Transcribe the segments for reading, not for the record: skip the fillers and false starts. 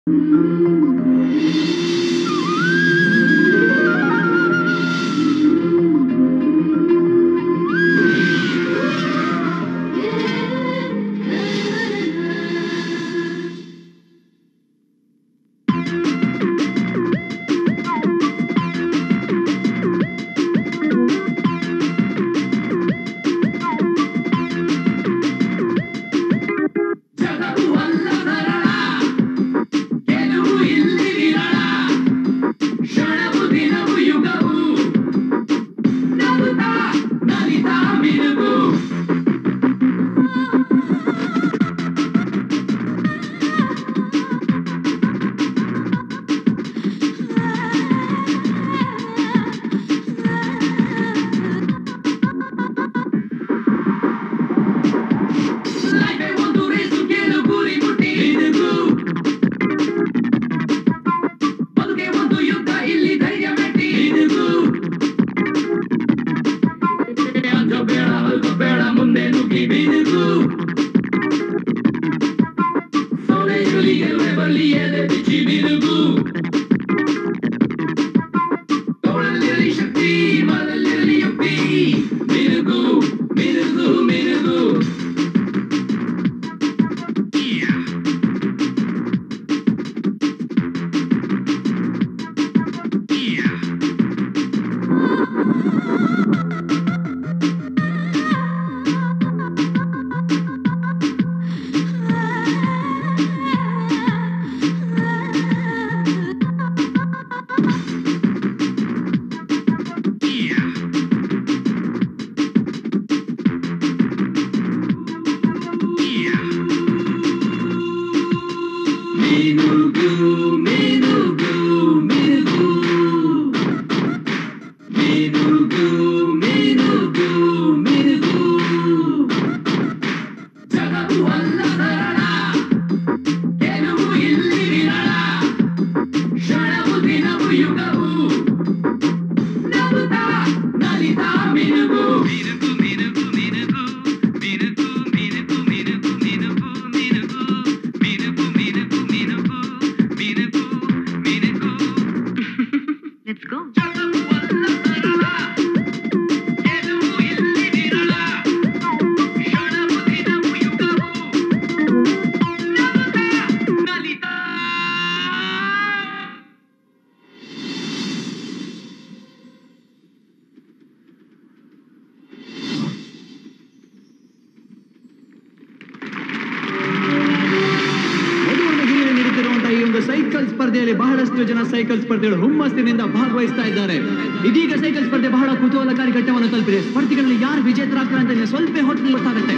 Cycle ಸ್ಪರ್ಧೆಯಲ್ಲಿ ಬಹಳಷ್ಟು ಜನ ಸೈಕಲ್ ಸ್ಪರ್ಧೆಗಳು ಹುಮ್ಮಸ್ಸಿನಿಂದ ಭಾಗವಹಿಸ್ತಾ ಇದ್ದಾರೆ. ಇದೀಗ ಸೈಕಲ್ ಸ್ಪರ್ಧೆ ಬಹಳ ಕುತೂಹಲಕಾರಿ ಘಟ್ಟವನ್ನು ತಲುಪಿದೆ. ಸ್ಪರ್ಧಿಗಳಲ್ಲಿ ಯಾರು ವಿಜೇತರಾಗ್ತಾರೆ ಅಂತ ಸ್ವಲ್ಪ ಹೊತ್ತಿನಲ್ಲಿ ಗೊತ್ತಾಗುತ್ತೆ.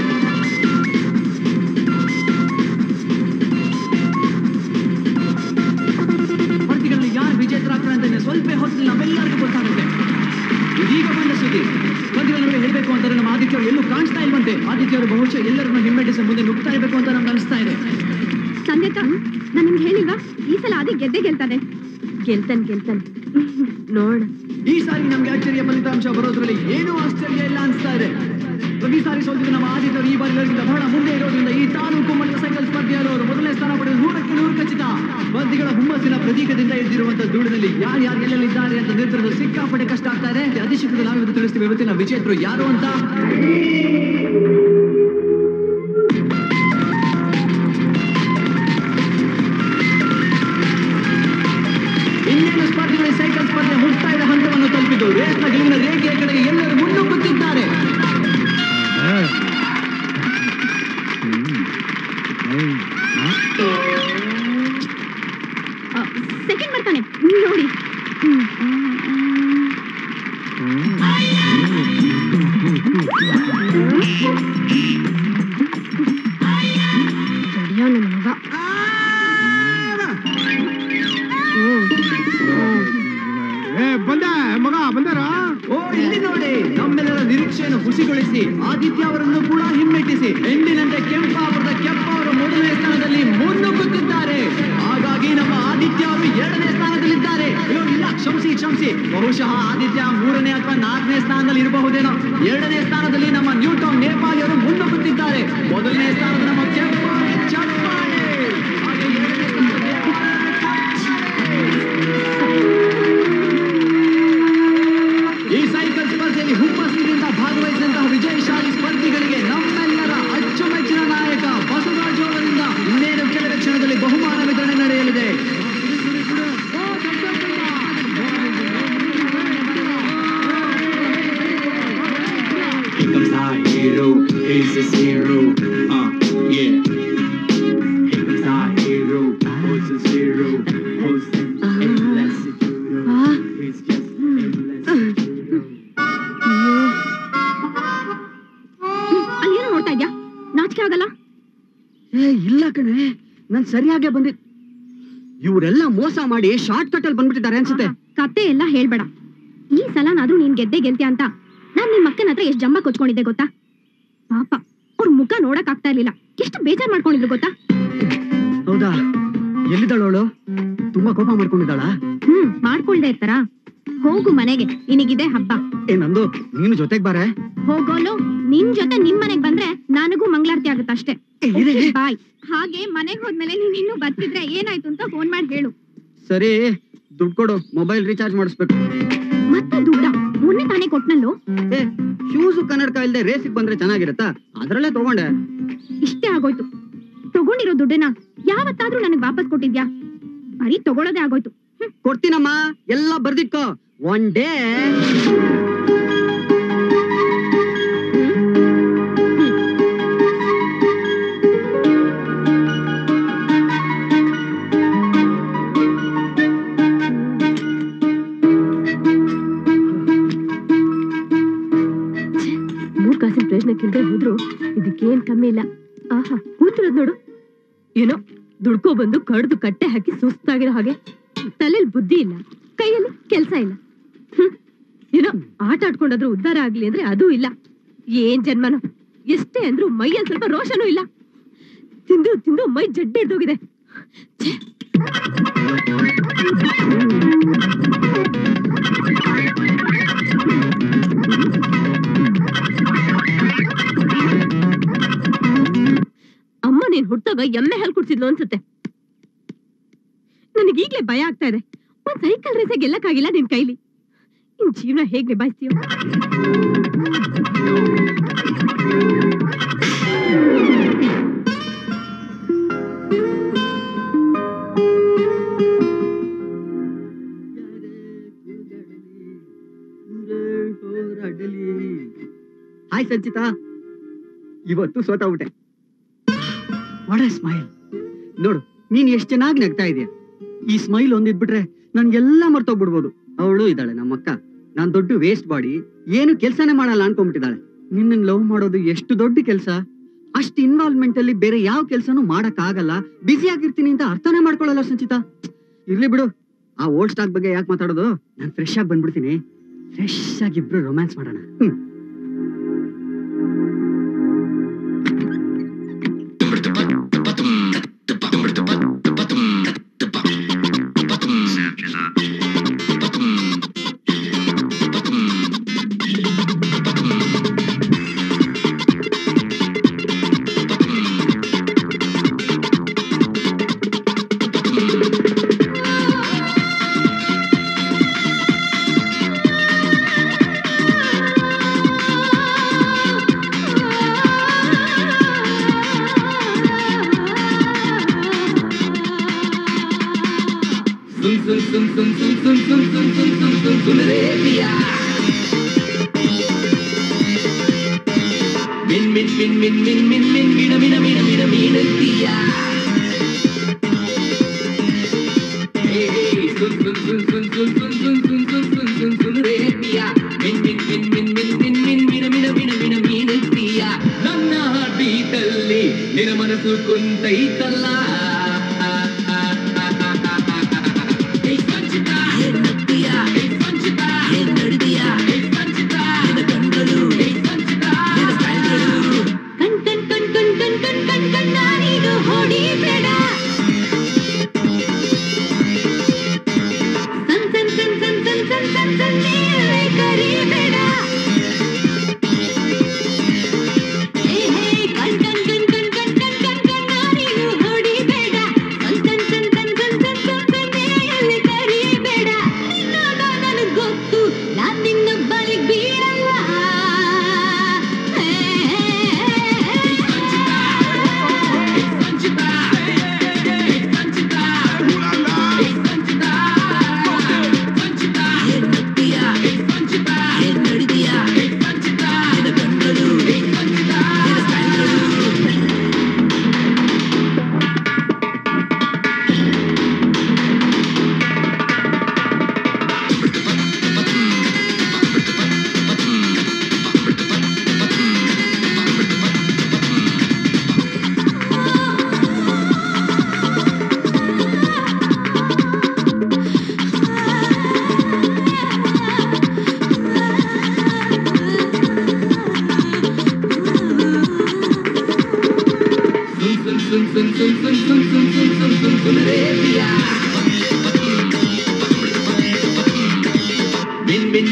ಸ್ಪರ್ಧಿಗಳಲ್ಲಿ ಯಾರು ವಿಜೇತರಾಗ್ತಾರೆ ಅಂತ ಸ್ವಲ್ಪ ಹೊತ್ತಿನಲ್ಲಿ ನಾವೆಲ್ಲರಿಗೂ ಗೊತ್ತಾಗುತ್ತೆ. ಇದೀಗ ಬಂದ ಸುದ್ದಿ ಸ್ಪರ್ಧಿಗಳ ನಡುವೆ ಹೇಳಬೇಕು ಅಂತಾರೆ ನಮ್ಮ ಆದಿತ್ಯವರು ಎಲ್ಲೂ ಕಾಣಿಸ್ತಾ ಇಲ್ವಂತೆ. ಆದಿತ್ಯವರು ಬಹುಶಃ ಎಲ್ಲರನ್ನು ಹಿಮ್ಮೆಟ್ಟಿಸಿ ಮುಂದೆ ನುಗ್ತಾ ಇರಬೇಕು ಅಂತ ನಮ್ಗೆ ಅನಿಸ್ತಾ ಇದೆ. ಸಂದೇತ ನಾನು ನಿಮ್ಗೆ ಹೇಳಿಲ್ವಾ ಈ ಸಲ ಆದಿ ಗೆದ್ದೆ ಗೆಲ್ತಾನೆ. ಗೆಲ್ತಾನೆ ನೋಡ. ಈ ಸಾರಿ ನಮ್ಗೆ ಆಶ್ಚರ್ಯ ಫಲಿತಾಂಶ ಬರೋದ್ರಲ್ಲಿ ಏನೂ ಆಶ್ಚರ್ಯ ಇಲ್ಲ ಅನಿಸ್ತಾ ಇದೆ. ಪ್ರತಿ ಸಾರಿ ಸೋತಿದ್ದು ನಮ್ಮ ಆದಿತ್ಯವರು ಈ ಬಾರಿ ಎಲ್ಲರಿಗಿಂತ ಬಹಳ ಮುಂದೆ ಇರೋದ್ರಿಂದ ಈ ತಾಲೂಕು ಮಟ್ಟದ ಸೈಕಲ್ ಸ್ಪರ್ಧೆಯವರು ಮೊದಲನೇ ಸ್ಥಾನ ಪಡೆದು 100ಕ್ಕೆ 100 ಖಚಿತ. ಸ್ಪರ್ಧಿಗಳ ಹುಮ್ಮಸ್ಸಿನ ಪ್ರತೀಕದಿಂದ ಇದ್ದಿರುವಂತಹ ಧೂಳಿನಲ್ಲಿ ಯಾರು ಎಲ್ಲೆಲ್ಲಿದ್ದಾರೆ ಅಂತ ನಿರ್ಧರಿಸಲು ಸಿಕ್ಕಾಪಟ್ಟೆ ಕಷ್ಟ ಆಗ್ತಾ ಇದೆ. ಅಧಿಶೀಘ್ರದಲ್ಲಿ ನಾವಿವತ್ತು ತಿಳಿಸ್ತೀವಿ ಇವತ್ತಿನ ವಿಜೇತರು ಯಾರು ಅಂತ. ಇನ್ನೇನು ಸ್ಪರ್ಧಿಗಳ ಸೈಕಲ್ ಸ್ಪರ್ಧೆ ಮುಕ್ತಾಯದ ಹಂತವನ್ನು ತಲುಪಿದ್ದು ರೇಸ್ನ ಗೆಲುವಿನ ರೇಖೆಯ ಕಡೆಗೆ ಎಲ್ಲರೂ ಮುನ್ನುಗ್ಗುತ್ತಿದ್ದಾರೆ. ಸೆಕೆಂಡ್ ಬರ್ತಾನೆ ನೋಡಿ. ನನ್ನ ಮಗ ಬಂದ ಮಗ ಬಂದಾರ. ಓ ಇಲ್ಲಿ ನೋಡಿ, ನಮ್ಮೆಲ್ಲರ ನಿರೀಕ್ಷೆಯನ್ನು ಹುಸಿಗೊಳಿಸಿ ಆದಿತ್ಯ ಅವರನ್ನು ಕೂಡ ಹಿಮ್ಮೆಟ್ಟಿಸಿ ಎಂದಿನಂತೆ ಕೆಂಪಾಪುರದ ಕೆಂಪ ಅವರು ಮೊದಲನೇ ಸ್ಥಾನದಲ್ಲಿ ಮುನ್ನುಗ್ಗುತ್ತಿದ್ದಾರೆ. ಹಾಗಾಗಿ ನಮ್ಮ ಆದಿತ್ಯ ಅವರು 2ನೇ ಸ್ಥಾನದಲ್ಲಿದ್ದಾರೆ. ಇಲ್ಲ ಕ್ಷಮಿಸಿ, ಬಹುಶಃ ಆದಿತ್ಯ 3ನೇ ಅಥವಾ 4ನೇ ಸ್ಥಾನದಲ್ಲಿ ಇರಬಹುದೇನೋ. 2ನೇ ಸ್ಥಾನದಲ್ಲಿ ನಮ್ಮ ನ್ಯೂಟನ್ ನೇಪಾಳಿ ಅವರು ಮುನ್ನುಗ್ಗುತ್ತಿದ್ದಾರೆ. ಮೊದಲನೇ ಸ್ಥಾನದ ನಮ್ಮ ಕೆಂಪ ಚಪ್ಪಾಳೆ. ಹಾಗೆ 2ನೇ ಸ್ಥಾನದಲ್ಲಿ He's a hero. Yeah. He's our hero. Who's a hero? Who's endless hero? He's just endless hero. ಅಲ್ಲೇನೋ ನೋಡ್ತಾ ಇದ್ಯಾ? ನಾಚಿಕೆ ಆಗಲ್ಲ? ಇಲ್ಲ ಕಣೆ, ನಾನ್ ಸರಿಯಾಗೆ ಬಂದಿದ್. ಇವರೆಲ್ಲ ಮೋಸ ಮಾಡಿ ಶಾರ್ಟ್ ಕಟ್ ಅಲ್ಲಿ ಬಂದ್ಬಿಟ್ಟಿದ್ದಾರೆ ಅನ್ಸುತ್ತೆ. ಕತೆ ಎಲ್ಲ ಹೇಳ್ಬೇಡ. ಈ ಸಲನಾದ್ರೂ ನೀನ್ ಗೆದ್ದೆ ಅಂತ ನಾನ್ ನಿಮ್ ಅಕ್ಕನ ಹತ್ರ ಎಷ್ಟು ಜಂಬ ಕೊಚ್ಕೊಂಡಿದ್ದೆ ಗೊತ್ತಾ? ಪಾಪ ಅವ್ರ ಮುಖ ನೋಡಕ್ ಆಗ್ತಾ ಇರ್ಲಿಲ್ಲ. ಎಷ್ಟು ಬೇಜಾರ್ ಮಾಡ್ಕೊಂಡಿದ್ರು ಗೊತ್ತಾ? ಹೌದಾ? ಎಲ್ಲಿದ್ದಾಳವಳು? ತುಂಬಾ ಕೋಪ ಮಾಡ್ಕೊಂಡಿದ್ದಾಳ? ಮಾಡ್ಕೊಳ್ದೆ ಇರ್ತಾರ. ಹೋಗು ಮನೆಗೆ, ನಿನಗಿದೆ ಹಬ್ಬ. ನಂದು, ನೀನು ಜೊತೆಗ್ ಬಾರೆ. ಹೋಗೋಲು, ನಿನ್ ಜೊತೆ ನಿಮ್ ಮನೆಗ್ ಬಂದ್ರೆ ನನಗೂ ಮಂಗಳಾರತಿ ಆಗುತ್ತೆ ಅಷ್ಟೇ. ಬಾಯ್. ಹಾಗೆ ಮನೆಗ್ ಹೋದ್ಮೇಲೆ ನೀನ್ ಇನ್ನೂ ಬರ್ತಿದ್ರೆ ಏನಾಯ್ತು ಅಂತ ಫೋನ್ ಮಾಡಿ ಹೇಳು. ಸರಿ, ದುಡ್ಡು ಕೊಡು, ಮೊಬೈಲ್ ರೀಚಾರ್ಜ್ ಮಾಡಿಸ್ಬೇಕು. ಮತ್ತೆ ದುಡ್ಡ? ಮೊನ್ನೆ ತಾನೇ ಕೊಟ್ನಲ್ಲೋ. ಶೂಸು ಕನ್ನಡಕ ಇಲ್ದೆ ರೇಸಿಗೆ ಬಂದ್ರೆ ಚೆನ್ನಾಗಿರತ್ತಾ? ಅದ್ರಲ್ಲೇ ತಗೊಂಡೆ. ಇಷ್ಟೇ ಆಗೋಯ್ತು. ತಗೊಂಡಿರೋ ದುಡ್ಡನ್ನ ಯಾವತ್ತಾದ್ರೂ ನನಗ್ ವಾಪಸ್ ಕೊಟ್ಟಿದ್ಯಾ? ಬರೀ ತಗೊಳ್ಳೋದೇ ಆಗೋಯ್ತು. ಕೊಡ್ತೀನಮ್ಮ, ಎಲ್ಲ ಬರ್ದಿಕ್ಕೋ. ಒನ್ ಡೇ ಕಾಸಿನ ಪ್ರಯೋಜನಕ್ಕಿಂತ ಹೋದ್ರು ಇದಕ್ಕೇನ್ ಕಮ್ಮಿ ಇಲ್ಲ. ಆಹಾ, ಕೂತಿರೋದ್ ನೋಡು. ಏನೋ ದುಡ್ಕೋ ಬಂದು ಕಡ್ದು ಕಟ್ಟೆ ಹಾಕಿ ಸುಸ್ತಾಗಿರೋ ಹಾಗೆ. ತಲೆಯಲ್ಲಿ ಬುದ್ಧಿ ಇಲ್ಲ, ಕೈಯಲ್ಲಿ ಕೆಲ್ಸ ಇಲ್ಲ. ಏನೋ ಆಟ ಆಡ್ಕೊಂಡಾದ್ರೂ ಉದ್ಧಾರ ಆಗ್ಲಿ ಅಂದ್ರೆ ಅದೂ ಇಲ್ಲ. ಏನ್ ಜನ್ಮನೋ. ಎಷ್ಟೇ ಅಂದ್ರೂ ಮೈಯಲ್ಲಿ ಸ್ವಲ್ಪ ರೋಷನೂ ಇಲ್ಲ. ತಿಂದು ತಿಂದು ಮೈ ಜಡ್ಡೆ ಹಿಡ್ದೋಗಿದೆ. ಅಮ್ಮ ನೀನ್ ಹುಟ್ಟಾಗ ಎಮ್ಮೆ ಹಾಲು ಕುಡ್ಸಿದ್ಲು ಅನ್ಸುತ್ತೆ. ನನಗೀಗ್ಲೇ ಭಯ ಆಗ್ತಾ ಇದೆ. ಒಂದ್ ಸೈಕಲ್ ರೇಸ ಗೆಲ್ಲಕ್ಕಾಗಿಲ್ಲ ನಿನ್ ಕೈಲಿ. ನಿನ್ ಜೀವನ ಹೇಗ್ ನಿಭಾಯಿಸ್ತೀಯೋ? ಹಾಯ್ ಸಂಚಿತಾ, ಇವತ್ತು ಸೋತಾಗ್ಬಿಟ್ಟೆ. What A smile. ನೋಡು, ನೀನ್ ಎಷ್ಟು ಚೆನ್ನಾಗಿ ನಗ್ತಾ ಇದೀಯ. ಈ ಸ್ಮೈಲ್ ಒಂದಿದ್ಬಿಟ್ರೆ ನನ್ಗೆಲ್ಲ ಮರ್ತೋಗ್ಬಿಡ್ಬೋದು. ಅವಳು ಇದ್ದಾಳೆ ನಮ್ಮಕ್ಕ. ನಾನ್ ದೊಡ್ಡ ವೇಸ್ಟ್ ಬಾಡಿ, ಏನು ಕೆಲ್ಸನೇ ಮಾಡಲ್ಲ ಅನ್ಕೊಂಡ್ಬಿಟ್ಟಿದ್ದಾಳೆ. ನಿನ್ನ ಲವ್ ಮಾಡೋದು ಎಷ್ಟು ದೊಡ್ಡ ಕೆಲ್ಸ. ಅಷ್ಟು ಇನ್ವಾಲ್ವ್ಮೆಂಟ್ ಅಲ್ಲಿ ಬೇರೆ ಯಾವ ಕೆಲ್ಸನೂ ಮಾಡಕ್ ಆಗಲ್ಲ. ಬ್ಯುಸಿ ಆಗಿರ್ತೀನಿ ಅಂತ ಅರ್ಥನೇ ಮಾಡ್ಕೊಳ್ಳಲ್ಲ ಸಂಚಿತಾ. ಇರ್ಲಿ ಬಿಡು, ಆ ಓಲ್ಡ್ ಸ್ಟಾಕ್ ಬಗ್ಗೆ ಯಾಕೆ ಮಾತಾಡೋದು. ನಾನ್ ಫ್ರೆಶ್ ಆಗಿ ಬಂದ್ಬಿಡ್ತೀನಿ. ಫ್ರೆಶ್ ಆಗಿ ಇಬ್ರು ರೊಮ್ಯಾನ್ಸ್ ಮಾಡೋಣ. ನನ್ನ ಬೀಟಲ್ಲಿ ನಿನ್ನ ಮನಸ್ಸು ಕುಂತೈತಲ್ಲ.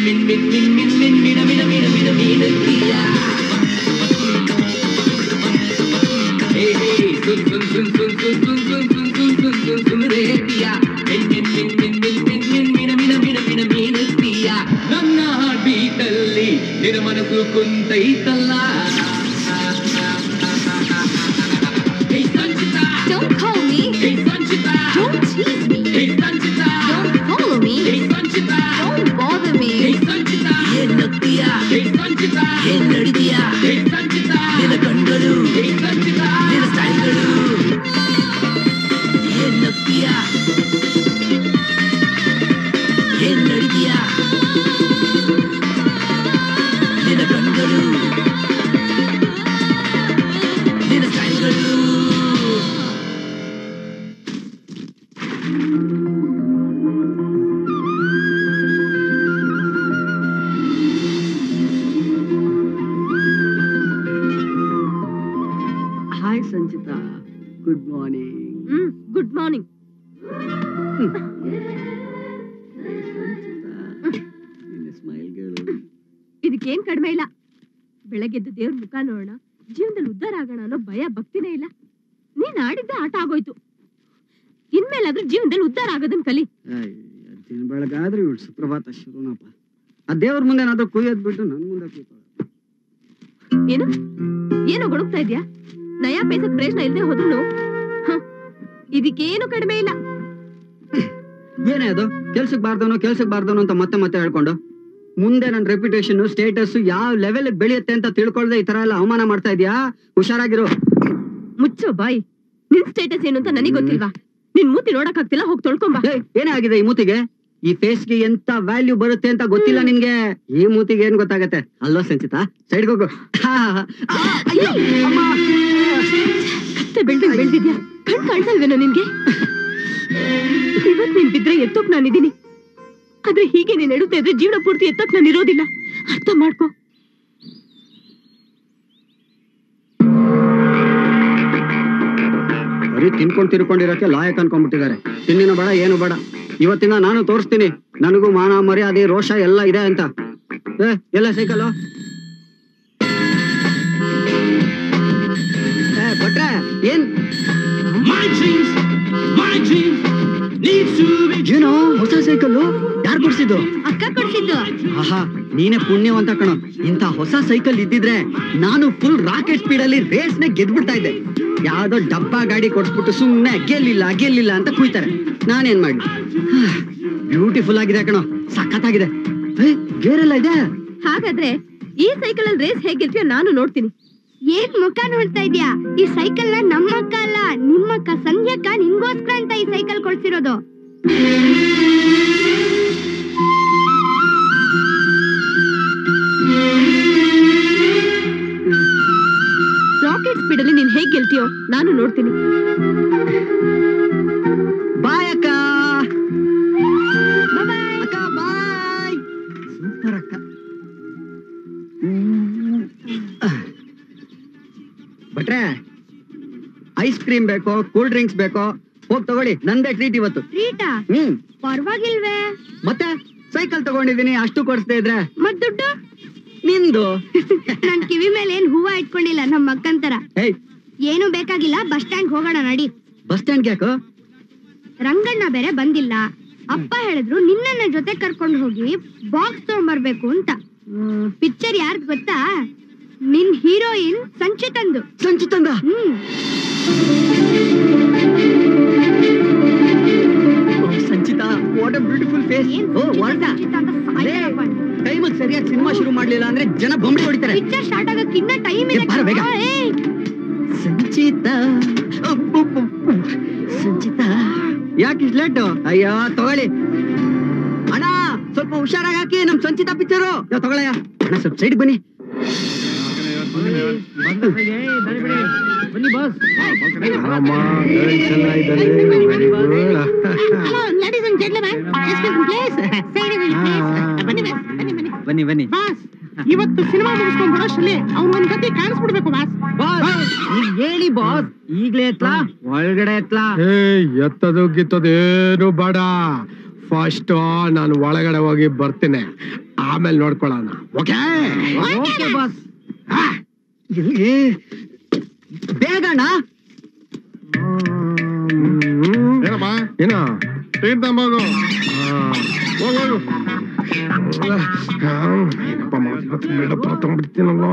ನನ್ನ ಬೀಟಲ್ಲಿ ನಿನ್ನ ಮನಸ್ಸು ಕುಂತೈತಲ್ಲ. Don't call me. Hey Sanchita, Don't tease me. hey Sanchita, Don't follow me. hey Sanchita, Don't bother me. hey Sanchita, ಏನ್ ನಗ್ತೀಯಾ hey Sanchita, ಏನ್ ನಡಿದೀಯಾ hey Sanchita, ನಿನ್ನ ಕಣ್ಗಳು hey Sanchita, ನಿನ್ನ ಸ್ಟೈಲ್ಗಳು ಏನ್ ನಗ್ತೀಯಾ ಏನ್ ನಡಿದೀಯಾ ನಿನ್ನ ಕಣ್ಗಳು ನಿನ್ನ ಸ್ಟೈಲ್ಗಳು hi Sanchita, good morning. Good morning. ಇದಕ್ಕೇನ್ ಕಡಿಮೆ ಇಲ್ಲ. ಬೆಳಗ್ಗೆದ್ದು ದೇವ್ರ ಮುಖ ನೋಡೋಣ, ಜೀವನದಲ್ಲಿ ಉದ್ಧಾರ ಆಗೋಣ ಅನ್ನೋ ಭಯ ಭಕ್ತಿನೇ ಇಲ್ಲ. ನೀನ್ ಆಡಿದ್ದ ಆಟ ಆಗೋಯ್ತು. ಇನ್ಮೇಲಾದ್ರೂ ಜೀವನದಲ್ಲಿ ಉದ್ಧಾರ ಆಗೋದನ್ ಕಲಿ. ದಿನ ಬೆಳಗಾದ್ರೆ ಇವಳು ಸುಪ್ರಭಾತ ಶುರುನಪ್ಪ. ಆ ದೇವ್ರ ಮುಂದೆ ಏನಾದ್ರೂ ಕುಯ್ಯೋದ್ ಬಿಟ್ಟು ನನ್ ಮುಂದೆ ಕೂತಾಳೆ. ಏನು ಏನೋ ಗೊಡುಕ್ತಾ ಇದ್ಯಾ? ನಯಾ ಪೈಸದ ಪ್ರಯೋಜನ ಇಲ್ಲದೆ ಹೋದ್ರು ಇದಕ್ಕೇನು ಕಡಿಮೆ ಇಲ್ಲ. ಏನೇ ಅದು, ಕೆಲ್ಸಕ್ ಬಾರ್ದವನು ಅಂತ ಮತ್ತೆ ಮತ್ತೆ ಹೇಳ್ಕೊಂಡು ಮುಂದೆ ನನ್ನ ರೆಪ್ಯುಟೇಷನ್ ಸ್ಟೇಟಸ್ ಯಾವ ಲೆವೆಲ್ ಬೆಳೆಯುತ್ತೆ ಅಂತ ತಿಳ್ಕೊಳ್ದೆ ಈ ತರ ಎಲ್ಲ ಅವಮಾನ ಮಾಡ್ತಾ ಇದೀಯಾ? ಹುಷಾರಾಗಿರು. ಮುಚ್ಚೋ ಬಾಯಿ. ನಿನ್ ಸ್ಟೇಟಸ್ ಏನು ಅಂತ ನನಗ್ ಗೊತ್ತಿಲ್ವಾ? ನಿನ್ ಮೂತಿ ನೋಡಕ್ ಆಗ್ತಿಲ್ಲ, ಹೋಗಿ ತೊಳ್ಕೊಂಬ. ಏನೇ ಆಗಿದೆ ಈ ಮೂತಿಗೆ? ಈ ಫೇಸ್ಗೆ ಎಂತ ವ್ಯಾಲ್ಯೂ ಬರುತ್ತೆ ಅಂತ ಗೊತ್ತಿಲ್ಲ ನಿನ್ಗೆ. ಈ ಮೂತಿಗೆ ಏನ್ ಗೊತ್ತಾಗತ್ತೆ ಅಲ್ವಾ ಸಂಚಿತಾ? ಸೈಡ್ ಹೋಗು. ಕತ್ತೆ ಬೆಳ್ದಿದ್ಯಾ? ಕಣ್ ಕಾಣ್ಸಲ್ವೇನೋ ನಿನ್ಗೆ? ಇವತ್ ನೀನ್ ಬಿದ್ರೆ ಎತ್ತೋಕ್ ನಾನಿದ್ದೀನಿ. ಆದ್ರೆ ಹೀಗೆ ನೀನ್ ಎಡುತ್ತಾ ಇದ್ರೆ ಜೀವನ ಪೂರ್ತಿ ಎತ್ತೋಕ್ ನಾನು ಇರೋದಿಲ್ಲ. ಅರ್ಥ ಮಾಡ್ಕೊ. ಬರೀ ತಿನ್ಕೊಂಡ್ ತಿರ್ಕೊಂಡಿರಕ್ಕೆ ಲಾಯಕ್ ಅನ್ಕೊಂಡ್ಬಿಟ್ಟಿದ್ದಾರೆ. ತಿನ್ನಿನ ಬೇಡ ಏನು ಬೇಡ. ಇವತ್ತಿನ ನಾನು ತೋರಿಸ್ತೀನಿ ನನಗೂ ಮಾನ ಮರ್ಯಾದೆ ರೋಷ ಎಲ್ಲ ಇದೆ ಅಂತ. ಎಲ್ಲ ಸೈಕಲ್ ಭಟ್ರೆ ಏನ್ ಏನೋ ಹೊಸ ಸೈಕಲ್ ಯಾರು ಕೊಡ್ಸಿದ್ದು? ಅಕ್ಕ ಕೊಡ್ಸಿದ್ದು. ಆಹಾ, ನೀನೇ ಪುಣ್ಯವಂತ ಕಣೋ. ಇಂಥ ಹೊಸ ಸೈಕಲ್ ಇದ್ದಿದ್ರೆ ನಾನು ಫುಲ್ ರಾಕೆಟ್ ಸ್ಪೀಡ್ ಅಲ್ಲಿ ರೇಸ್ ನ ಗೆದ್ಬಿಡ್ತಾ ಇದ್ದೆ. ಯಾವ್ದೋ ಡಬ್ಬಾ ಗಾಡಿ ಕೊಡ್ಸ್ಬಿಟ್ಟು ಸುಮ್ನೆ ಗೆಲ್ಲಿಲ್ಲ ಅಂತ ಕುಯ್ತಾರೆ. ನಾನೇನ್ ಮಾಡ್ಲಿ? ಬ್ಯೂಟಿಫುಲ್ ಆಗಿದೆ ಕಣೋ, ಸಖತ್ತಾಗಿದೆ. ಗೇರೆಲ್ಲ ಇದೆ. ಹಾಗಾದ್ರೆ ಈ ಸೈಕಲ್ ಅಲ್ಲಿ ರೇಸ್ ಹೇಗಿರ್ತೀಯೋ ನಾನು ನೋಡ್ತೀನಿ. ಏನ್ ಮುಖ ನೋಡ್ತಾ ಇದ್ಯಾ? ಈ ಸೈಕಲ್ ನ ನಮ್ಮಕ್ಕ ಅಲ್ಲ, ನಿಮ್ಮಕ್ಕ ಸಂಧ್ಯಕ್ಕ ನಿನ್ಗೋಸ್ಕರ ಅಂತ ಈ ಸೈಕಲ್ ಕೊಡ್ಸಿರೋದು. ರಾಕೆಟ್ ಸ್ಪೀಡ್ ಅಲ್ಲಿ ನೀನ್ ಹೇಗ್ ಗೆಲ್ತೀಯೋ ನಾನು ನೋಡ್ತೀನಿ. ಬಾಯ್ ಅಕ್ಕ. ಬಾಯ್ ಅಕ್ಕ ಬಾಯ್. ಸೂಪರ್ ಅಕ್ಕ. ಭಟ್ರೆ ಐಸ್ ಕ್ರೀಮ್ ಬೇಕೋ ಕೂಲ್ ಡ್ರಿಂಕ್ಸ್ ಬೇಕೋ ಹೋಗಿ ತಗೊಳ್ಳಿ. ನಂದೇ ಟ್ರೀಟ್ ಇವತ್ತು. ಟ್ರೀಟಾ? ಪರವಾಗಿಲ್ವೇ? ಮತ್ತೆ ಸೈಕಲ್ ತಗೊಂಡಿದೀನಿ, ಅಷ್ಟು ಕೊಡಿಸ್ತಾ ಇದ್ರೆ ಮತ್ ದುಡ್ಡು ನಿಂದು. ನನ್ ಕಿವಿ ಮೇಲೆ ಏನ್ ಹೂವ ಇಟ್ಕೊಂಡಿಲ್ಲ ನಮ್ಮ ಅಕ್ಕಂತರ. ಏಯ್, ಏನು ಬೇಕಾಗಿಲ್ಲ, ಬಸ್ ಸ್ಟ್ಯಾಂಡ್ ಹೋಗೋಣ ನಡಿ. ಬಸ್ ಸ್ಟ್ಯಾಂಡ್ ಯಾಕೋ? ರಂಗಣ್ಣ ಬೇರೆ ಬಂದಿಲ್ಲ. ಅಪ್ಪ ಹೇಳಿದ್ರು ನಿನ್ನ ಜೊತೆ ಕರ್ಕೊಂಡು ಹೋಗಿ ಬಾಕ್ಸ್ ತಗೊಂಡ್ಬರ್ಬೇಕು ಅಂತ. ಪಿಕ್ಚರ್ ಯಾರ್ದು ಗೊತ್ತಾ? ನಿನ್ ಹೀರೋಯಿನ್ ಸಂಚಿತಂದು. ಸಂಚಿತಂದ? Sanchita, what a beautiful face. ಟೈಮಿಗೆ ಸರಿಯಾಗಿ ಸಿನಿಮಾ ಶುರು ಮಾಡ್ಲಿಲ್ಲ ಅಂದ್ರೆ ಜನ ಬೊಂಬೆ ಹೊಡಿತಾರೆ. ಪಿಕ್ಚರ್ ಸ್ಟಾರ್ಟ್ ಆಗಕ್ಕೆ ಇನ್ನ ಟೈಮ್ ಇದೆ. ಬೇಗ. ಸಂಚಿತಾ, ಸಂಚಿತಾ ಯಾಕೆ ಇಷ್ಟು ಲೇಟು? ಅಯ್ಯೋ ತಗೊಳ್ಳಿ ಅಣ್ಣ, ಸ್ವಲ್ಪ ಹುಷಾರಾಗಿ ಹಾಕಿ. ನಮ್ ಸಂಚಿತಾ ಪಿಕ್ಚರು ತಗೊಳಯ್ಯ. ಅಣ್ಣ ಸ್ವಲ್ಪ ಸೈಡ್ ಬನ್ನಿ. ಬನ್ನಿ ಬಾಸ್. ಬನ್ನಿ ಬನ್ನಿ ಬಾಸ್, ಇವತ್ತು ಸಿನಿಮಾ ಮುಗಿಸ್ಕೊಂಡ್ ಬರೋಷ್ಟರಲ್ಲಿ ಅವ್ನು ಒಂದ್ ಗತಿ ಕಾಣಿಸ್ಬಿಡ್ಬೇಕು ಬಾಸ್. ಹೇಳಿ ಬಾಸ್, ಈಗ್ಲೇ ಎತ್ಲಾ ಒಳಗಡೆ ಎತ್ಲಾ? ಎತ್ತದು ಗಿತ್ತದು ಏನು ಬೇಡ. ಫಸ್ಟ್ ನಾನು ಒಳಗಡೆ ಹೋಗಿ ಬರ್ತೀನಿ, ಆಮೇಲೆ ನೋಡ್ಕೊಳ್ಳೋಣ. Okay okay boss. ಎಲ್ಲಿ ಬೇಗಣ್ಣ. ಏನಮ್ಮ ಏನ ಟಿಕೆಟ್ ತಗೊಂಬೋಗು. ಹೋಗು ಏನಪ್ಪ ತಗೊಂಡ್ಬಿಡ್ತೀನಲ್ಲ.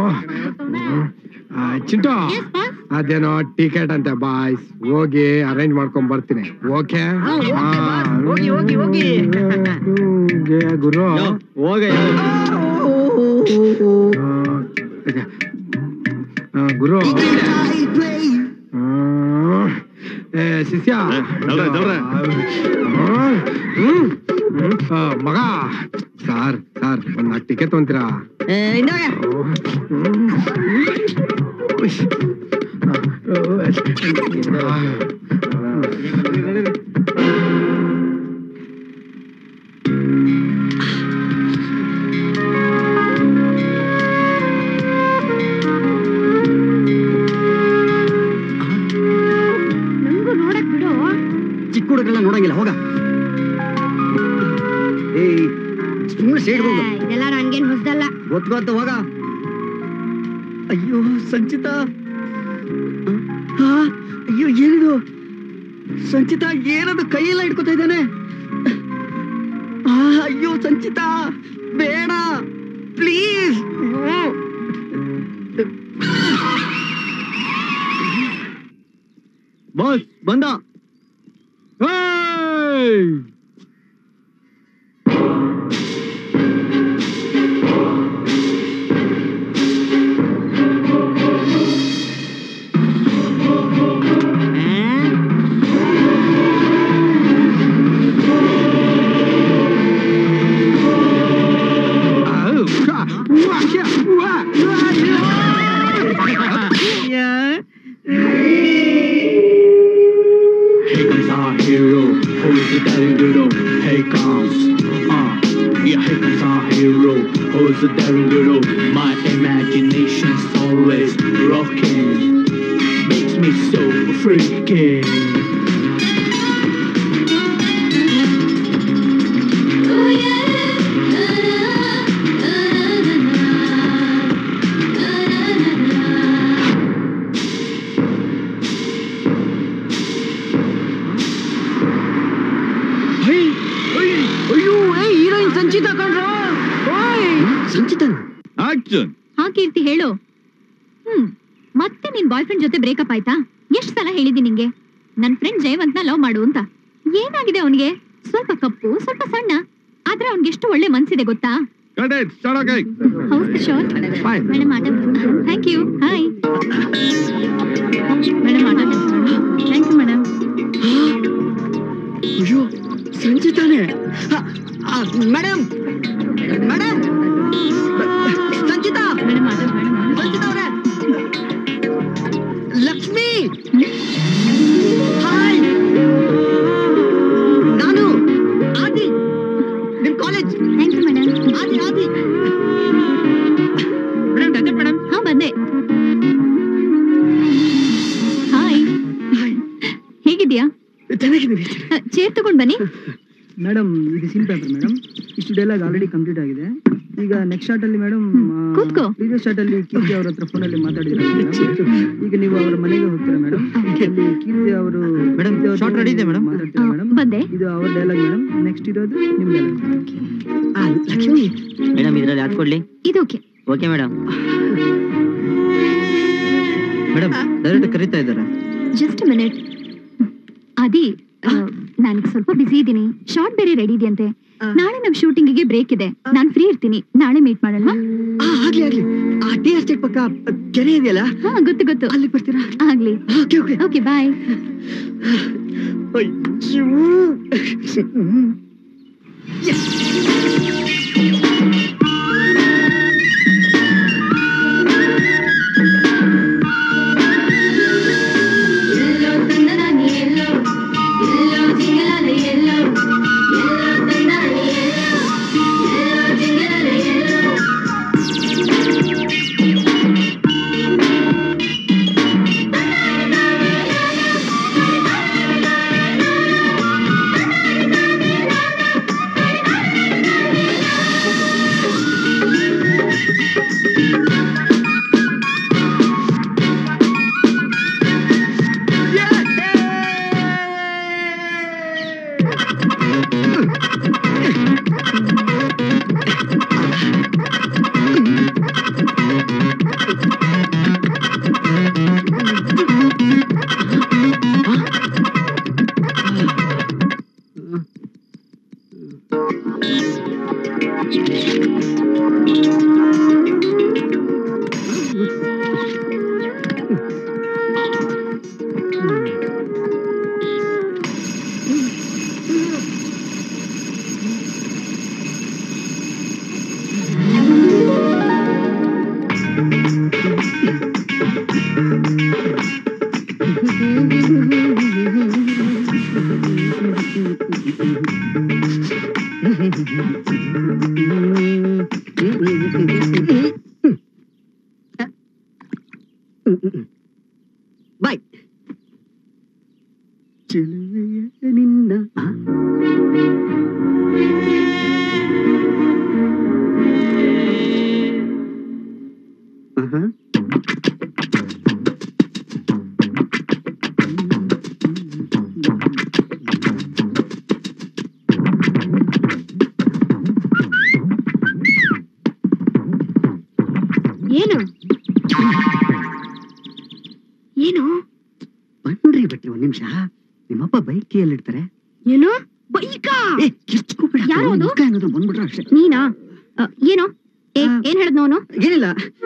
ಚಿಂಟು ಅದೇನೋ ಟಿಕೆಟ್ ಅಂತೆ ಬಾಯ್ಸ್, ಹೋಗಿ ಅರೇಂಜ್ ಮಾಡ್ಕೊಂಡ್ ಬರ್ತೀನಿ. ಓಕೆ ಹೋಗಿ ಹೋಗಿ ಹೋಗಿ ಗುರು ಹೋಗ. ಗುರು ಶಿಷ್ಯ ಮಗ ಸಾರ್ ಒಂದ್ 4 ಟಿಕೆಟ್ ತೊಂತೀರಾ? ನಂಗೂ ನೋಡಕ್ ಬಿಡು. ಚಿಕ್ಕ ಹುಡುಗರೆಲ್ಲ ನೋಡಂಗಿಲ್ಲ, ಹೋಗ. ಸುಮ್ಮನೆ ಸೈಡ್ ಹೋಗ. ಇದೆಲ್ಲ ನನ್ಗೇನ್ ಹೊಸದಲ್ಲ. ಗೊತ್ತು ಹೋಗ. ಅಯ್ಯೋ ಸಂಚಿತಾ, ಅಯ್ಯೋ ಏನಿದು ಸಂಚಿತಾ, ಏನದು ಕೈಯೆಲ್ಲ ಇಟ್ಕೊತಾ ಇದ್ದಾನೆ. ಅಯ್ಯೋ ಸಂಚಿತಾ ಬೇಡ ಪ್ಲೀಸ್. ಬಾಸ್ ಬಂದ. Here comes our hero, who is the daring hero? Here comes, yeah, here comes our hero, who is the daring hero? My imagination's always rocking, makes me so freaking. Sanchita ಕಣ್ರ. Sanchita action. ಹಾ ಕೀರ್ತಿ ಹೇಳು. ಮತ್ತೆ ನಿನ್ boy friend ಜೊತೆ breakup ಆಯ್ತಾ? ಎಷ್ಟ್ ಸಲ ಹೇಳಿದಿ ನಿಂಗೆ ನನ್ ಫ್ರೆಂಡ್ ಜಯವಂತ್ನ ಲವ್ ಮಾಡು ಅಂತ. ಏನಾಗಿದೆ ಅವನಿಗೆ? ಸ್ವಲ್ಪ ಕಪ್ಪು, ಸ್ವಲ್ಪ ಸಣ್ಣ, ಆದ್ರೆ ಅವ್ನಿಗೆ ಎಷ್ಟು ಒಳ್ಳೆ ಮನ್ಸಿದೆ ಗೊತ್ತಾ? ಮೇಡಮ್ ಆಟ. Thank you. ಹಾಯ್ ಮೇಡಮ್ ಆಟ. Thank you madam. ಅಯ್ಯೋ ಸಂಚಿತಾನೆ. Madam madam Sanchita. ಮೇಡಮ್ ಆಟ. ಸಂಚಿತಾ ಅವರೇ, ಲಕ್ಷ್ಮಿ ಹಾಯ್. ನಾನು ಆದಿ, ನಿಮ್ college. Thank you madam. Adi madam. ಹಾ ಬಂದೆ. ಹಾಯ್ ಹೇಗಿದ್ಯಾ? ಚೆನ್ನಾಗಿದ್ದೀನಿ. ಚೇರ್ ತಗೊಂಡ್ ಬನ್ನಿ. ಮೇಡಮ್ ಇದು ಸೀನ್ ಪೇಪರ್ ಮೇಡಮ್. ಇಷ್ಟು ಡೈಲಾಗ್ ಆಲ್ರೆಡಿ ಕಂಪ್ಲೀಟ್ ಆಗಿದೆ. ಈಗ ನೆಕ್ಸ್ಟ್ ಶಾರ್ಟ್ ಅಲ್ಲಿ ಮೇಡಮ್, ಕೂತ್ಕೋ. ಪ್ರೀವಿಯಸ್ ಶಾರ್ಟ್ ಅಲ್ಲಿ ಕೀರ್ತಿ ಅವ್ರ ಹತ್ರ ಫೋನ್ ಅಲ್ಲಿ ಮಾತಾಡಿದ್ರೆ ಈಗ ನೀವು ಅವರ ಮನೆಗೆ ಹೋಗ್ತೀರಾ ಮೇಡಮ್. ಅಲ್ಲಿ ಕೀರ್ತಿ ಅವರು ಮೇಡಮ್ ಶಾರ್ಟ್ ರೆಡಿ ಇದೆ ಮೇಡಮ್. ಮಾತಾಡ್ತೀರಾ ಮೇಡಮ್. ಬಂದೆ. ಇದು ಅವರ ಡೈಲಾಗ್ ಮೇಡಮ್. ನೆಕ್ಸ್ಟ್ ಇರೋದು ನಿಮ್ ಡೈಲಾಗ್. ಲಕ್ಷ್ಮಿ ಮೇಡಮ್ ಇದ್ರಲ್ಲಿ ಯಾಕೆ ಕೊಡ್ಲಿ? ಇದು okay. Okay madam. Madam direct ಕರೀತಾ ಇದ್ದಾರೆ. Just minute. ಅದಿ ನಾನು ಸ್ವಲ್ಪ ಬಿಸಿ ಇದ್ದೀನಿ. ಶಾರ್ಟ್ ಬೇರೆ ರೆಡಿ ಇದೆಯಂತೆ. ನಾಳೆ ನಮ್ ಶೂಟಿಂಗಿಗೆ ಬ್ರೇಕ್ ಇದೆ. ನಾನು ಫ್ರೀ ಇರ್ತೀನಿ. ನಾಳೆ ಮೀಟ್ ಮಾಡೋಣ. ಆಗ್ಲಿ ಆಗ್ಲಿ. ಆ ಟಿ ಎಸ್ಟೇಟ್ ಪಕ್ಕ ಕೆರೆ ಇದೆಯಲ್ಲ, ಹಾ ಗೊತ್ತು. ಅಲ್ಲಿ ಬರ್ತೀರಾ? ಆಗ್ಲಿ. Okay okay okay bye. Bye ಚೆಲುವೆಯ ನಿನ್ನ ಏನು ಏನು ಬನ್ರಿ ಬಿಟ್ರಿ ಒಂದ್ ನಿಮಿಷ. ನಿಮ್ಮಪ್ಪ ಬೈಕ್ ಕೈಯಲ್ಲಿಡ್ತಾರೆ. ಏನು ಬೈಕಾ? ಕಿರ್ಚ್ಕೋಬೇಡ. ಯಾರು ಅದು? ಏನಾದ್ರು ಬಂದ್ಬಿಟ್ರೆ ಅಷ್ಟೇ. ನೀನಾ? ಏನೋ ಏನ್ ಹೇಳ್ದ ಅವನು? ಏನಿಲ್ಲ.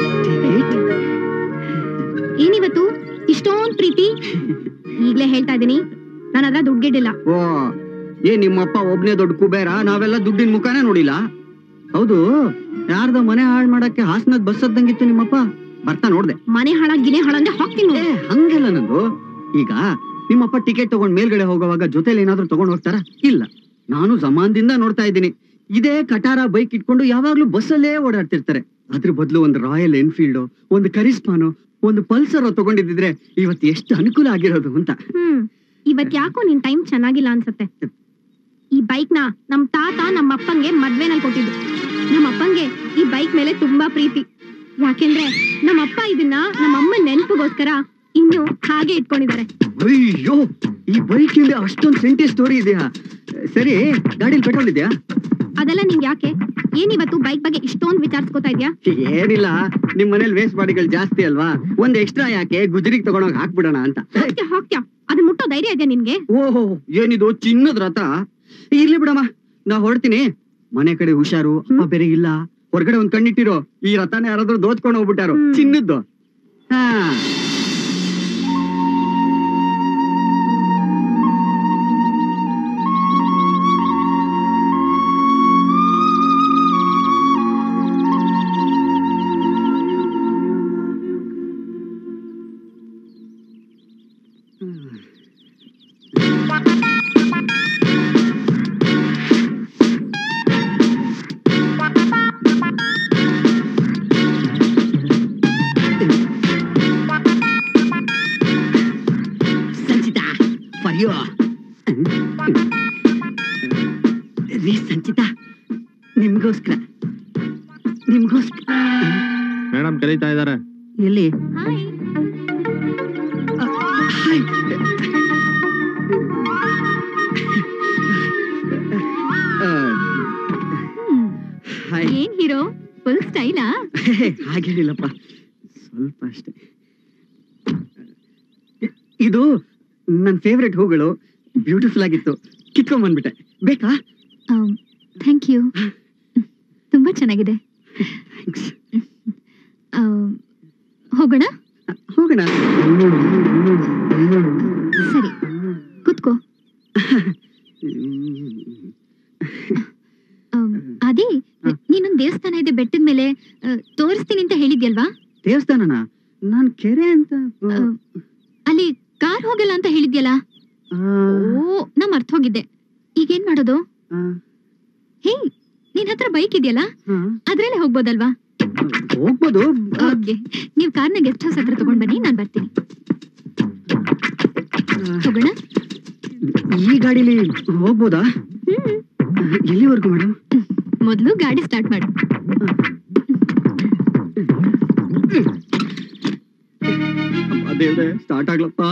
ಏನಿವತ್ತು ಇಷ್ಟೊಂದ್ ಪ್ರೀತಿ? ಈಗ್ಲೇ ಹೇಳ್ತಾ ಇದೀನಿ, ನಾನು ಅದ್ರ ದುಡ್ಡಿಡಿಲ್ಲ. ಓ ನಿಮ್ಮಪ್ಪ ಒಬ್ನೇ ದೊಡ್ಡ ಕುಬೇರ, ನಾವೆಲ್ಲ ದುಡ್ಡಿನ ಮುಖಾನೇ ನೋಡಿಲ್ಲ. ಹೌದು, ಯಾರ್ದ ಮನೆ ಹಾಳು ಮಾಡಕ್ಕೆ ಹಾಸನದ್ ಬಸ್ ಹತ್ತಂಗಿತ್ತು ನಿಮ್ಮಪ್ಪ. ಬರ್ತಾ ನೋಡ್ದೆ. ಮನೆ ಹಾಳಾಗಿನೇ ಹಾಳಂದ್ರೆ ಹಾಕ್ತೀನಿ. ಹಂಗೆಲ್ಲ ನಂದು. ಈಗ ನಿಮ್ಮಪ್ಪ ಟಿಕೆಟ್ ತಗೊಂಡ್ ಮೇಲ್ಗಡೆ ಹೋಗುವಾಗ ಜೊತೆಲಿ ಏನಾದ್ರು ತಗೊಂಡ್ ಹೋಗ್ತಾರ? ಇಲ್ಲ. ನಾನು ಜಮಾನ್ದಿಂದ ನೋಡ್ತಾ ಇದ್ದೀನಿ, ಇದೇ ಕಟಾರ ಬೈಕ್ ಇಟ್ಕೊಂಡು ಯಾವಾಗ್ಲೂ ಬಸ್ಸಲ್ಲೇ ಓಡಾಡ್ತಿರ್ತಾರೆ. ಅದ್ರ ಬದಲು ಒಂದು ರಾಯಲ್ ಎನ್ಫೀಲ್ಡ್, ಒಂದು ಕರಿಸ್ಮಾನು, ಒಂದು ಪಲ್ಸರ್ ತಗೊಂಡಿದ್ರೆ ಇವತ್ತು ಎಷ್ಟು ಅನುಕೂಲ ಆಗಿರೋದು ಅಂತ. ಇವತ್ ಯಾಕೋ ನಿನ್ ಟೈಮ್ ಚೆನ್ನಾಗಿಲ್ಲ ಅನ್ಸತ್ತೆ. ಈ ಬೈಕ್ ನ ನಮ್ ತಾತ ನಮ್ಮ ಅಪ್ಪಂಗೆ ಮದ್ವೆನಲ್ಲಿ ಕೊಟ್ಟಿದ್ದು. ನಮ್ಮ ಅಪ್ಪಂಗೆ ಈ ಬೈಕ್ ಮೇಲೆ ತುಂಬಾ ಪ್ರೀತಿ. ಯಾಕೆಂದ್ರೆ ನಮ್ಮ ಅಪ್ಪ ಇದನ್ನ ನಮ್ಮ ಅಮ್ಮ ನೆನಪಿಗೋಸ್ಕರ ಇನ್ನು ಹಾಗೆ ಇಟ್ಕೊಂಡಿದ್ದಾರೆ. ಅಯ್ಯೋ, ಈ ಬೈಕ್ ಇಂದ ಅಷ್ಟೊಂದು ಸೆಂಟಿ ಸ್ಟೋರಿ ಇದೆಯಾ? ಸರಿ, ಗಾಡಿಲಿ ಪೆಟ್ರೋಲ್ ಇದೆಯಾ? ಅದೆಲ್ಲ ನಿಂಗೆ ಯಾಕೆ? ಏನಿವತ್ತು ಬೈಕ್ ಬಗ್ಗೆ ಇಷ್ಟೊಂದು ವಿಚಾರಿಸ್ಕೊತಾ ಇದ್ಯಾ? ಏನಿಲ್ಲ, ನಿಮ್ ಮನೇಲಿ ವೇಸ್ಟ್ ಬಾಡಿಗಳು ಜಾಸ್ತಿ ಅಲ್ವಾ, ಒಂದ್ ಎಕ್ಸ್ಟ್ರಾ ಯಾಕೆ ಗುಜರಿಗೆ ತಗೊಂಡೋಗಿ ಹಾಕ್ಬಿಡೋಣ ಅಂತ. ಹಾಕ್ತ್ಯಾ ಅದನ್ನ ಮುಟ್ಟೋ ಧೈರ್ಯ ಇದೆಯಾ ನಿನ್ಗೆ? ಓಹೋ, ಏನಿದು ಚಿನ್ನದ ರಥ? ಇರ್ಲಿ ಬಿಡಮ್ಮ, ನಾ ಹೊರಡ್ತೀನಿ. ಮನೆ ಕಡೆ ಹುಷಾರು. ಅಪ್ಪ ಬೇರೆ ಇಲ್ಲ, ಹೊರಗಡೆ ಒಂದ್ ಕಣ್ಣಿಟ್ಟಿರೋ. ಈ ರಥನ ಯಾರಾದ್ರೂ ದೋಚ್ಕೊಂಡು ಹೋಗ್ಬಿಟ್ಟಾರೋ ಚಿನ್ನದ್ದು. ಹಾ, ಸಂಚಿತಾ, ನಿಮ್ಗೋಸ್ಕರ ಮೇಡಮ್ ಕರೀತಾ ಇದಾರೆ. ಎಲ್ಲಿ? ಏನ್ ಹೀರೋ, ಫುಲ್ ಸ್ಟೈಲಾ? ಹಾಗೇನಿಲ್ಲಪ್ಪ, ಸ್ವಲ್ಪ ಅಷ್ಟೇ. ಇದು ನನ್ನ ಫೇವ್ರೆಟ್ ಹೂಗಳು, ಬ್ಯೂಟಿಫುಲ್ ಆಗಿತ್ತು, ಕಿತ್ಕೊಂಡ್ ಬಂದ್ಬಿಟ್ಟೆ. ಬೇಕಾ? ಥ್ಯಾಂಕ್ ಯು, ತುಂಬಾ ಚೆನ್ನಾಗಿದೆ. ಹೋಗೋಣ ಹೋಗೋಣ. ಸರಿ, ಕೂತ್ಕೋ. ಅದೇ ನೀನೊಂದ್ ದೇವಸ್ಥಾನ ಇದೆ ಬೆಟ್ಟದ ಮೇಲೆ, ತೋರಿಸ್ತೀನಿ ಅಂತ ಹೇಳಿದ್ಯಲ್ವಾ? ದೇವಸ್ಥಾನನ? ನಾನ್ ಕೆರೆ ಅಂತ. ಅಲ್ಲಿ ಕಾರ್ ಹೋಗಲ್ಲ ಅಂತ ಹೇಳಿದ್ಯಲ್ಲ? ಓ, ನಾ ಮರ್ತ್ ಹೋಗಿದ್ದೆ. ಈಗೇನ್ ಮಾಡೋದು? ಹೇ, ನಿನ್ ಹತ್ರ ಬೈಕ್ ಇದೆಯಲ್ಲ, ಅದ್ರಲ್ಲೇ ಹೋಗ್ಬೋದಲ್ವಾ? ಹೋಗ್ಬೋದು. ಓಕೆ, ನೀವ್ ಕಾರ್ನ ಗೆಸ್ಟ್ ಹೌಸ್ ಹತ್ರ ತಗೊಂಡ್ ಬನ್ನಿ, ನಾನ್ ಬರ್ತೀನಿ. ಹೋಗೋಣ. ಈ ಗಾಡಿಲಿ ಹೋಗ್ಬೋದಾ? ಎಲ್ಲಿವರೆಗೂ ಮೇಡಮ್? ಮೊದ್ಲು ಗಾಡಿ ಸ್ಟಾರ್ಟ್ ಮಾಡು. ದೇವ್ರೆ, ಸ್ಟಾರ್ಟ್ ಆಗ್ಲಪ್ಪ.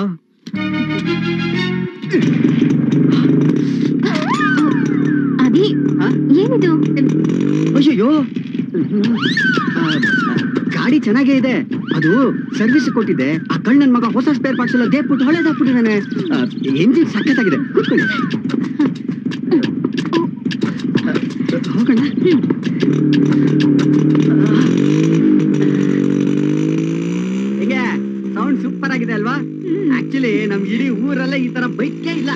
ಅದೇ ಏನಿದು? ಅಯ್ಯೋ, ಗಾಡಿ ಚೆನ್ನಾಗೇ ಇದೆ. ಅದು ಸರ್ವಿಸ್ ಕೊಟ್ಟಿದ್ದೆ. ಆ ಕಣ್ಣನ್ ಮಗ ಹೊಸ ಸ್ಪೇರ್ ಪಾರ್ಟ್ಸ್ ಎಲ್ಲ ದೇಪ್ಬಿಟ್ಟು ಹಳೇದಾಗ್ಬಿಟ್ಟಿದ್ದಾನೆ. ಎಂಜಿನ್ ಸಖತ್ತಾಗಿದೆ. ಕೂತ್ಕೊಳ್ಳಿ, ಹೋಗೋಣ. ಹೇಗೆ ಸೌಂಡ್ ಸೂಪರ್ ಆಗಿದೆ ಅಲ್ವಾ? ಆಕ್ಚುಲಿ ನಮ್ ಇಡೀ ಊರಲ್ಲೇ ಈ ತರ ಬೈಕೇ ಇಲ್ಲ.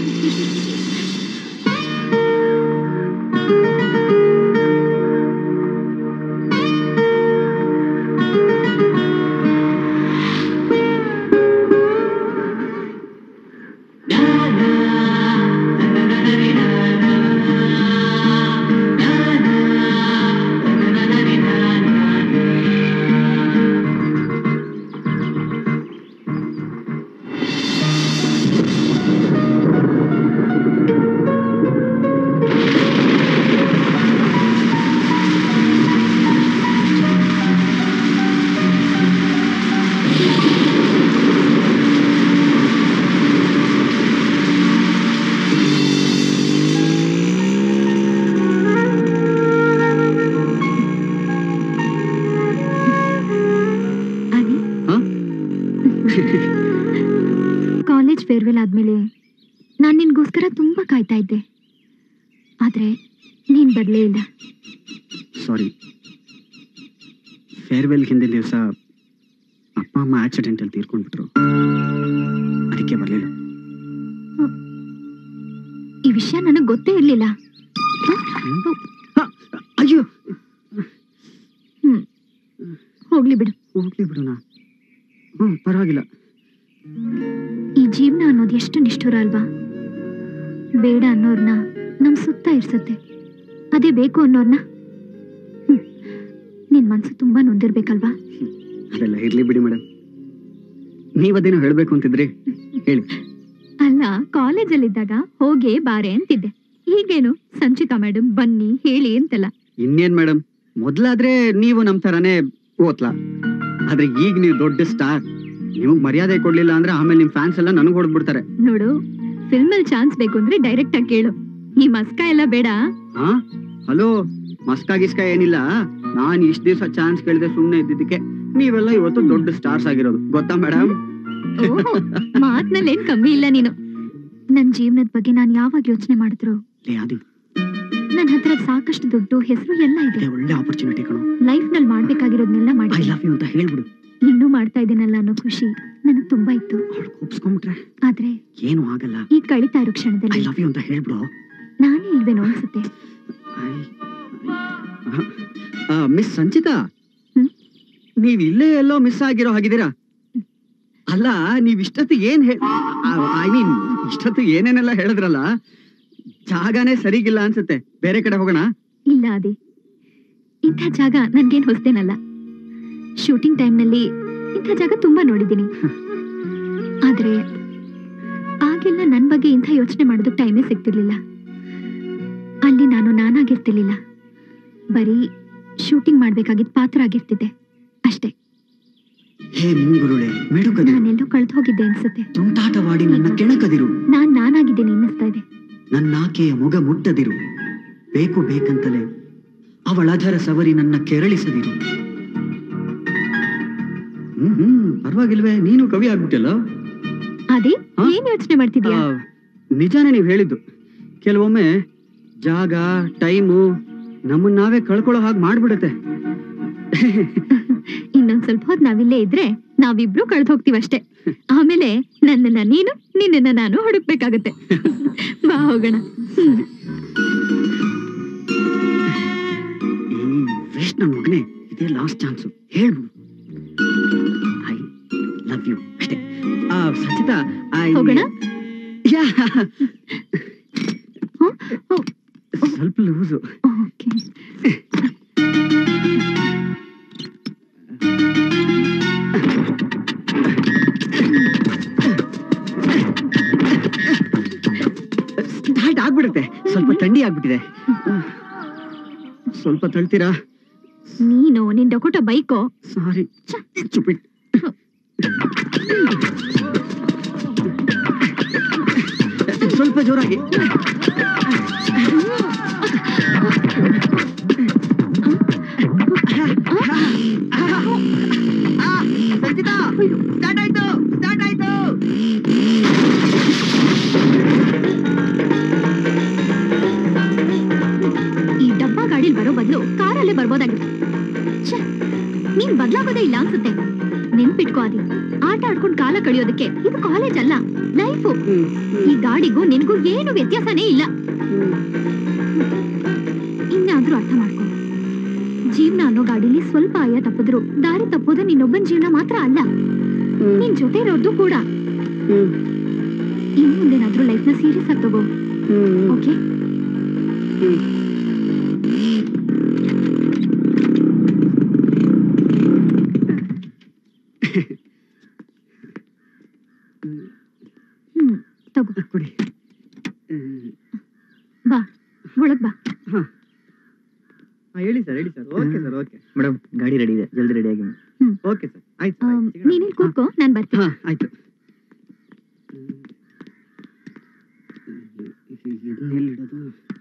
ಕಾಲೇಜ್ ಫೇರ್ವೆಲ್ ಆದ್ಮೇಲೆ ನಾನು ನಿನ್ಗೋಸ್ಕರ ತುಂಬಾ ಕಾಯ್ತಾ ಇದ್ದೆ, ಆದ್ರೆ ನೀನ್ ಬರ್ಲೇ ಇಲ್ಲ. ಸಾರಿ, ಫೇರ್ವೆಲ್ ಹಿಂದಿನ ದಿವಸ ಅಪ್ಪ ಅಮ್ಮ ಆಕ್ಸಿಡೆಂಟ್ ಅಲ್ಲಿ ತೀರ್ಕೊಂಡ್ಬಿಟ್ರು, ಅದಕ್ಕೆ ಬರ್ಲಿಲ್ಲ. ಈ ವಿಷಯ ನನಗೆ ಗೊತ್ತೇ ಇರ್ಲಿಲ್ಲ. ಅಯ್ಯೋ, ಹೋಗ್ಲಿ ಬಿಡು. ಹೋಗ್ಲಿ ಬಿಡುನಾ? ಪರವಾಗಿಲ್ಲ. ಈ ಜೀವನ ಅನ್ನೋದು ಎಷ್ಟು ನಿಷ್ಠುರ ಅಲ್ವಾ? ಬೇಡ ಅನ್ನೋರ್ನ ನಮ್ ಸುತ್ತ ಇರ್ಸತ್ತೆ, ಅದೇ ಬೇಕು ಅನ್ನೋರ್ನ ನಿನ್ ಮನ್ಸು ತುಂಬಾ ನೊಂದಿರ್ಬೇಕಲ್ವಾ? ಅದೆಲ್ಲ ಇರ್ಲಿ ಬಿಡಿ ಮೇಡಮ್, ನೀವದೇನೋ ಹೇಳ್ಬೇಕು ಅಂತಿದ್ರಿ, ಹೇಳಿ. ಅಲ್ಲ, ಕಾಲೇಜಲ್ಲಿದ್ದಾಗ ಹೋಗೇ ಬಾರೆ ಅಂತಿದ್ದೆ, ಈಗೇನು ಸಂಚಿತಾ ಮೇಡಮ್ ಬನ್ನಿ ಹೇಳಿ ಅಂತೆಲ್ಲ. ಇನ್ನೇನ್ ಮೇಡಮ್, ಮೊದ್ಲಾದ್ರೆ ನೀವು ನಮ್ ತರಾನೇ ಓದ್ಲಾ, ಆದ್ರೆ ಈಗ ನೀವು ದೊಡ್ಡ ಸ್ಟಾರ್, ನಿಮಗ್ ಮರ್ಯಾದೆ ಕೊಡ್ಲಿಲ್ಲ ಅಂದ್ರೆ ಆಮೇಲೆ ನಿಮ್ ಫ್ಯಾನ್ಸ್ ಎಲ್ಲ ನನಗ್ ಹೊಡ್ಬಿಡ್ತಾರೆ. ನೋಡು, ಫಿಲ್ಮ್ ಅಲ್ಲಿ ಚಾನ್ಸ್ ಬೇಕು ಅಂದ್ರೆ ಡೈರೆಕ್ಟ್ ಆಗಿ ಕೇಳು, ಈ ಮಸ್ಕ ಎಲ್ಲ ಬೇಡ. ಹಾ, ಹಲೋ, ಮಸ್ಕಾ ಗಿಸ್ಕಾ ಏನಿಲ್ಲ. ನಾನ್ ಇಷ್ಟ ದಿವಸ ಚಾನ್ಸ್ ಕೇಳಿದೆ ಸುಮ್ನೆ ಇದ್ದಿದ್ದಕ್ಕೆ ನೀವೆಲ್ಲ ಇವತ್ತು ದೊಡ್ಡ ಸ್ಟಾರ್ಸ್ ಆಗಿರೋದು, ಗೊತ್ತಾ ಮೇಡಮ್? ಮಾತ್ನಲ್ಲಿ ಏನ್ ಕಮ್ಮಿ ಇಲ್ಲ ನೀನು. ನನ್ ಜೀವನದ ಬಗ್ಗೆ ನಾನ್ ಯಾವಾಗ ಯೋಚನೆ ಮಾಡಿದ್ರು ನನ್ ಹತ್ರ ಸಾಕಷ್ಟು ದುಡ್ಡು, ಹೆಸರು ಎಲ್ಲ ಇದೆ. ಒಳ್ಳೆ ಆಪರ್ಚುನಿಟಿ ಕಣೋ. ಲೈಫ್ ನಲ್ಲಿ ಮಾಡ್ಬೇಕಾಗಿರೋದ್ನೆಲ್ಲ ಮಾಡಿ ಐ ಲವ್ ಯು ಅಂತ ಹೇಳ್ಬಿಡು. ಇನ್ನೂ ಮಾಡ್ತಾ ಇದ್ದೀನಲ್ಲ ಅನ್ನೋ ಖುಷಿ ನನಗ್ ತುಂಬಾ ಇತ್ತು. ಕೂಪ್ಸ್ಕೊಂಡ್ಬಿಟ್ರೆ ಆದ್ರೆ ಏನು ಆಗಲ್ಲ. ಈ ಕಳಿತಾ ಇರೋ ಐ ಕ್ಷಣದಲ್ಲಿ ಲವ್ ಯು ಅಂತ ಹೇಳ್ಬಿಡು. ನಾನೇ ಇಲ್ವೇನೋ ಅನ್ಸುತ್ತೆ. ಮಿಸ್ ಸಂಚಿತಾ, ನೀವ್ ಇಲ್ಲೇ ಎಲ್ಲೋ ಮಿಸ್ ಆಗಿರೋ ಹಾಗಿದ್ದೀರಾ. ಅಲ್ಲ, ನೀವ್ ಇಷ್ಟೊತ್ತು ಏನ್ ಐ ಮೀನ್ ಇಷ್ಟೊತ್ತು ಏನೇನೆಲ್ಲ ಹೇಳಿದ್ರಲ್ಲ, ಜಾಗನೇ ಸರಿಗಿಲ್ಲ ಅನ್ಸುತ್ತೆ. ಬೇರೆ ಕಡೆ ಹೋಗೋಣ? ಇಲ್ಲ ಅದೇ, ಇಂಥ ಜಾಗ ನನ್ಗೇನ್ ಹೊಸ್ತೇನಲ್ಲ. ಶೂಟಿಂಗ್ ಟೈಮ್ ನಲ್ಲಿ ಇಂಥ ಜಾಗ ತುಂಬಾ ನೋಡಿದ್ದೀನಿ, ಆದ್ರೆ ಆಗೆಲ್ಲ ನನ್ ಬಗ್ಗೆ ಇಂಥ ಯೋಚನೆ ಮಾಡೋದಕ್ಕೆ ಟೈಮೇ ಸಿಗ್ತಿರ್ಲಿಲ್ಲ. ಅಲ್ಲಿ ನಾನು ನಾನಾಗಿರ್ತಿರ್ಲಿಲ್ಲ, ಬರೀ ಶೂಟಿಂಗ್ ಮಾಡ್ಬೇಕಾಗಿದ್ದ ಪಾತ್ರ ಆಗಿರ್ತಿದ್ದೆ ಅಷ್ಟೇ. ಹೇ ಮುಂಗುರುಳೆ, ಮೆಡುಕದಿರು, ನಾನೆಲ್ಲೋ ಕಳ್ದು ಹೋಗಿದ್ದೆ ಅನ್ಸುತ್ತೆ. ತುಂಟಾಟವಾಡಿ ನನ್ನ ಕೆಣಕದಿರು, ನಾನಾಗಿದ್ದೇನೆ ಅನ್ನಿಸ್ತಾ ಇದೆ. ನನ್ನಾಕೆಯ ಮೊಗ ಮುಟ್ಟದಿರು, ಬೇಕು ಬೇಕಂತಲೇ ಅವಳಧರ ಸವರಿ ನನ್ನ ಕೆರಳಿಸದಿರು. ಪರವಾಗಿಲ್ವೇ, ನೀನು ಕವಿ ಆಗ್ಬಿಟ್ಟಲ್ಲ. ಅದೇ, ಏನ್ ಯೋಚನೆ ಮಾಡ್ತಿದ್ಯಾ? ನಿಜಾನೇ ನೀವ್ ಹೇಳಿದ್ದು. ಕೆಲವೊಮ್ಮೆ ಜಾಗ, ಟೈಮು ನಮ್ಮನ್ನ ನಾವೇ ಕಳ್ಕೊಳ್ಳೋ ಹಾಗೆ ಮಾಡ್ಬಿಡುತ್ತೆ. ಇನ್ನೊಂದ್ ಸ್ವಲ್ಪ ಹೊತ್ತು ನಾವಿಲ್ಲೇ ಇದ್ರೆ ನಾವಿಬ್ರು ಕಳ್ದು ಹೋಗ್ತೀವಷ್ಟೇ. ಆಮೇಲೆ ನನ್ನನ್ನ ನೀನು, ನಿನ್ನನ್ನ ನಾನು ಹುಡುಕ್ಬೇಕಾಗತ್ತೆ. ಬಾ ಹೋಗೋಣ. ವೇಸ್ಟ್ ನನ್ ಮಗನೇ, ಇದೇ ಲಾಸ್ಟ್ ಚಾನ್ಸು, ಹೇಳ್ಬಿಡು. ಐ ಲವ್ ಯು ಅಷ್ಟೇ. ಸಂಚಿತಾ, ಹೋಗೋಣ? ಸ್ವಲ್ಪ ಲೂಸು. ಸ್ಟಾರ್ಟ್ ಆಗ್ಬಿಡುತ್ತೆ. ಸ್ವಲ್ಪ ಥಂಡಿ ಆಗ್ಬಿಟ್ಟಿದೆ, ಸ್ವಲ್ಪ ತಳ್ತೀರಾ? ನೀನು ನಿನ್ ಡಕೋಟ ಬೈಕೋ. ಸಾರಿ, ಚುಪಿಟ್. ಸ್ವಲ್ಪ ಜೋರಾಗಿ. ಸಂಚಿತಾ, ಸ್ಟಾರ್ಟ್ ಆಯ್ತು, ಸ್ಟಾರ್ಟ್ ಆಯ್ತು. ಈ ಡಬ್ಬಾ ಗಾಡಿಲ್ ಬರೋ ಬದಲು ಅಲ್ಲೇ ಬರ್ಬೋದಾಗಿತ್ತು. ನೀನ್ ಬದ್ಲಾಗೋದೇ ಇಲ್ಲ ಅನ್ಸುತ್ತೆ. ನೆನ್ಪಿಟ್ಕೋ ಆದಿ, ಆಟ ಆಡ್ಕೊಂಡು ಕಾಲ ಕಳಿಯೋದಕ್ಕೆ ಇದು ಕಾಲೇಜ್ ಅಲ್ಲ, ಲೈಫು. ಈ ಗಾಡಿಗೂ ನಿನ್ಗೂ ಏನು ವ್ಯತ್ಯಾಸನೇ ಇಲ್ಲ. ಇನ್ನಾದ್ರೂ ಅರ್ಥ ಮಾಡ್ಕೊ. ಜೀವನ ಅನ್ನೋ ಗಾಡಿಲಿ ಸ್ವಲ್ಪ ಆಯ ತಪ್ಪಿದ್ರು ದಾರಿ ತಪ್ಪೋದು ನಿನ್ನೊಬ್ಬನ ಜೀವನ ಮಾತ್ರ ಅಲ್ಲ, ನಿನ್ ಜೊತೆ ಇರೋದು ಕೂಡ. ಇನ್ ಮುಂದೇನಾದ್ರೂ ಲೈಫ್ ನ ಸೀರಿಯಸ್ ಆಗಿ ತಗೋ. ಓಕೆ? ತಗೋ ಕುಡಿ. ಬಾ, ಒಳಗ್ ಬಾ. ಹೇಳಿ sir. Okay sir. Okay madam, ಗಾಡಿ ರೆಡಿ ಇದೆ, ಜಲ್ದಿ ರೆಡಿ ಆಗಿ. ಓಕೆ ಸರ್, ಆಯ್ತು. ನೀನಿಲ್ ಕೂತ್ಕೋ, ನಾನ್ ಬರ್ತೀನಿ. ಆಯ್ತು. ಇದನ್ನೆಲ್ಲಿಡೋದು?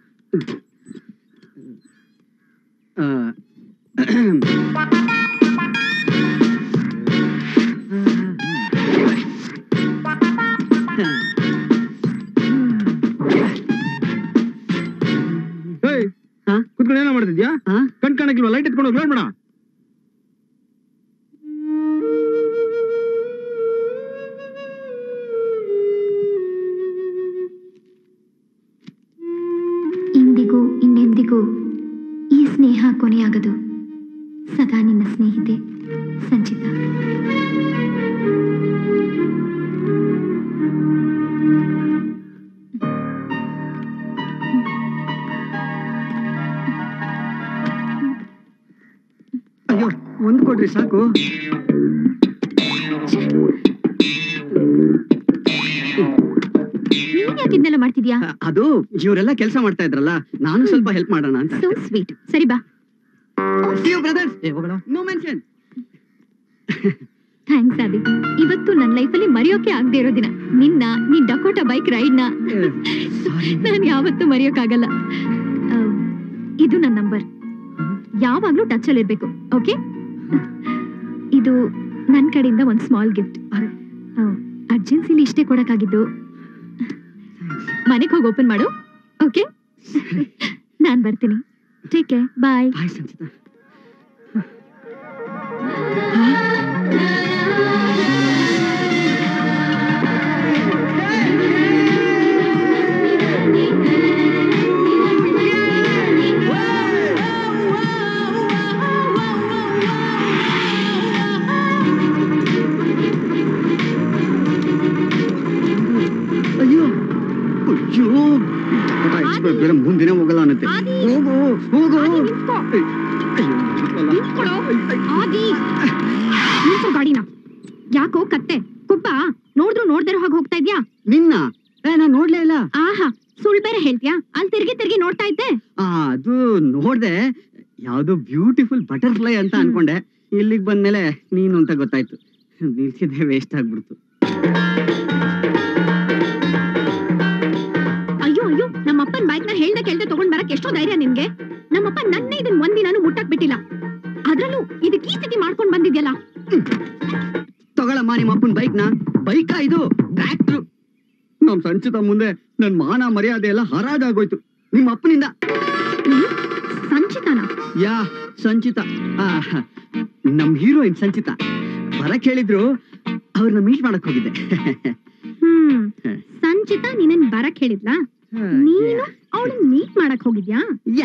ಕುತ್ಕೊಂಡು ಏನೋ ಮಾಡ್ತಿದ್ಯಾ? ಕಣ್ ಕಾಣಕ್ಕಿಲ್ವಾ? ಲೈಟ್ ಎತ್ಕೊಂಡು ಹೋಗ್ಲಾ ಮೇಡ. ಇಂದಿಗೂ ಇನ್ನೆಂದಿಗೂ ಈ ಸ್ನೇಹ ಕೊನೆಯಾಗದು. ಸದಾ ನಿನ್ನ ಸ್ನೇಹಿತೆ ಸಂಚಿತಾ. ಅಯ್ಯೋ, ಒಂದ್ ಕೊಡ್ರಿ ಸಾಕು. ನೀನ್ ಯಾಕೆ ಇದನ್ನೆಲ್ಲ ಮಾಡ್ತಿದ್ಯಾ? ಅದು ಇವರೆಲ್ಲ ಕೆಲಸ ಮಾಡ್ತಾ ಇದ್ರಲ್ಲ, ನಾನು ಸ್ವಲ್ಪ ಹೆಲ್ಪ್ ಮಾಡೋಣ ಅಂತ. So sweet. ಸರಿ ಬಾ. Brothers, no mention. ಥ್ಯಾಂಕ್ಸ್ ಆದಿ. ಇವತ್ತು ನನ್ನ ಲೈಫಲ್ಲಿ ಮರೆಯೋಕೆ ಆಗದೆ ಇರೋ ದಿನ. ನೀನ್ ಡಕೋಟಾ ಬೈಕ್ ರೈಡ್ ನ ನಾನು ಯಾವತ್ತೂ ಮರೆಯೋಕ್ಕಾಗಲ್ಲ. ಇದು ನನ್ನ ನಂಬರ್, ಯಾವಾಗ್ಲೂ ಟಚ್ ಅಲ್ಲಿ ಇರ್ಬೇಕು. ಓಕೆ? ಇದು ನನ್ನ ಕಡೆಯಿಂದ ಒಂದು ಸ್ಮಾಲ್ ಗಿಫ್ಟ್. ಅರ್ಜೆನ್ಸಿಲಿ ಇಷ್ಟೇ ಕೊಡಕ್ಕಾಗಿದ್ದು. ಮನೆಗೆ ಹೋಗಿ ಓಪನ್ ಮಾಡು. ಓಕೆ? ನಾನ್ ಬರ್ತೀನಿ. Take care. Bye. Bye Sanchita. ಮುಂದಿನ ಹೋಗಲ್ಲ ಅನ್ನತ್ತೆ. ಗಾಡಿನ ಯಾಕೋ ಕತ್ತೆ ಕುಬ್ಬ ನೋಡ್ದಿರೋ ಹಾಗೆ ಹೋಗ್ತಾ ಇದ್ಯಾ? ನಿನ್ನ ನಾನ್ ನೋಡ್ಲೇ ಇಲ್ಲ. ಆಹಾ, ಸುಳ್ ಬೇರೆ ಹೇಳ್ತ್ಯಾ? ಅಲ್ಲಿ ತಿರ್ಗಿ ನೋಡ್ತಾ ಇದ್ದೆ. ಅದು ನೋಡ್ದೆ, ಯಾವ್ದೋ ಬ್ಯೂಟಿಫುಲ್ ಬಟರ್ಫ್ಲೈ ಅಂತ ಅನ್ಕೊಂಡೆ. ಇಲ್ಲಿಗೆ ಬಂದ್ಮೇಲೆ ನೀನು ಅಂತ ಗೊತ್ತಾಯ್ತು. ನಿಲ್ಸಿದ್ದೆ ವೇಸ್ಟ್ ಆಗ್ಬಿಡ್ತು. ಅಯ್ಯೋ, ನಮ್ಮಪ್ಪನ್ ಬೈಕ್ ನ ಹೇಳ್ದೆ ಕೇಳ್ದೆ ತಗೊಂಡ್ ಬರಕ್ ಎಷ್ಟೋ ಧೈರ್ಯ ನಿನ್ಗೆ? ನಮ್ಮಪ್ಪ ನನ್ನೇ ಇದನ್ ಒಂದಿನಾನು ಮುಟ್ಟಕ್ ಬಿಟ್ಟಿಲ್ಲ. ಅದ್ರಲ್ಲೂ ಇದಕ್ಕೆ ಈ ಸ್ಥಿತಿ ಮಾಡ್ಕೊಂಡ್ ಬಂದಿದ್ಯಲ್ಲ. ತಗೊಳಮ್ಮ ನಿಮ್ಮ ಅಪ್ಪನ್ ಬೈಕಾ ಇದು? ಟ್ರ್ಯಾಕ್ಟ್ರು. ನಮ್ ಸಂಚಿತ ಮುಂದೆ ನನ್ ಮಾನ ಮರ್ಯಾದೆ ಎಲ್ಲ ಹರಾಜಾಗೋಯ್ತು ನಿಮ್ಮ ಅಪ್ಪನಿಂದ. ಸಂಚಿತಾನ? ಯಾ, ಸಂಚಿತ. ನಮ್ ಹೀರೋಯಿನ್ ಸಂಚಿತ ಬರಕ್ ಹೇಳಿದ್ರು, ಅವ್ರನ್ನ ಮೀಟ್ ಮಾಡಕ್ ಹೋಗಿದ್ದೆ. ಸಂಚಿತ ನೀನನ್ ಬರಕ್ ಹೇಳಿದ್ಲಾ? ನೀನು ಅವಳನ್ನ ಮೀಟ್ ಮಾಡಕ್ ಹೋಗಿದ್ಯಾ?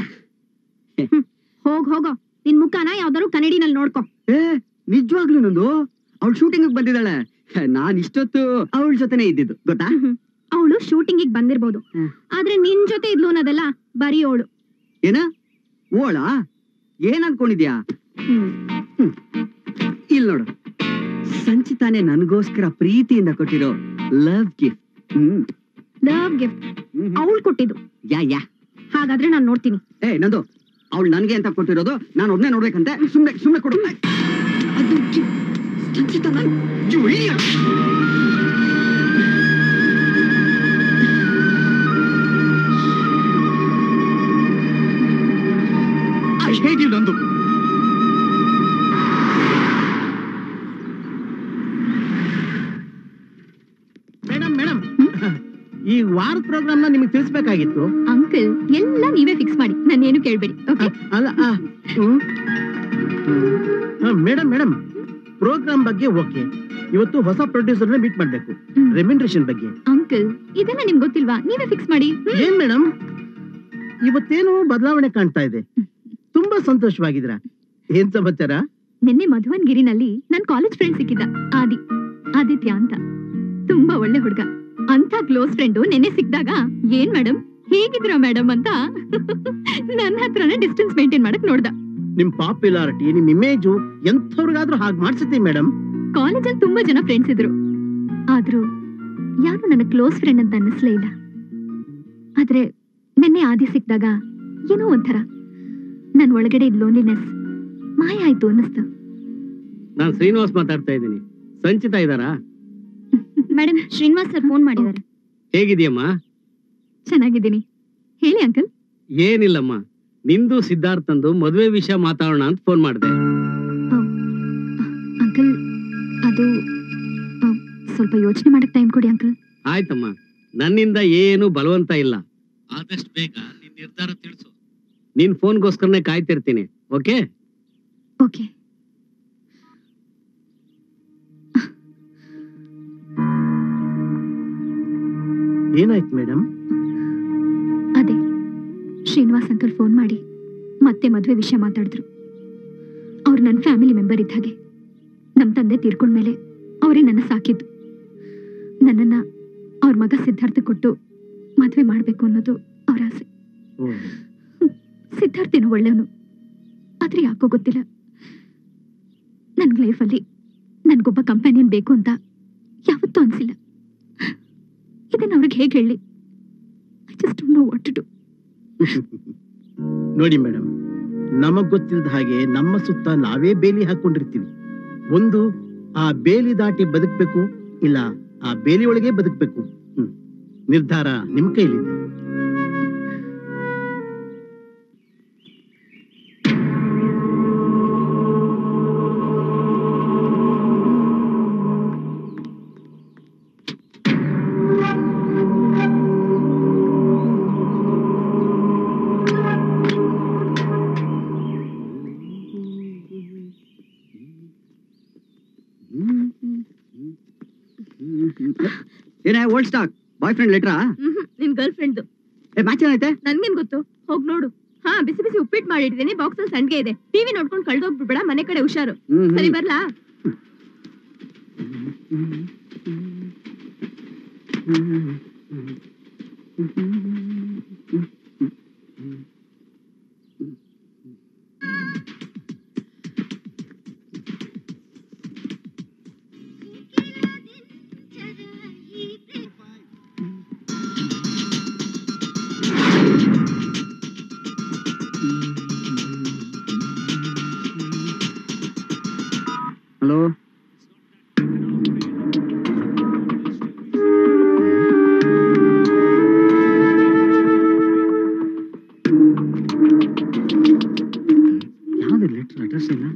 ಹೋಗೋ, ನಿನ್ ಮುಖನ ಯಾವ್ದಾರು ಕನ್ನಡಿನಲ್ಲಿ ನೋಡ್ಕೊ. ನಿಜವಾಗ್ಲೂ ನಂದು ಅವಳು ಶೂಟಿಂಗ್ ಬಂದಿದ್ದಾಳೆ. ನಾನ್ ಇಷ್ಟೊತ್ತು ಅವಳ ಜೊತೆನೆ ಇದ್ದಿದ್ದು, ಗೊತ್ತಾ? ಅವಳು ಶೂಟಿಂಗ್ ಬಂದಿರ್ಬೋದು, ಆದ್ರೆ ನಿನ್ ಜೊತೆ ಇದ್ಲು ಅನ್ನೋದೆಲ್ಲ ಬರೀ ಅವಳು. ಏನ ಓಳ? ಏನ್ ಅನ್ಕೊಂಡಿದ್ಯಾ? ಇಲ್ ನೋಡು, ಸಂಚಿತಾನೆ ನನಗೋಸ್ಕರ ಪ್ರೀತಿಯಿಂದ ಕೊಟ್ಟಿರೋ ಲವ್ ಗಿಫ್ಟ್. ಲವ್ ಗಿಫ್ಟ್ ಅವಳು ಕೊಟ್ಟಿದ್ದು? ಯಾ. ಹಾಗಾದ್ರೆ ನಾನ್ ನೋಡ್ತೀನಿ. ನಂದು ಅವಳು ನನ್ಗೆ ಅಂತ ಕೊಟ್ಟಿರೋದು, ನಾನು ಒಬ್ನೇ ನೋಡ್ಬೇಕಂತೆ. ಸುಮ್ನೆ ಕೊಡು. ಅದು ಸಂಚಿತಾ, ಹೇಗೆ ನಂದು? ಮೇಡಮ್, ಈ ವಾರದ ಪ್ರೋಗ್ರಾಮ್ ನ ನಿಮಗೆ ತಿಳಿಸ್ಬೇಕಾಗಿತ್ತು. ಅಂಕಲ್, ಎಲ್ಲ ನೀವೇ ಫಿಕ್ಸ್ ಮಾಡಿ, ನಾನೇನು ಕೇಳ್ಬೇಡಿ. ಓಕೆ? ಅಲ್ಲ ಮೇಡಮ್ ಪ್ರೋಗ್ರಾಮ್ ಬಗ್ಗೆ ಓಕೆ. ಇವತ್ತು ಹೊಸ ಪ್ರೊಡ್ಯೂಸರ್ ಮೀಟ್ ಮಾಡ್ಬೇಕು. ರೆಮ್ಯುನರೇಷನ್ ಬಗ್ಗೆ ಅಂಕಲ್ ಇದೆಲ್ಲ ನಿಮ್ಗೆ ಗೊತ್ತಿಲ್ವಾ? ನೀವೇ ಫಿಕ್ಸ್ ಮಾಡಿ. ಏನ್ ಮೇಡಮ್ ಇವತ್ತೇನು ಬದಲಾವಣೆ ಕಾಣ್ತಾ ಇದೆ? ತುಂಬಾ ಸಂತೋಷವಾಗಿದ್ದೀರಾ? ಏನ್ ಸಮಾಚಾರ? ನಿನ್ನೆ ಮಧುವನ್ಗಿರಿನಲ್ಲಿ ನನ್ ಕಾಲೇಜ್ ಫ್ರೆಂಡ್ ಸಿಕ್ಕಿದ್ದ, ಆದಿತ್ಯ ಅಂತ. ತುಂಬಾ ಒಳ್ಳೆ ಹುಡುಗ. ಅಂತ ಕ್ಲೋಸ್ ಫ್ರೆಂಡು ನೆನ್ನೆ ಸಿಕ್ಕಿದಾಗ ಏನ್ ಮೇಡಮ್ ಹೇಗಿದ್ದೀರಾ ಮೇಡಮ್ ಅಂತ ನನ್ನ ಹತ್ರನೇ ಡಿಸ್ಟೆನ್ಸ್ ಮೇಂಟೈನ್ ಮಾಡಕ್ ನೋಡ್ದ. ನಿಮ್ ಪಾಪ್ಯುಲಾರಿಟಿ, ನಿಮ್ ಇಮೇಜು ಎಂಥವ್ರಿಗಾದ್ರೂ ಹಾಗೆ ಮಾಡ್ಸುತ್ತೆ ಮೇಡಮ್. ಕಾಲೇಜಲ್ಲಿ ತುಂಬಾ ಜನ ಫ್ರೆಂಡ್ಸ್ ಇದ್ರು, ಆದ್ರೂ ಯಾರು ನನ್ನ ಕ್ಲೋಸ್ ಫ್ರೆಂಡ್ ಅಂತ ಅನ್ನಿಸ್ಲೇ ಇಲ್ಲ. ಆದ್ರೆ ನೆನ್ನೆ ಆದಿ ಸಿಕ್ಕಿದಾಗ ಏನೋ ಒಂಥರ ನನ್ ಒಳಗಡೆ ಲೋನ್ಲಿನೆಸ್ ಮಾಯ ಆಯ್ತು ಅನ್ನಿಸ್ತು. ನಾನು ಶ್ರೀನಿವಾಸ್ ಮಾತಾಡ್ತಾ ಇದ್ದೀನಿ. ಸಂಚಿತಾ ಇದ್ದಾರಾ? ಮೇಡಮ್, ಶ್ರೀನಿವಾಸ್ ಸರ್ ಫೋನ್ ಮಾಡಿದ್ದಾರೆ. ಹೇಗಿದೆಯಮ್ಮ? ಚೆನ್ನಾಗಿದ್ದೀನಿ. ಹೇಳಿ ಅಂಕಲ್. ಏನಿಲ್ಲಮ್ಮ, ನಿಂದು ಸಿದ್ಧಾರ್ಥಂದು ಮದುವೆ ವಿಷಯ ಮಾತಾಡೋಣ ಅಂತ ಫೋನ್ ಮಾಡಿದೆ. ಅಂಕಲ್, ಅದು ಸ್ವಲ್ಪ ಯೋಚನೆ ಮಾಡಕ್ ಟೈಮ್ ಕೊಡಿ ಅಂಕಲ್. ಆಯ್ತಮ್ಮ, ನನ್ನಿಂದ ಏನು ಬಲವಂತ ಇಲ್ಲ. ಆದಷ್ಟು ಬೇಗ ನಿನ್ ನಿರ್ಧಾರ ತಿಳಿಸು. ನಿನ್ ಫೋನ್ಗೋಸ್ಕರನೇ ಕಾಯ್ತಿರ್ತೀನಿ. ಓಕೆ? ಓಕೆ. ಏನಾಯ್ತು ಮೇಡಮ್? ಅದೇ ಶ್ರೀನಿವಾಸ್ ಅಂಕಲ್ ಫೋನ್ ಮಾಡಿ ಮತ್ತೆ ಮದುವೆ ವಿಷಯ ಮಾತಾಡಿದ್ರು. ಅವ್ರು ನನ್ನ ಫ್ಯಾಮಿಲಿ ಮೆಂಬರ್ ಇದ್ದ ಹಾಗೆ. ನಮ್ಮ ತಂದೆ ತೀರ್ಕೊಂಡ್ಮೇಲೆ ಅವರೇ ನನ್ನ ಸಾಕಿದ್ದು. ನನ್ನನ್ನ ಅವ್ರ ಮಗ ಸಿದ್ಧಾರ್ಥ ಕೊಟ್ಟು ಮದುವೆ ಮಾಡ್ಬೇಕು ಅನ್ನೋದು ಅವ್ರ ಆಸೆ. ಸಿದ್ಧಾರ್ಥೇನು ಒಳ್ಳೆಯವನು, ಆದ್ರೆ ಯಾಕೋ ಗೊತ್ತಿಲ್ಲ ನನ್ ಲೈಫಲ್ಲಿ ನನ್ಗೊಬ್ಬ ಕಂಪ್ಯಾನಿಯನ್ ಬೇಕು ಅಂತ ಯಾವತ್ತೂ ಅನ್ಸಿಲ್ಲ. ಇದನ್ನ ಅವ್ರಿಗೆ ಹೇಗೆ ಹೇಳಿ? I just don't know what to do. ನೋಡಿ ಮೇಡಮ್, ನಮಗ್ ಗೊತ್ತಿಲ್ಲದ ಹಾಗೆ ನಮ್ಮ ಸುತ್ತ ನಾವೇ ಬೇಲಿ ಹಾಕೊಂಡಿರ್ತೀವಿ. ಒಂದು ಆ ಬೇಲಿ ದಾಟಿ ಬದುಕ್ಬೇಕು, ಇಲ್ಲ ಆ ಬೇಲಿ ಒಳಗೆ ಬದುಕ್ಬೇಕು. ನಿರ್ಧಾರ ನಿಮ್ ಕೈಲಿದೆ. ಏನೇ ಓಲ್ಡ್ ಸ್ಟಾಕ್ ಬಾಯ್ ಫ್ರೆಂಡ್ ಲೆಟ್ರಾ? ನಿನ್ ಗರ್ಲ್ ಫ್ರೆಂಡ್. ಮ್ಯಾಚ್ ಏನೈತೆ? ನನ್ಗೇನ್ ಗೊತ್ತು, ಹೋಗ್ ನೋಡು. ಹಾ, ಬಿಸಿ ಬಿಸಿ ಉಪ್ಪಿಟ್ಟು ಮಾಡಿಟ್ಟಿದ್ದೀನಿ, ಬಾಕ್ಸ್ ಅಲ್ಲಿ ಸಂಡ್ಗೆ ಇದೆ. ಟಿವಿ ನೋಡ್ಕೊಂಡು ಕಳ್ದೋಗ್ಬಿಡ್ಬೇಡ, ಮನೆ ಕಡೆ ಹುಷಾರು. ಸರಿ, ಬರ್ಲಾ? ಹಲೋ, ಯಾವ್ದು ಲೆಟರ್? ಅಡ್ರೆಸ್ ಇಲ್ಲ.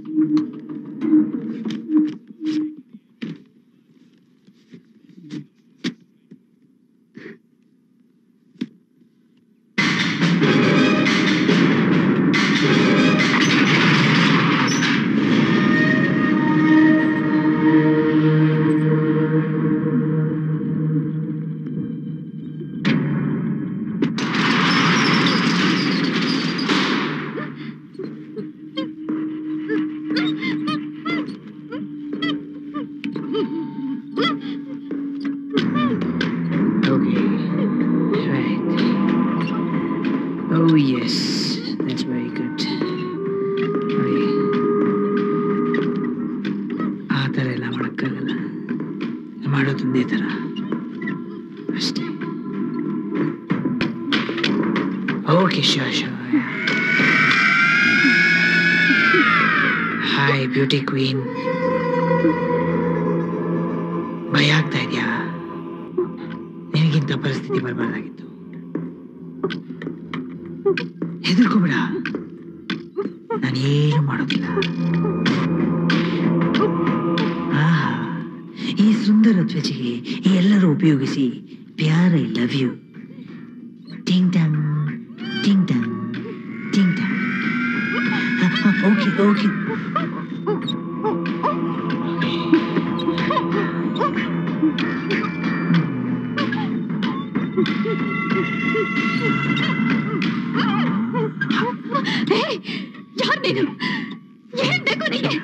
Oh yes, that's very good. ಆ ಥರ ಎಲ್ಲ ಮಾಡೋಕ್ಕಾಗಲ್ಲ, ಮಾಡೋದೊಂದೇ ಥರ ಅಷ್ಟೇ. Okay, sure. Hi beauty queen. ಭಯ ಆಗ್ತಾ ಇದೆಯಾ? ನಿನಗಿಂತ ಪರಿಸ್ಥಿತಿ ಬರಬಾರ್ದಾಗಿತ್ತು. ಹೆದರ್ಕೋಬೇಡ, ನಾನೇನು ಮಾಡೋದಿಲ್ಲ. ಈ ಸುಂದರ ತ್ವಚೆಗೆ ಎಲ್ಲರೂ ಉಪಯೋಗಿಸಿ ಪ್ಯಾರ್ ಐ ಲವ್ ಯು. ಟಿಂಗ್ ಟಂಗ್ ಟಿಂಗ್ ಟಂಗ್ ಓಕೆ ಓಕೆ ಯಾರು ನೀನು? ಏನ್ ಬೇಕು ನಿನಗೆ?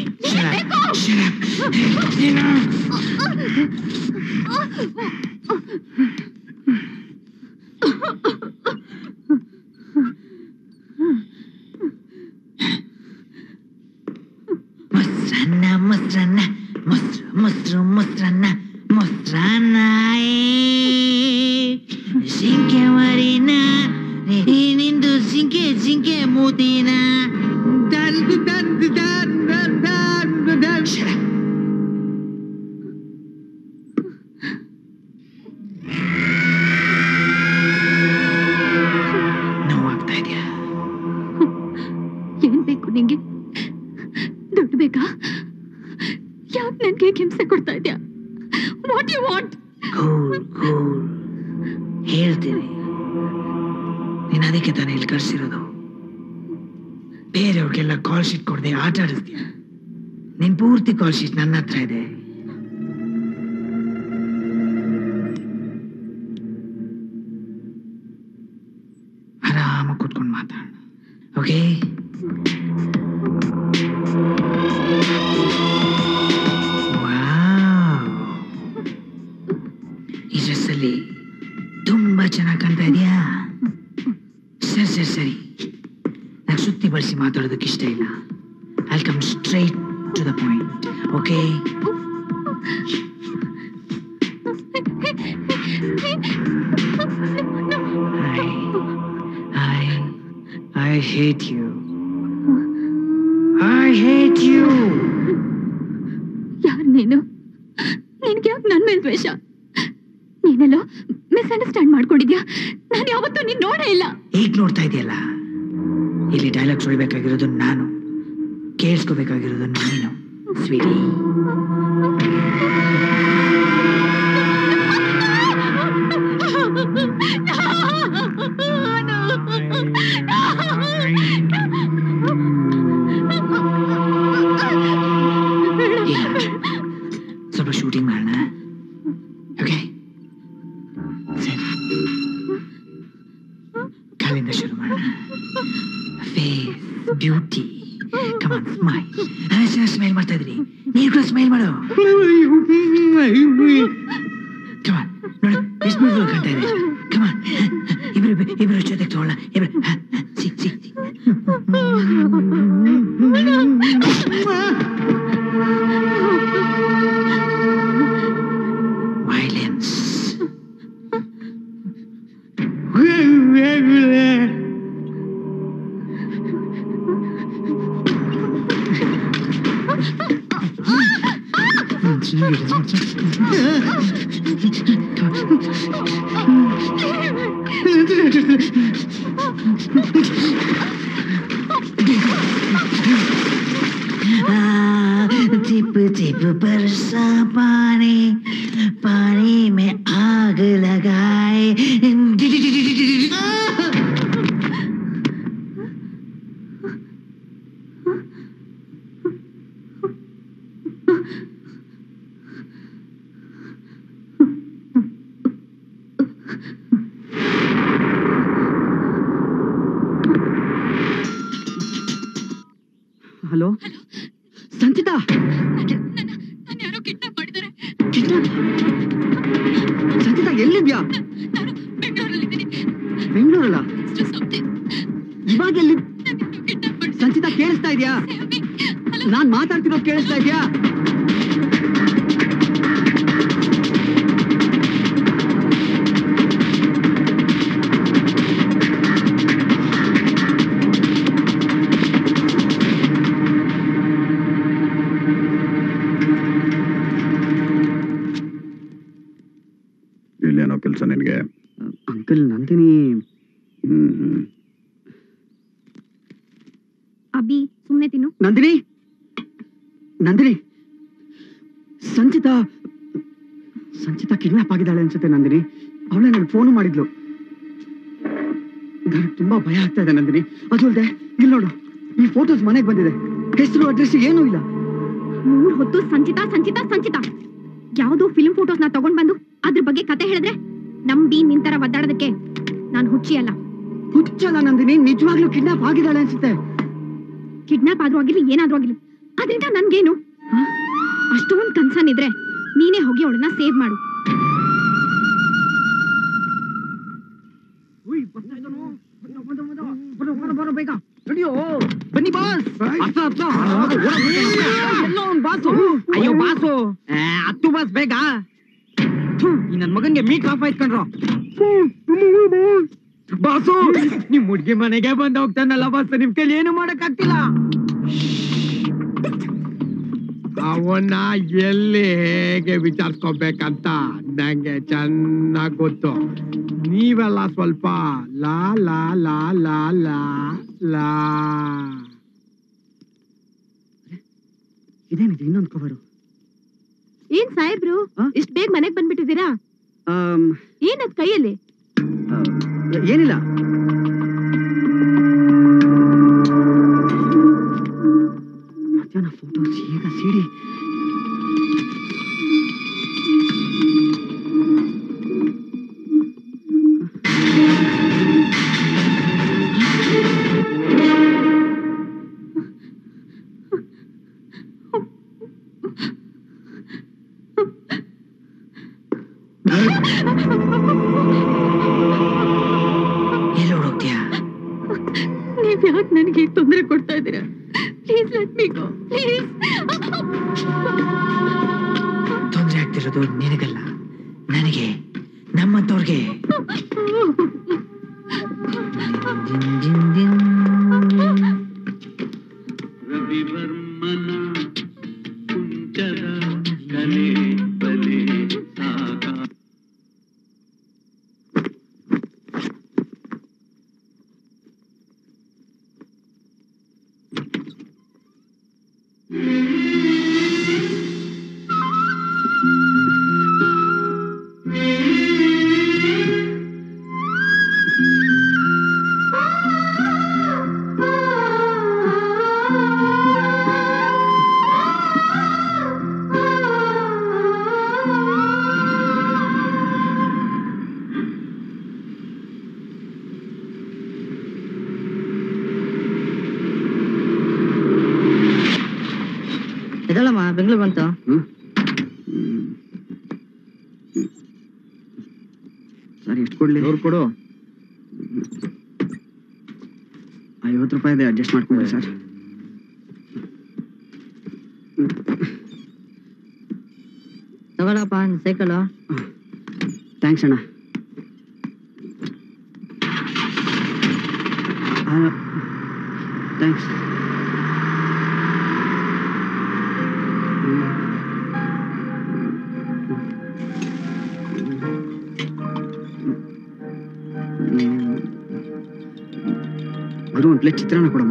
ಮೊಸರನ್ನ ಮೊಸರನ್ನ ಮೊಸರು ಮೊಸರನ್ನ ಮೊಸರನ್ನ ಜಿಂಕೆ ಮರಿನ ನಿಂದು ಜಿಂಕೆ ಮೂತಿನ ನೋವಾಗ್ತಾ ಇದೆಯಾ? ಏನ್ ಬೇಕು ನಿಂಗೆ? ದುಡ್ಡು ಬೇಕಾ? ಯಾಕೆ ನನ್ಗೆ ಹಿಂಸೆ ಕೊಡ್ತಾ ಇದ್ಯಾ? What you want? ಕೂಲ್ ಹೇಳ್ತೀನಿ. ನೀನ್ ಅದಕ್ಕೆ ತಾನೇ ಇಲ್ಲಿ ಕರ್ಸಿರೋದು. ಬೇರೆಯವ್ರಿಗೆಲ್ಲ ಕಾಲ್ ಶೀಟ್ ಕೊಡದೆ ಆಟ ಆಡಿಸ್ತೀಯ. ನಿನ್ ಪೂರ್ತಿ ಕಾಲ್ ಶೀಟ್ ನನ್ನ ಹತ್ರ ಇದೆ. ಆರಾಮಾಗಿ ಕೂತ್ಕೊಂಡು ಮಾತಾಡೋಣ, ಓಕೆ? ಈ ಡ್ರೆಸ್ಸಲ್ಲಿ ತುಂಬಾ ಚೆನ್ನಾಗಿ ಕಾಣ್ತಾ ಇದೆಯಾ? ಸರಿ ಸರಿ ಸರಿ, ನಾನು ಸುತ್ತಿ ಬಳಸಿ ಮಾತಾಡೋದಕ್ಕೆ ಇಷ್ಟ ಇಲ್ಲ. I come straight to the point, okay? I hate you. I hate you. ಯಾರು ನೀನು? ನಿನ್ಗೆ ಯಾಕೆ ನನ್ ಮೇಲೆ ದ್ವೇಷ? ನೀನೆಲ್ಲೋ ಮಿಸ್ಅಂಡರ್ಸ್ಟ್ಯಾಂಡ್ ಮಾಡ್ಕೊಂಡಿದ್ಯಾ? ನಾನು ಯಾವತ್ತೂ ನೀನ್ ನೋಡೇ ಇಲ್ಲ. ಈಗ ನೋಡ್ತಾ ಇದೆಯಲ್ಲ, ಇಲ್ಲಿ ಡೈಲಾಗ್ ಹೊಡಿಬೇಕಾಗಿರೋದು ನಾನು, ಕೇಳಿಸ್ಕೋಬೇಕಾಗಿರೋದು ನೀನು ಸ್ವೀಟಿ. ಸ್ವಲ್ಪ ಶೂಟಿಂಗ್ ಮಾಡೋಣ, ಓಕೆ? ಸರಿ, ಕಾಲಿಂದ ಶುರು ಮಾಡೋಣ. Face beauty, come on smile. ಚೆನ್ನಾಗಿ ಸ್ಮೈಲ್ ಮಾಡ್ತಾ ಇದ್ರಿ, ನೀವು ಕೂಡ ಸ್ಮೈಲ್ ಮಾಡು. ಕಮ್ ಆನ್, ನೋಡು ಎಷ್ಟು ಮೂರು ಕಾಣ್ತಾ ಇದೆ. ಕಮ್ ಆನ್, ಇಬ್ರು ಜೊತೆಗೆ ತಗೊಳ್ಳ. ಇಬ್ರು ಸಿಕ್ ವೈಲೆನ್ಸ್. टिप टिप बरसा पानी, पानी में आग लगाए. ಹಲೋ ಸಂಚಿತಾ, ನಾನು ಯಾರೋ ಕಿಡ್ನಾಪ್ ಮಾಡಿದ್ದಾರೆ. ಸಂಚಿತಾ ಎಲ್ಲಿದ್ಯಾ? ನಾನು ಬೆಂಗಳೂರಲ್ಲಿದ್ದೀನಿ. ಬೆಂಗಳೂರಲ್ಲ? ಸಮಥಿಂಗ್. ಇವಾಗ ಎಲ್ಲಿ? ಕಿಡ್ನಾಪ್ ಮಾಡಿ. ಸಂಚಿತಾ ಕೇಳಿಸ್ತಾ ಇದೆಯಾ? ನಾನ್ ಮಾತಾಡ್ತಿರೋದು ಕೇಳಿಸ್ತಾ ಇದೆಯಾ? ಇಲ್ಲೇನೋ ಕೆಲಸ ನಿನಗೆ? ಅಂಕಲ್ ನಂದಿನಿ. ಅಭಿ ಸುಮ್ನೆ ತಿನ್ನು. ನಂದಿನಿ, ನಂದಿನಿ, ಸಂಚಿತಾ ಕಿಡ್ನಾಪ್ ಆಗಿದ್ದಾಳೆ ಅನ್ಸುತ್ತೆ ನಂದಿನಿ. ಅವಳೇ ನನಗೆ ಫೋನ್ ಮಾಡಿದ್ಲು. ನನಗೆ ತುಂಬಾ ಭಯ ಆಗ್ತಾ ಇದೆ ನಂದಿನಿ. ಅದು ಅಲ್ಲದೆ ಇಲ್ಲಿ ನೋಡು, ಈ ಫೋಟೋಸ್ ಮನೆಗೆ ಬಂದಿದೆ. ಹೆಸರು ಅಡ್ರೆಸ್ ಏನೂ ಇಲ್ಲ. 3 ಹೊತ್ತು ಸಂಚಿತಾ ಸಂಚಿತಾ ಸಂಚಿತಾ ಯಾವ್ದೋ ಫಿಲ್ಮ್ ಫೋಟೋಸ್ ನ ತಗೊಂಡ್ ಬಂದು ಅದ್ರ ಬಗ್ಗೆ ಕತೆ ಹೇಳಿದ್ರೆ ನಂಬಿ ನಿಂತರ ಒದ್ದಾಡೋದಕ್ಕೆ ನಾನು ಹುಚ್ಚಿ ಅಲ್ಲ. ಹುಚ್ಚಲ್ಲ ನಂದಿನಿ, ನಿಜವಾಗ್ಲೂ ಕಿಡ್ನಾಪ್ ಆಗಿದ್ದಾಳೆ ಅನ್ಸುತ್ತೆ. ಕಿಡ್ನಾಪ್ ಆದ್ರೂ ಆಗಿರ್ಲಿ ಏನಾದ್ರೂ ಆಗಿರ್ಲಿ ಅದರಿಂದ ನನ್ಗೇನು? ಅಷ್ಟೊಂದು ಕನ್ಸರ್ನ್ ಇದ್ರೆ ನೀನೇ ಹೋಗಿ ಅವಳನ್ನ ಸೇವ್ ಮಾಡು. ಬನ್ನಿ ಬಾಸ್. ಬಾಸು. ಅಯ್ಯೋ ಬಾಸು, ಹತ್ತು ಬಾಸ್ ಬೇಗ. ನನ್ ಮಗನ್ಗೆ ಮೀಟ್ ಆಫ್ ಆಯ್ತು ಕಣ್ರು. ಬಾಸು, ನಿಮ್ ಹುಡ್ಗಿ ಮನೆಗೆ ಬಂದ್ ಹೋಗ್ತಾನಲ್ಲ ಬಾಸು, ನಿಮ್ ಕೈಲಿ ಏನು ಮಾಡಕ್ ಆಗ್ತಿಲ್ಲ. ಅವನ್ನ ಎಲ್ಲಿ ಹೇಗೆ ವಿಚಾರಿಸ್ಕೋಬೇಕಂತ ನಂಗೆ ಚೆನ್ನಾಗ್ ಗೊತ್ತು. ನೀವೆಲ್ಲ ಸ್ವಲ್ಪ ಲಾ ಲಾ ಲಾ ಲಾ ಲಾ ಲಾ. ಇದೇನಿದೆ ಇನ್ನೊಂದು ಕವರು? ಏನ್ ಸಾಹೇಬ್ರು ಇಷ್ಟ್ ಬೇಗ ಮನೆಗ್ ಬಂದ್ಬಿಟ್ಟಿದ್ದೀರಾ? ಏನದ್ ಕೈಯಲ್ಲಿ? ಏನಿಲ್ಲ. ಮಧ್ಯಾಹ್ನ ಫೋಟೋಸ್, ಈಗ ಸಿಡಿ. ನೀವ್ ಯಾಕೆ ನನಗೆ ತೊಂದರೆ ಕೊಡ್ತಾ ಇದ್ದೀರಾ? Please let me go, please. ತೊಂದರೆ ಆಗ್ತಿರೋದು ನಿನಗಲ್ಲ, ನನಗೆ, ನಮ್ಮಂತವ್ರಿಗೆ. ರವಿವರ್ಮನ ಕುಂಚದ ಕಲೆ ಬಲೆ ಸಾಗ. ಇದಳಮ್ಮ ಬೆಂಗಳೂರು ಬಂತು. ಸರ್ ಎಷ್ಟು ಕೊಡ್ಲಿ? 100 ಕೊಡು. 50 ರೂಪಾಯಿ ಇದೆ, ಅಡ್ಜಸ್ಟ್ ಮಾಡ್ಕೊಂಡ್ರಿ ಸರ್. ತಗೊಳಪ್ಪ ಸೈಕಲ್. ಥ್ಯಾಂಕ್ಸ್ ಅಣ್ಣ. ಥ್ಯಾಂಕ್ಸ್. ಗುರು, ಒಂದು ಪ್ಲೇಟ್ ಚಿತ್ರಾನ್ನ ಕೊಡಮ್ಮ.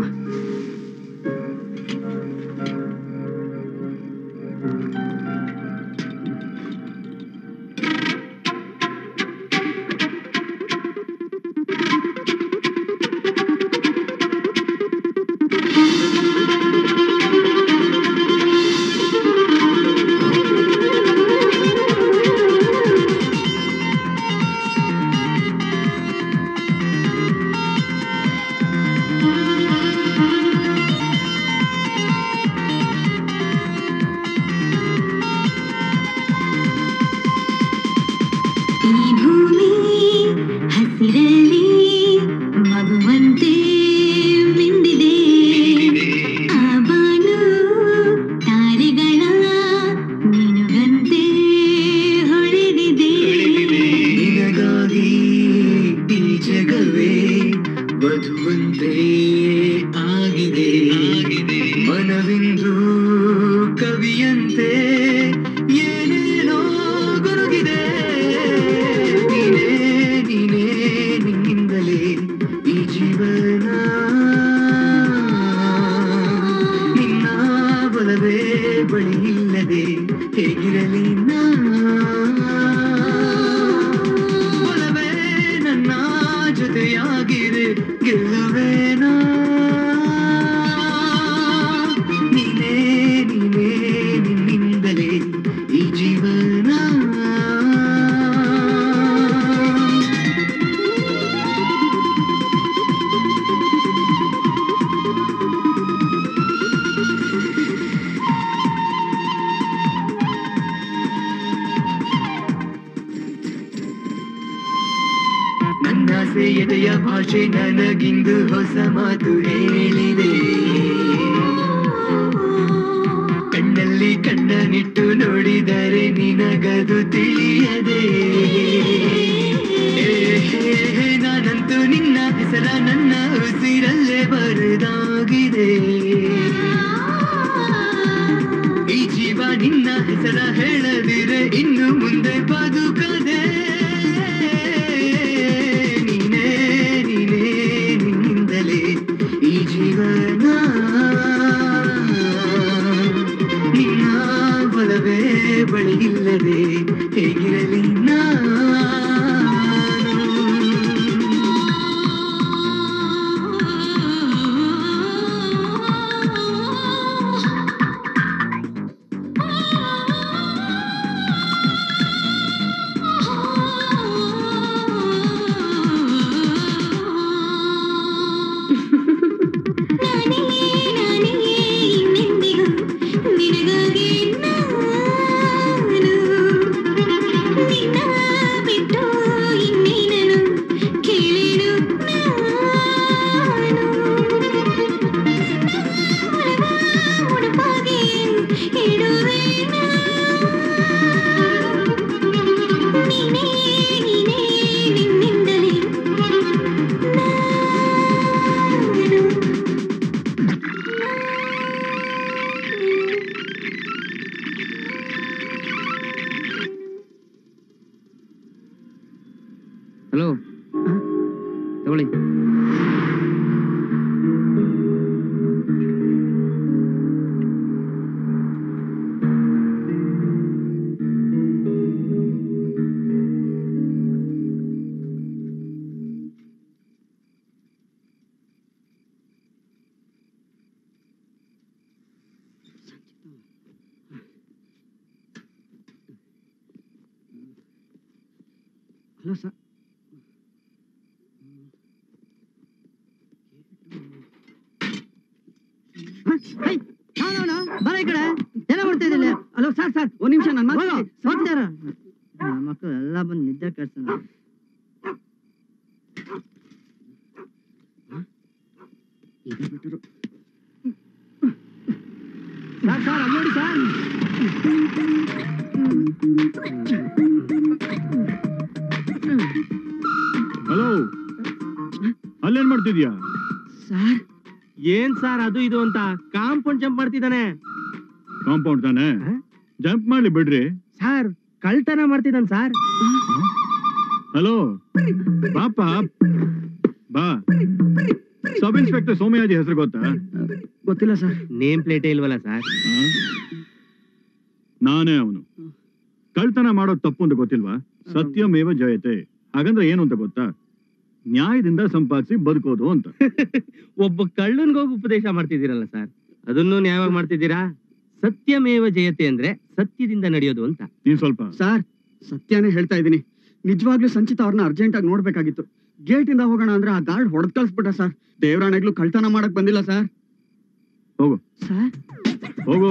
ಜೊತೆಯಾಗಿದೆ ಗೆಲ್ಲುವೇನಾ ಭಾಷೆ ನನಗಿಂದು ಹೊಸ ಮಾತು ಹೇಳಿದೆ. ಕಣ್ಣಲ್ಲಿ ಕಣ್ಣನಿಟ್ಟು ನೋಡಿದರೆ ನಿನಗದು ತಿಳಿಯದೆ. ನಾನಂತೂ ನಿನ್ನ ಹೆಸರ ನನ್ನ ಉಸಿರಲ್ಲೇ ಬರೆದಾಗಿದೆ. ಈ ಜೀವ ನಿನ್ನ ಹೆಸರ ಹೇಳದಿರೆ ಇನ್ನು ಮುಂದೆ ಬದುಕದೆ. ನೀನೇ ನೀನೇ ನಿನ್ನಿಂದಲೇ ಈ ಜೀವನ. ನಿನ್ನ ಬಲವೇ ಬಳಿ ಇಲ್ಲದೆ ಹೇಗಿರಲಿ ನಾನು. ಹಲೋ, ತಗೊಳ್ಳಿ. Hello sir. ಬರ ಈ ಕಡೆ. ಎಲ್ಲ ಮಾಡ್ತಾ ಇದ್ದಿಲ್ಲ. ಹಲೋ ಸರ್, ಸರ್ ಒಂದ್ ನಿಮಿಷ ನನ್ನ ಮಕ್ಕಳು ಎಲ್ಲ ಬಂದು ನಿದ್ದೆ ಕೆಡ್ಸೋಣ. ಸರ್ ಸರ್ ಅಲ್ಲಿ ನೋಡಿ ಸರ್. ಹಲೋ, ಅಲ್ಲೇನ್ ಮಾಡ್ತಿದ್ಯಾ? ಸರ್ ಏನ್ ಸರ್ ಅದು ಇದು ಅಂತ ಕಾಂಪೌಂಡ್ ಜಂಪ್ ಮಾಡ್ತಿದ್ದಾನೆ. ಕಾಂಪೌಂಡ್ ತಾನೆ, ಜಂಪ್ ಮಾಡ್ಲಿ ಬಿಡ್ರಿ. ಸರ್ ಕಳ್ತನ ಮಾಡ್ತಿದ್ದಾನೆ ಸರ್. ಹಲೋ ಪಾಪ ಬಾ. ಸಬ್ ಇನ್ಸ್ಪೆಕ್ಟರ್ ಸೋಮಯಾಜಿ ಹೆಸರು ಗೊತ್ತಾ? ಗೊತ್ತಿಲ್ಲ ಸರ್. ನೇಮ್ ಪ್ಲೇಟೇ ಇಲ್ವಲ್ಲ ಸರ್. ನಾನೇ ಅವನು. ಕಳ್ತನ ಮಾಡೋದು ತಪ್ಪು ಅಂತ ಗೊತ್ತಿಲ್ವಾ? ಸತ್ಯಮೇವ ಜಯತೆ. ಹಾಗಂದ್ರೆ ಏನು ಅಂತ ಗೊತ್ತಾ? ನ್ಯಾಯದಿಂದ ಸಂಪಾದಿಸಿ ಬದುಕೋದು ಅಂತ. ಒಬ್ಬ ಕಳ್ಳನ್ಗೋಗಿ ಉಪದೇಶ ಮಾಡ್ತಿದ್ದೀರಲ್ಲ ಸರ್, ಅದನ್ನು ನ್ಯಾಯವಾಗಿ ಮಾಡ್ತಿದ್ದೀರಾ? ಸತ್ಯಮೇವ ಜಯತೆ ಅಂದ್ರೆ ಸತ್ಯದಿಂದ ನಡೆಯೋದು ಅಂತ. ನೀನ್ ಸ್ವಲ್ಪ ಸರ್ ಸತ್ಯನೇ ಹೇಳ್ತಾ ಇದ್ದೀನಿ. ನಿಜವಾಗ್ಲೂ ಸಂಚಿತ ಅವ್ರನ್ನ ಅರ್ಜೆಂಟ್ ಆಗಿ ನೋಡ್ಬೇಕಾಗಿತ್ತು. ಗೇಟ್ ಇಂದ ಹೋಗೋಣ ಅಂದ್ರೆ ಆ ಗಾರ್ಡ್ ಹೊಡೆದ್ ಕಳ್ಸ್ಬಿಟ್ಟ ಸರ್. ದೇವರಾಣೆಗ್ಲು ಕಳ್ತನ ಮಾಡಕ್ ಬಂದಿಲ್ಲ ಸರ್. ಹೋಗು ಸರ್ ಹೋಗು.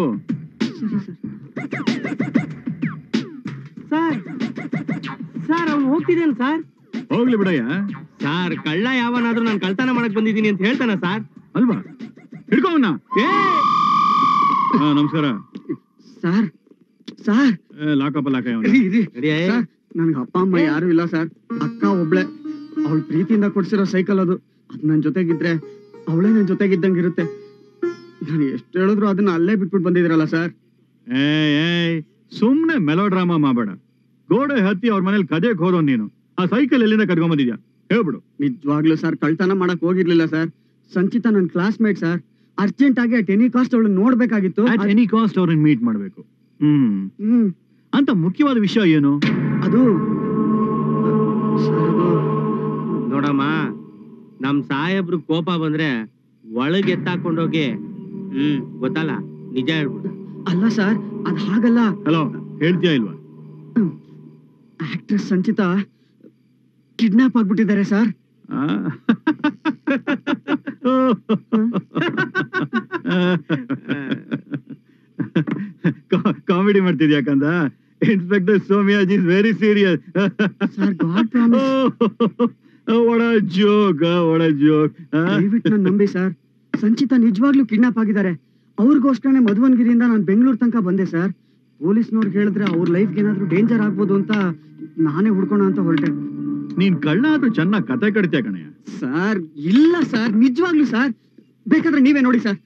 ಸರ್ ಸರ್ ಅವ್ನು ಹೋಗ್ತಿದ್ದೇನೆ ಸರ್. ಹೋಗ್ಲಿ ಬಿಡಯ್ಯ. ಸರ್ ಕಳ್ಳ ಯಾವನಾದ್ರೂ ನಾನು ಕಳ್ತನ ಮಾಡಕ್ ಬಂದಿದ್ದೀನಿ ಅಂತ ಹೇಳ್ತಾನ ಸರ್? ಅಲ್ವಾ? ಹಿಡ್ಕೋವನ್ನ. ನಮಸ್ಕಾರ ಸರ್. ಸರ್ ಲಾಕಪ್ಪ ಲಾಕ. ನನ್ಗೆ ಅಪ್ಪ ಅಮ್ಮ ಯಾರು ಇಲ್ಲ ಸರ್. ಅಕ್ಕ ಒಬ್ಳೆ. ಅವಳು ಪ್ರೀತಿಯಿಂದ ಕೊಡ್ಸಿರೋ ಸೈಕಲ್ ಅದು. ಅದ್ ನನ್ ಜೊತೆಗಿದ್ರೆ ಅವಳೇ ನನ್ ಜೊತೆಗಿದ್ದಂಗಿರುತ್ತೆ. ನಾನು ಎಷ್ಟು ಹೇಳಿದ್ರು ಅದನ್ನ ಅಲ್ಲೇ ಬಿಟ್ಬಿಟ್ಟು ಬಂದಿದ್ರಲ್ಲ ಸರ್. ಸುಮ್ನೆ ಮೆಲೋ ಡ್ರಾಮಾ ಮಾಡಬೇಡ. ಗೋಡೆ ಹತ್ತಿ ಅವ್ರ ಮನೇಲಿ ಕದೆಕ್ ಹೋದೋ ನೀನು. ಆ ಸೈಕಲ್ ಎಲ್ಲಿಂದ ಕದ್ಕೊಂಡ್ ಬಂದಿದ್ಯಾ ಹೇಳ್ಬಿಡು. ನಿಜವಾಗ್ಲೂ ಸರ್ ಕಳ್ತನ ಮಾಡಕ್ ಹೋಗಿರ್ಲಿಲ್ಲ ಸರ್. ಸಂಚಿತ ನನ್ ಕ್ಲಾಸ್ಮೇಟ್ ಸರ್. ಅರ್ಜೆಂಟ್ ಆಗಿ ಅಟ್ ಎನಿ ಕಾಸ್ಟ್ ಅವಳು ನೋಡ್ಬೇಕಾಗಿತ್ತು. ಅಟ್ ಎನಿ ಕಾಸ್ಟ್ ಅವ್ರನ್ನ ಮೀಟ್ ಮಾಡ್ಬೇಕು. ಅಂತ ಮುಖ್ಯವಾದ ವಿಷಯ ಏನು? ಅದು ನೋಡಮ್ಮ, ನಮ್ ಸಾಹೇಬ್ರು ಕೋಪ ಬಂದ್ರೆ ಒಳಗೆ ಎತ್ತಾಕೊಂಡೋಗಿ ಗೊತ್ತಲ್ಲ, ನಿಜ ಹೇಳ್ಬಿಡು. ಅಲ್ಲ ಸರ್ ಅದ್ ಹಾಗಲ್ಲ. ಹಲೋ ಹೇಳ್ತೀಯಾ ಇಲ್ವಾ? ಆಕ್ಟ್ರೆಸ್ ಸಂಚಿತಾ ಕಿಡ್ನಾಪ್ ಆಗ್ಬಿಟ್ಟಿದ್ದಾರೆ ಸರ್. ಕಾಮಿಡಿ ಮಾಡ್ತಿದ್ಯಾ ಕಂದ? Inspector Somayaji is very serious. ಒಳ ಜೋಕ್ ಒಳ ಜೋಕ್. ದಯವಿಟ್ಟು ನನ್ನ ನಂಬಿ ಸರ್, ಸಂಚಿತಾ ನಿಜವಾಗ್ಲೂ ಕಿಡ್ನಾಪ್ ಆಗಿದ್ದಾರೆ. ಅವ್ರಿಗೋಸ್ಕರನೇ ಮಧುವನ್ಗಿರಿಯಿಂದ ನಾನು ಬೆಂಗಳೂರು ತನಕ ಬಂದೆ ಸರ್. ಪೊಲೀಸ್ನವ್ರಿಗೆ ಹೇಳಿದ್ರೆ ಅವ್ರ ಲೈಫ್ಗೆ ಏನಾದ್ರು ಡೇಂಜರ್ ಆಗ್ಬೋದು ಅಂತ ನಾನೇ ಹುಡ್ಕೋಣ ಅಂತ ಹೊರಟೆ. ನೀನ್ ಕಳ್ಳ ಆದ್ರೂ ಚೆನ್ನಾಗಿ ಕತೆ ಕಡಿತೀಯ ಕಣಯ್ಯ. ಸರ್ ಇಲ್ಲ ಸರ್, ನಿಜವಾಗ್ಲೂ ಸರ್. ಬೇಕಾದ್ರೆ ನೀವೇ ನೋಡಿ ಸರ್,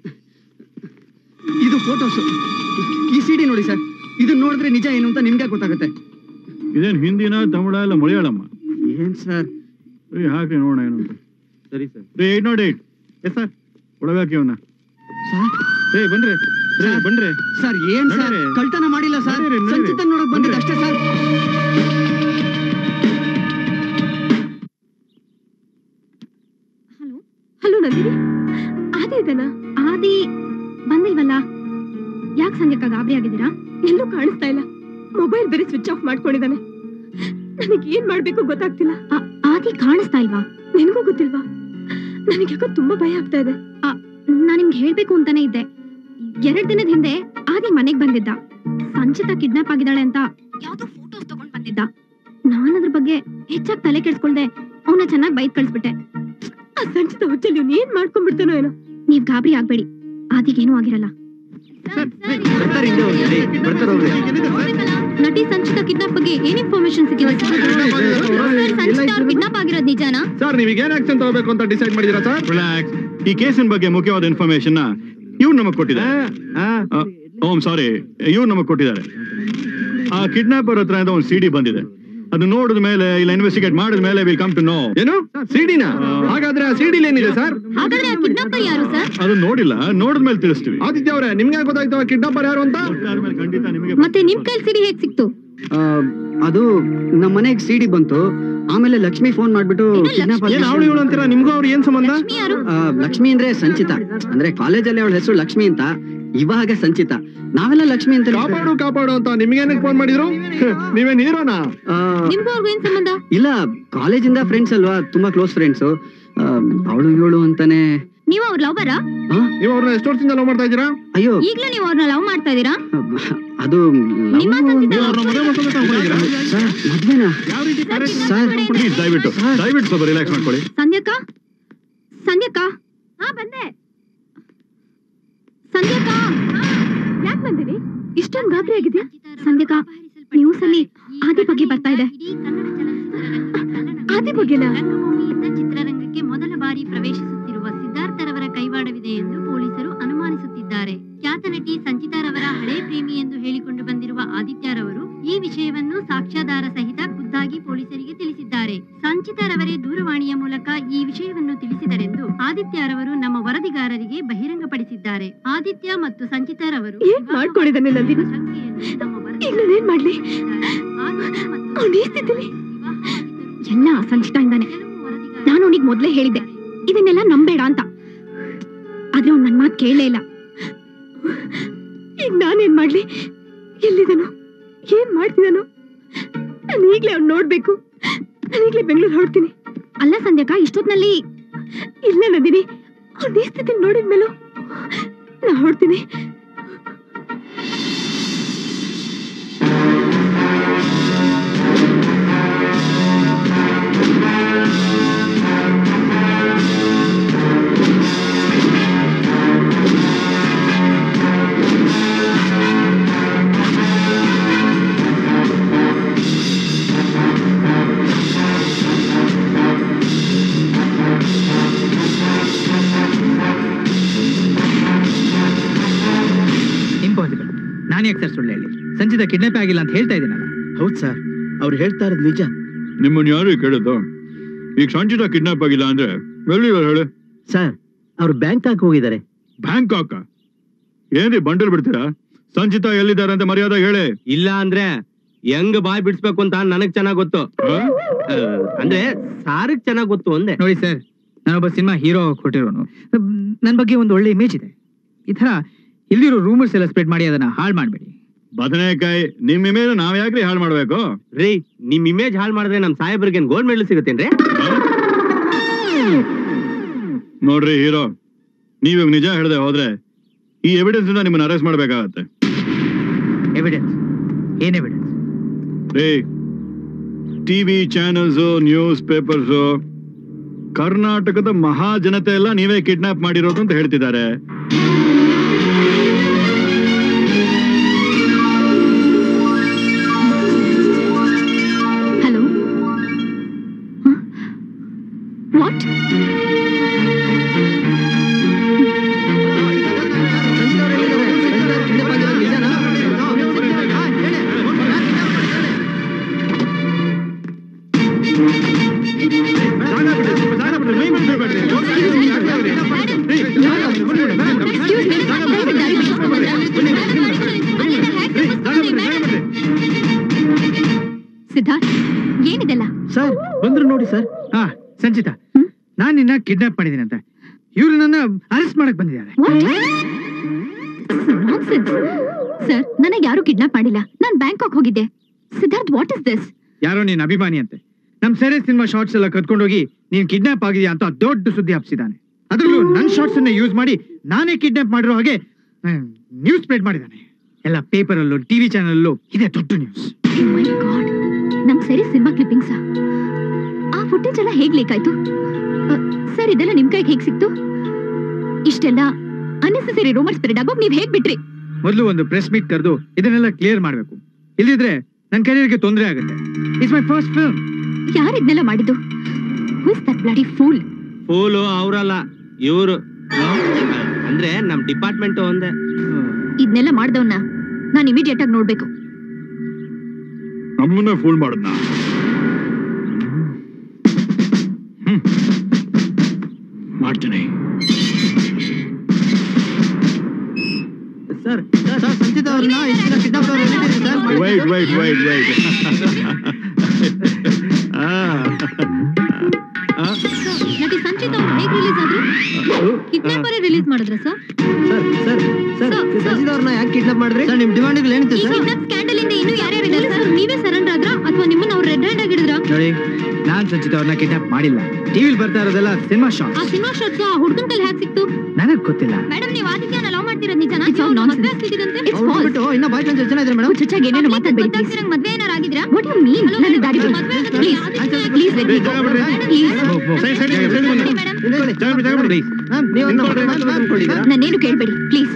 ಇದು ಫೋಟೋಸ್, ಈ ಸಿಡಿ ನೋಡಿ ಸರ್. ಇದನ್ನ ನೋಡಿದ್ರೆ ನಿಜ ಏನು ಅಂತ ನಿಮ್ಗೆ ಗೊತ್ತಾಗುತ್ತೆ. ಇದೇನ್ ಹಿಂದಿನ ತಮಿಳ ಇಲ್ಲ ಮಲಯಾಳಮ್ಮ? ಏನ್ ಸರ್? ಹಾಕ್ರಿ ನೋಡೋಣ ಏನು ಅಂತ. ಸರಿ ಸರ್. 808. ಎಸ್ ಸರ್, ಒಳಗಾಕಿ ಅವನ್ನ. ಸರ್ ಬನ್ರಿ ಬನ್ರಿ. ಸರ್ ಏನ್ ಸರ್, ಕಳ್ತನ ಮಾಡಿಲ್ಲ ಸರ್, ಸಂಚಿತ ನೋಡಕ್ ಬಂದಿದ್ದ ಅಷ್ಟೇ ಸರ್. ಹಲೋ ನಂದಿನಿ, ಆದಿ ಇದನ್ನ? ಆದಿ ಬಂದಿಲ್ವಲ್ಲ? ಯಾಕೆ ಸಂಧ್ಯಕ್ಕ ಗಾಬರಿ ಆಗಿದ್ದೀರಾ? ಎಲ್ಲೂ ಕಾಣಿಸ್ತಾ ಇಲ್ಲ. ಮೊಬೈಲ್ ಬೇರೆ ಸ್ವಿಚ್ ಆಫ್ ಮಾಡ್ಕೊಂಡಿದ್ದಾನೆ. ನನಗೆ ಏನ್ ಮಾಡ್ಬೇಕು ಗೊತ್ತಾಗ್ತಿಲ್ಲ. ಆದಿ ಕಾಣಿಸ್ತಾ ಇಲ್ವಾ? ನಿನ್ಗೂ ಗೊತ್ತಿಲ್ವಾ? ನನಗೆ ಯಾಕೋ ತುಂಬಾ ಭಯ ಆಗ್ತಾ ಇದೆ. ನಾನ್ ನಿಮ್ಗೆ ಹೇಳ್ಬೇಕು ಅಂತಾನೆ ಇದ್ದೆ. 2 ದಿನದ ಹಿಂದೆ ಆದಿ ಮನೆಗ್ ಬಂದಿದ್ದ. ಸಂಚಿತಾ ಕಿಡ್ನಾಪ್ ಆಗಿದ್ದಾಳೆ ಅಂತ ಯಾವ್ದೋ ಫೋಟೋಸ್ ತಗೊಂಡ್ ಬಂದಿದ್ದ. ನಾನು ಅದ್ರ ಬಗ್ಗೆ ಹೆಚ್ಚಾಗಿ ತಲೆ ಕೆಡ್ಸ್ಕೊಳ್ದೆ ಅವನ್ನ ಚೆನ್ನಾಗಿ ಬೈದ್ ಕಳ್ಸ್ಬಿಟ್ಟೆ. ಆ ಸಂಚಿತ ಹುಚ್ಚಲ್ಲಿ ಇವ್ನು ಏನ್ ಮಾಡ್ಕೊಂಡ್ಬಿಡ್ತಾನೋ ಏನೋ. ನೀವ್ ಗಾಬರಿ ಆಗ್ಬೇಡಿ, ಆದಿಗೇನೂ ಆಗಿರಲ್ಲ. ನಟಿ ಸಂಚಿತಾ ಕಿಡ್ನಾಪ್ ಬಗ್ಗೆ ಏನ್ ಇನ್ಫಾರ್ಮೇಶನ್ ಸಿಕ್ಕಿದೆ? ಸಂಚಿತಾ ಅವ್ರು ಕಿಡ್ನಾಪ್ ಆಗಿರೋದು ನಿಜಾನಾ? ಸರ್ ನೀವೀಗ ಏನ್ ಆಕ್ಷನ್ ತಗೋಬೇಕು ಅಂತ ಡಿಸೈಡ್ ಮಾಡಿದಿರಾ ಸರ್? ರಿಲ್ಯಾಕ್ಸ್. ಈ ಕೇಸಿನ ಬಗ್ಗೆ ಮುಖ್ಯವಾದ ಇನ್ಫಾರ್ಮೇಶನ್ ಇವ್ರು ನಮಗ್ ಕೊಟ್ಟಿದ್ದಾರೆ. ಸಾರಿ, ಇವ್ರು ನಮಗ್ ಕೊಟ್ಟಿದ್ದಾರೆ. ಆ ಕಿಡ್ನಾಪರ್ ಹತ್ರ ಒಂದು ಸಿಡಿ ಬಂದಿದೆ. ಅದು ನೋಡಿದ ಮೇಲೆ, ಇಲ್ಲ ಇನ್ವೆಸ್ಟಿಗೇಟ್ ಮಾಡಿದ ಮೇಲೆ ವಿಲ್ ಕಮ್ ಟು ನೋ. ಏನು ಸಿಡಿನ? ಹಾಗಾದ್ರೆ ಆ ಸಿಡಿಲಿ ಏನಿದೆ ಸರ್? ಹಾಗಾದ್ರೆ ಆ ಕಿಡ್ನಾಪರ್ ಯಾರು ಸರ್? ಅದು ನೋಡಿಲ್ಲ, ನೋಡಿದ ಮೇಲೆ ತಿಳಿಸ್ತೀವಿ. ಆದಿತ್ಯ ಅವರೇ, ನಿಮ್ಗೆ ಗೊತ್ತಾಯ್ತು ಕಿಡ್ನಾಪರ್ ಯಾರು ಅಂತ? ಖಂಡಿತ ನಿಮಗೆ. ಮತ್ತೆ ನಿಮ್ ಕೈಲಿ ಸಿಡಿ ಹೇಗ್ ಸಿಕ್ತು? ಅದು ನಮ್ಮ ಮನೆಗೆ ಸಿಡಿ ಬಂತು. ಆಮೇಲೆ ಲಕ್ಷ್ಮಿ ಫೋನ್ ಮಾಡ್ಬಿಟ್ಟು ಕಿಡ್ನಾಪ್ ಏನ್ ಅವಳು ಇವಳು ಅಂತೀರಾ? ನಿಮ್ಗೂ ಅವ್ರು ಏನ್ ಸಂಬಂಧ? ಲಕ್ಷ್ಮಿ ಯಾರು? ಲಕ್ಷ್ಮಿ ಅಂದ್ರೆ ಸಂಚಿತಾ. ಅಂದ್ರೆ ಕಾಲೇಜಲ್ಲಿ ಅವಳ ಹೆಸರು ಲಕ್ಷ್ಮಿ ಅಂತ, ಇವಾಗ ಸಂಚಿತಾ. ನಾವೆಲ್ಲ ಲಕ್ಷ್ಮಿ ಅಂತ. ಕಾಪಾಡು ಅಂತ ನಿಮ್ಗೇನಕ್ಕೆ ಫೋನ್ ಮಾಡಿದ್ರು? ನೀವೇನ್ ಹೀರೋನಾ? ನಿಮ್ಗೂ ಅವ್ರಿಗೂ ಏನ್ ಸಂಬಂಧ? ಇಲ್ಲ, ಕಾಲೇಜಿಂದ ಫ್ರೆಂಡ್ಸ್ ಅಲ್ವಾ, ತುಂಬಾ ಕ್ಲೋಸ್ ಫ್ರೆಂಡ್ಸ್. ಅವಳು ಇವಳು ಅಂತಾನೆ. ನೀವು ಅವ್ರ ಲವರಾ? ನೀವು ಅವ್ರನ್ನ ಎಷ್ಟು ವರ್ಷದಿಂದ ಲವ್ ಮಾಡ್ತಾ ಇದ್ದೀರಾ? ಅಯ್ಯೋ, ಈಗ್ಲೂ ನೀವು ಅವ್ರನ್ನ ಲವ್ ಮಾಡ್ತಾ ಇದೀರಾ? ಅದು ನಿಮ್ಮ ಸಂಚಿತಾ ಮದ್ವೆನಾ? ದಯವಿಟ್ಟು ಸ್ವಲ್ಪ ರಿಲ್ಯಾಕ್ಸ್ ಮಾಡ್ಕೊಳ್ಳಿ. ಸಂಧ್ಯಕ್ಕ, ಸಂಧ್ಯಕ್ಕ, ಬಂದೆ. ಸಂಧ್ಯಕ್ಕ, ಯಾಕೆ ಬಂದಿರಿ? ಇಷ್ಟೊಂದು ಗಾಬರಿ ಆಗಿದ್ಯಾ? ಸಂಧ್ಯಕ್ಕ, ನ್ಯೂಸ್ ಅಲ್ಲಿ ಆದಿ ಬಗ್ಗೆ ಬರ್ತಾ ಇದೆ. ಆದಿ ಬಗ್ಗೆನಾ? ರಂಗಭೂಮಿಯಿಂದ ಚಿತ್ರರಂಗಕ್ಕೆ ಮೊದಲ ಬಾರಿ ಪ್ರವೇಶಿಸುತ್ತಿರುವ ಸಿದ್ಧಾರ್ಥರವರ ಕೈವಾಡವಿದೆ ಎಂದು ಪೊಲೀಸರು ಅನುಮಾನಿಸುತ್ತಿದ್ದಾರೆ. ಖ್ಯಾತ ನಟಿ ಸಂಚಿತಾರವರ ಹಳೆ ಪ್ರೇಮಿ ಎಂದು ಹೇಳಿಕೊಂಡು ಬಂದಿರುವ ಆದಿತ್ಯರವರು ಈ ವಿಷಯವನ್ನು ಸಾಕ್ಷ್ಯಾಧಾರ ಸಹಿತ ಖುದ್ದಾಗಿ ಪೊಲೀಸರಿಗೆ ತಿಳಿಸಿದ್ದಾರೆ. ಸಂಚಿತಾರವರೇ ದೂರವಾಣಿಯ ಮೂಲಕ ಈ ವಿಷಯವನ್ನು ತಿಳಿಸಿದರೆಂದು ಆದಿತ್ಯರವರು ನಮ್ಮ ವರದಿಗಾರರಿಗೆ ಬಹಿರಂಗಪಡಿಸಿದ್ದಾರೆ. ಆದಿತ್ಯ ಮತ್ತು ಸಂಚಿತಾರವರು ಏನ್ ಮಾಡ್ಕೊಂಡಿದ್ದಾನೆ ನಂದಿನಿ? ಈಗ ನಾನೇನ್ ಮಾಡ್ಲಿ? ಎಲ್ಲ ಸಂಚಿತಾ ಇಂದಾನೆ. ನಾನು ಅವನಿಗೆ ಮೊದ್ಲೇ ಹೇಳಿದ್ದೆ ಇದನ್ನೆಲ್ಲ ನಂಬೇಡ ಅಂತ, ಆದ್ರೆ ಅವ್ನು ನನ್ ಮಾತು ಕೇಳಲೇ ಇಲ್ಲ. ಈಗ ನಾನೇನ್ ಮಾಡ್ಲಿ? ಎಲ್ಲಿದನು? ಏನ್ ಮಾಡ್ತಿದ್ದಾನು? ನಾನು ಈಗ್ಲೇ ಅವ್ನು ನೋಡ್ಬೇಕು. ನಾನು ಈಗ್ಲೇ ಬೆಂಗಳೂರು ಹೊರಡ್ತೀನಿ. ಅಲ್ಲ ಸಂಧ್ಯಕ್ಕ, ಇಷ್ಟೊತ್ನಲ್ಲಿ? ಇಲ್ಲ ನಂದಿನಿ, ಅವ್ನ ಈ ಸ್ಥಿತಿ ನೋಡಿದ್ಮೇಲೂ ನಾ ಹೊರಡ್ತೀನಿ. ನಾನು ಯಾಕೆ ಸರ್ ಸುಳ್ಳು ಹೇಳಿ? ಸಂಚಿತಾ ಕಿಡ್ನಾಪ್ ಆಗಿಲ್ಲ ಅಂತ ಹೇಳ್ತಾ ಇದ್ದೀನಲ್ಲ. ಹೌದು ಸರ್, ಅವ್ರು ಹೇಳ್ತಾ ಇರೋದು ನಿಜ. ನಿಮ್ಮನ್ನ ಯಾರು ಕೇಳಿದ್ದು? ಈಗ ಸಂಚಿತಾ ಕಿಡ್ನಾಪ್ ಆಗಿಲ್ಲ ಅಂದ್ರೆ ಎಲ್ಲಿದ್ದಾರೆ ಹೇಳಿ? ಸರ್, ಅವ್ರು ಬ್ಯಾಂಕಾಕ್ ಹೋಗಿದ್ದಾರೆ. ಬ್ಯಾಂಕಾಕ್? ಏನ್ರಿ ಬಂಡಲ್ ಬಿಡ್ತೀರಾ? ಸಂಚಿತಾ ಎಲ್ಲಿದ್ದಾರೆ ಅಂತ ಮರ್ಯಾದೆ ಹೇಳಿ. ಇಲ್ಲ ಅಂದ್ರೆ ಹೆಂಗ್ ಬಾಯ್ ಬಿಡಿಸ್ಬೇಕು ಅಂತ ನನಗ್ ಚೆನ್ನಾಗ್ ಗೊತ್ತು. ಅಂದ್ರೆ ಸಾರಿಗೆ ಚೆನ್ನಾಗ್ ಗೊತ್ತು ಅಂದೆ. ನೋಡಿ ಸರ್, ನಾನೊಬ್ಬ ಸಿನಿಮಾ ಹೀರೋ ಕೊಟ್ಟಿರೋನು. ನನ್ನ ಬಗ್ಗೆ ಒಂದು ಒಳ್ಳೆ ಇಮೇಜ್ ಇದೆ. ಈ ತರ ಇಲ್ಲಿರೋ ರೂಮರ್ಸ್ ಎಲ್ಲ ಸ್ಪ್ರೆಡ್ ಮಾಡಿ ಅದನ್ನ ಹಾಳು ಮಾಡ್ಬೇಡಿ. ಬದನೆಕಾಯಿ, ನಿಮ್ ಇಮೇಜ್ ನಾವ್ ಯಾಕ್ರಿ ಹಾಳು ಮಾಡ್ಬೇಕು? ರೀ, ನಿಮ್ ಇಮೇಜ್ ಹಾಳು ಮಾಡಿದ್ರೆ ನಮ್ ಸಾಹೇಬ್ರಿಗೆ ಗೋಲ್ಡ್ ಮೆಡಲ್ ಸಿಗುತ್ತೇನ್ರಿ? ನೋಡ್ರಿ ಹೀರೋ, ನೀವ್ ನಿಜ ಹೇಳ್ದೆ ಹೋದ್ರೆ ಈ ಎವಿಡೆನ್ಸ್ ಇಂದ ನಿಮ್ಮನ್ನ ಅರೆಸ್ಟ್ ಮಾಡ್ಬೇಕಾಗತ್ತೆ. ಎವಿಡೆನ್ಸ್? ಏನ್ ಎವಿಡೆನ್ಸ್? ರೀ, ಟಿವಿ ಚಾನೆಲ್ಸ್, ನ್ಯೂಸ್ ಪೇಪರ್ಸ್, ಕರ್ನಾಟಕದ ಮಹಾಜನತೆ ಎಲ್ಲ ನೀವೇ ಕಿಡ್ನಾಪ್ ಮಾಡಿರೋದು ಅಂತ ಹೇಳ್ತಿದ್ದಾರೆ. Hello, what? ಸಿದ್ಧಾರ್ಥ್, ಏನಿದೆಲ್ಲ? ಸರ್ ಬಂದ್ರು ನೋಡಿ ಸರ್. ಹಾ ಸಂಚಿತಾ, ನಾನ್ ನಿನ್ನ ಕಿಡ್ನಾಪ್ ಮಾಡಿದೀನಿ ಅಂತ ಇವ್ರು ನನ್ನ ಅರೆಸ್ಟ್ ಮಾಡಕ್ ಬಂದಿದ್ದಾರೆ. ಸರ್, ನನಗೆ ಯಾರು ಕಿಡ್ನಾಪ್ ಮಾಡಿಲ್ಲ. ನಾನ್ ಬ್ಯಾಂಕಾಕ್ ಹೋಗಿದ್ದೆ. Siddharth, what is this? ಯಾರೋ ನೀನ್ ಅಭಿಮಾನಿ ಅಂತೆ ನಮ್ ಸೆರೆ ಸಿನಿಮಾ ಶಾರ್ಟ್ಸ್ ಎಲ್ಲ ಕತ್ಕೊಂಡೋಗಿ ನೀನ್ ಕಿಡ್ನಾಪ್ ಆಗಿದ್ಯಾ ಅಂತ ದೊಡ್ಡ ಸುದ್ದಿ ಹಬ್ಸಿದ್ದಾನೆ. ಅದ್ರಲ್ಲೂ ನನ್ ಶಾರ್ಟ್ಸ್ ಅನ್ನ ಯೂಸ್ ಮಾಡಿ ನಾನೇ ಕಿಡ್ನಾಪ್ ಮಾಡಿರೋ ಹಾಗೆ ನ್ಯೂಸ್ ಸ್ಪ್ರೆಡ್ ಮಾಡಿದ್ದಾನೆ. ಎಲ್ಲ ಪೇಪರ್ ಅಲ್ಲೂ ಟಿವಿ ಚಾನೆಲ್ ಅಲ್ಲೂ ಇದೆ ದೊಡ್ಡ ನ್ಯೂಸ್. ನಮ್ ಸರಿ ಸಿನಿಮಾ ಕ್ಲಿಪ್ಪಿಂಗ್ಸ್ ಆ ಫುಟೇಜ್ ಎಲ್ಲ ಹೇಗ್ ಲೀಕ್ ಆಯ್ತು? ಸರ್, ಇದೆಲ್ಲ ನಿಮ್ ಕೈಗೆ ಹೇಗ್ ಸಿಕ್ತು? ಇಷ್ಟೆಲ್ಲ ಅನ್ನೆಸೆಸರಿ ರೂಮರ್ ಸ್ಪ್ರೆಡ್ ಆಗೋಗ್ ನೀವ್ ಹೇಗ್ ಬಿಟ್ರಿ? ಮೊದಲು ಒಂದು ಪ್ರೆಸ್ ಮೀಟ್ ಕರೆದು ಇದನ್ನೆಲ್ಲ ಕ್ಲಿಯರ್ ಮಾಡ್ಬೇಕು. ಇಲ್ದಿದ್ರೆ ನನ್ನ ಕರಿಯರ್ಗೆ ತೊಂದರೆ ಆಗುತ್ತೆ. It's my first film. ಯಾರು ಇದನ್ನೆಲ್ಲ ಮಾಡಿದ್ದು? Who is that bloody fool? Fool ಅವರಲ್ಲ, ಇವರು. ಅಂದ್ರೆ ನಮ್ ಡಿಪಾರ್ಟ್ಮೆಂಟ್ ಒಂದೇ. ಇದನ್ನೆಲ್ಲ ಮಾಡ್ದವನ್ನ ನಾನು ಇಮಿಡಿಯೇಟ್ ಆಗಿ ನೋಡ್ಬೇಕು. ನಮ್ಮನ್ನ ಫೂಲ್ ಮಾಡದ್ನ? ಮಾಡ್ತೀನಿ. ಸರ್, ಸಂಚಿತಾ ಅವ್ರನ್ನ ವೈಟ್ ವೈಟ್ ವೈಟ್ ವೈಟ್ ನಟಿ ಸಂಚಿತಾ ಅವ್ರು ಹೇಗ್ ರಿಲೀಸ್ ಆದ್ರು? ಕಿಡ್ನಾಪರ್ ರಿಲೀಸ್ ಮಾಡಿದ್ರ ಸರ್? ಸಂಚಿತಾ ಅವ್ರನ್ನ ಯಾಕೆ ಕಿಡ್ನಾಪ್ ಮಾಡಿದ್ರಿ ಸರ್? ನಿಮ್ ಡಿಮಾಂಡ್ಗಳು ಏನಿತ್ತು ಸರ್? ಕಿಡ್ನಾಪ್ ಸ್ಕ್ಯಾಂಡಲ್ ಇಂದ ಇನ್ನೂ ಯಾರ್ಯಾರು ಇದ್ದಾರೆ ಸರ್? ನೀವೇ ಸರೆಂಡರ್ ಆದ್ರ ಅಥವಾ ನಿಮ್ಮನ್ನ ಅವ್ರು ರೆಡ್ ಹ್ಯಾಂಡ್ ಆಗಿಡಿದ್ರ? ನೋಡಿ, ನಾನ್ ಸಂಚಿತಾ ಅವ್ರನ್ನ ಕಿಡ್ನಾಪ್ ಮಾಡಿಲ್ಲ. ಟಿವಿಲಿ ಬರ್ತಾ ಇರೋದೆಲ್ಲ ಸಿನಿಮಾ ಶಾರ್ಟ್ಸ್. ಆ ಸಿನಿಮಾ ಶಾರ್ಟ್ಸ್ ಆ ಹುಡುಗನ ಕೈಲಿ ಹೇಗೆ ಸಿಕ್ತು? ನನಗ್ ಗೊತ್ತಿಲ್ಲ. ಮೇಡಮ್, ನೀವು ಆದಿತ್ಯನ ಲವ್ ಮಾಡ್ತಿರೋದು ನಿಜನಾ? ಮದ್ವೆ ಆಗ್ತಿದ್ದೀರಂತೆ? ಇನ್ನ ಬಾಯ್ ಫ್ರೆಂಡ್ಸ್ ಜನ ಇದ್ದಾರೆ ಮೇಡಮ್. ಚುಚ್ಚಾಗಿ ಏನೇನೋ ಮಾತಾಡ್ಬೇಡಿ ಪ್ಲೀಸ್. ಮದ್ವೆ ಏನಾರು ಆಗಿದ್ರಾ? What you mean? ನನ್ನ ದಾರಿ ಬಿಡಿ please. Please let me go please. ನನ್ನೇನು ಕೇಳಬೇಡಿ ಪ್ಲೀಸ್.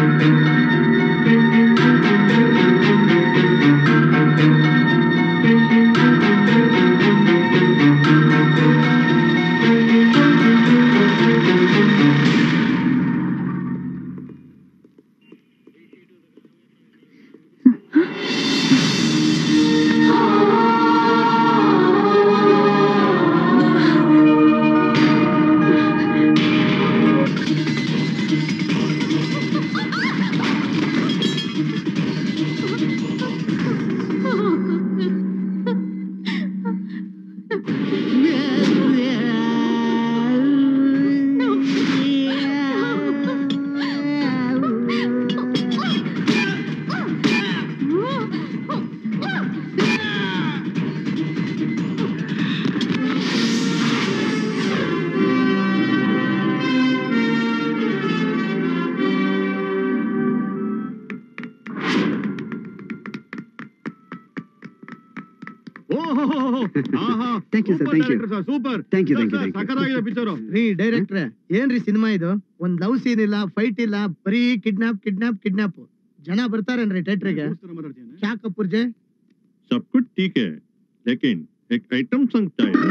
ಡೈರೆಕ್ಟ್ರೆ, ಏನ್ರಿ ಸಿನಿಮಾ ಇದು? ಒಂದ್ ಲವ್ ಸೀನ್ ಇಲ್ಲ, ಫೈಟ್ ಇಲ್ಲ, ಬರೀ ಕಿಡ್ನಾಪ್ ಕಿಡ್ನಾಪ್ ಕಿಡ್ನಾಪ್. ಜನ ಬರ್ತಾರೇನ್ರಿ ಥಿಯೇಟರ್ಗೆ? ಕ್ಯಾ ಕಪೂರ್ ಜೆ? सब कुछ ठीक है, लेकिन एक आइटम सॉन्ग चाहिए.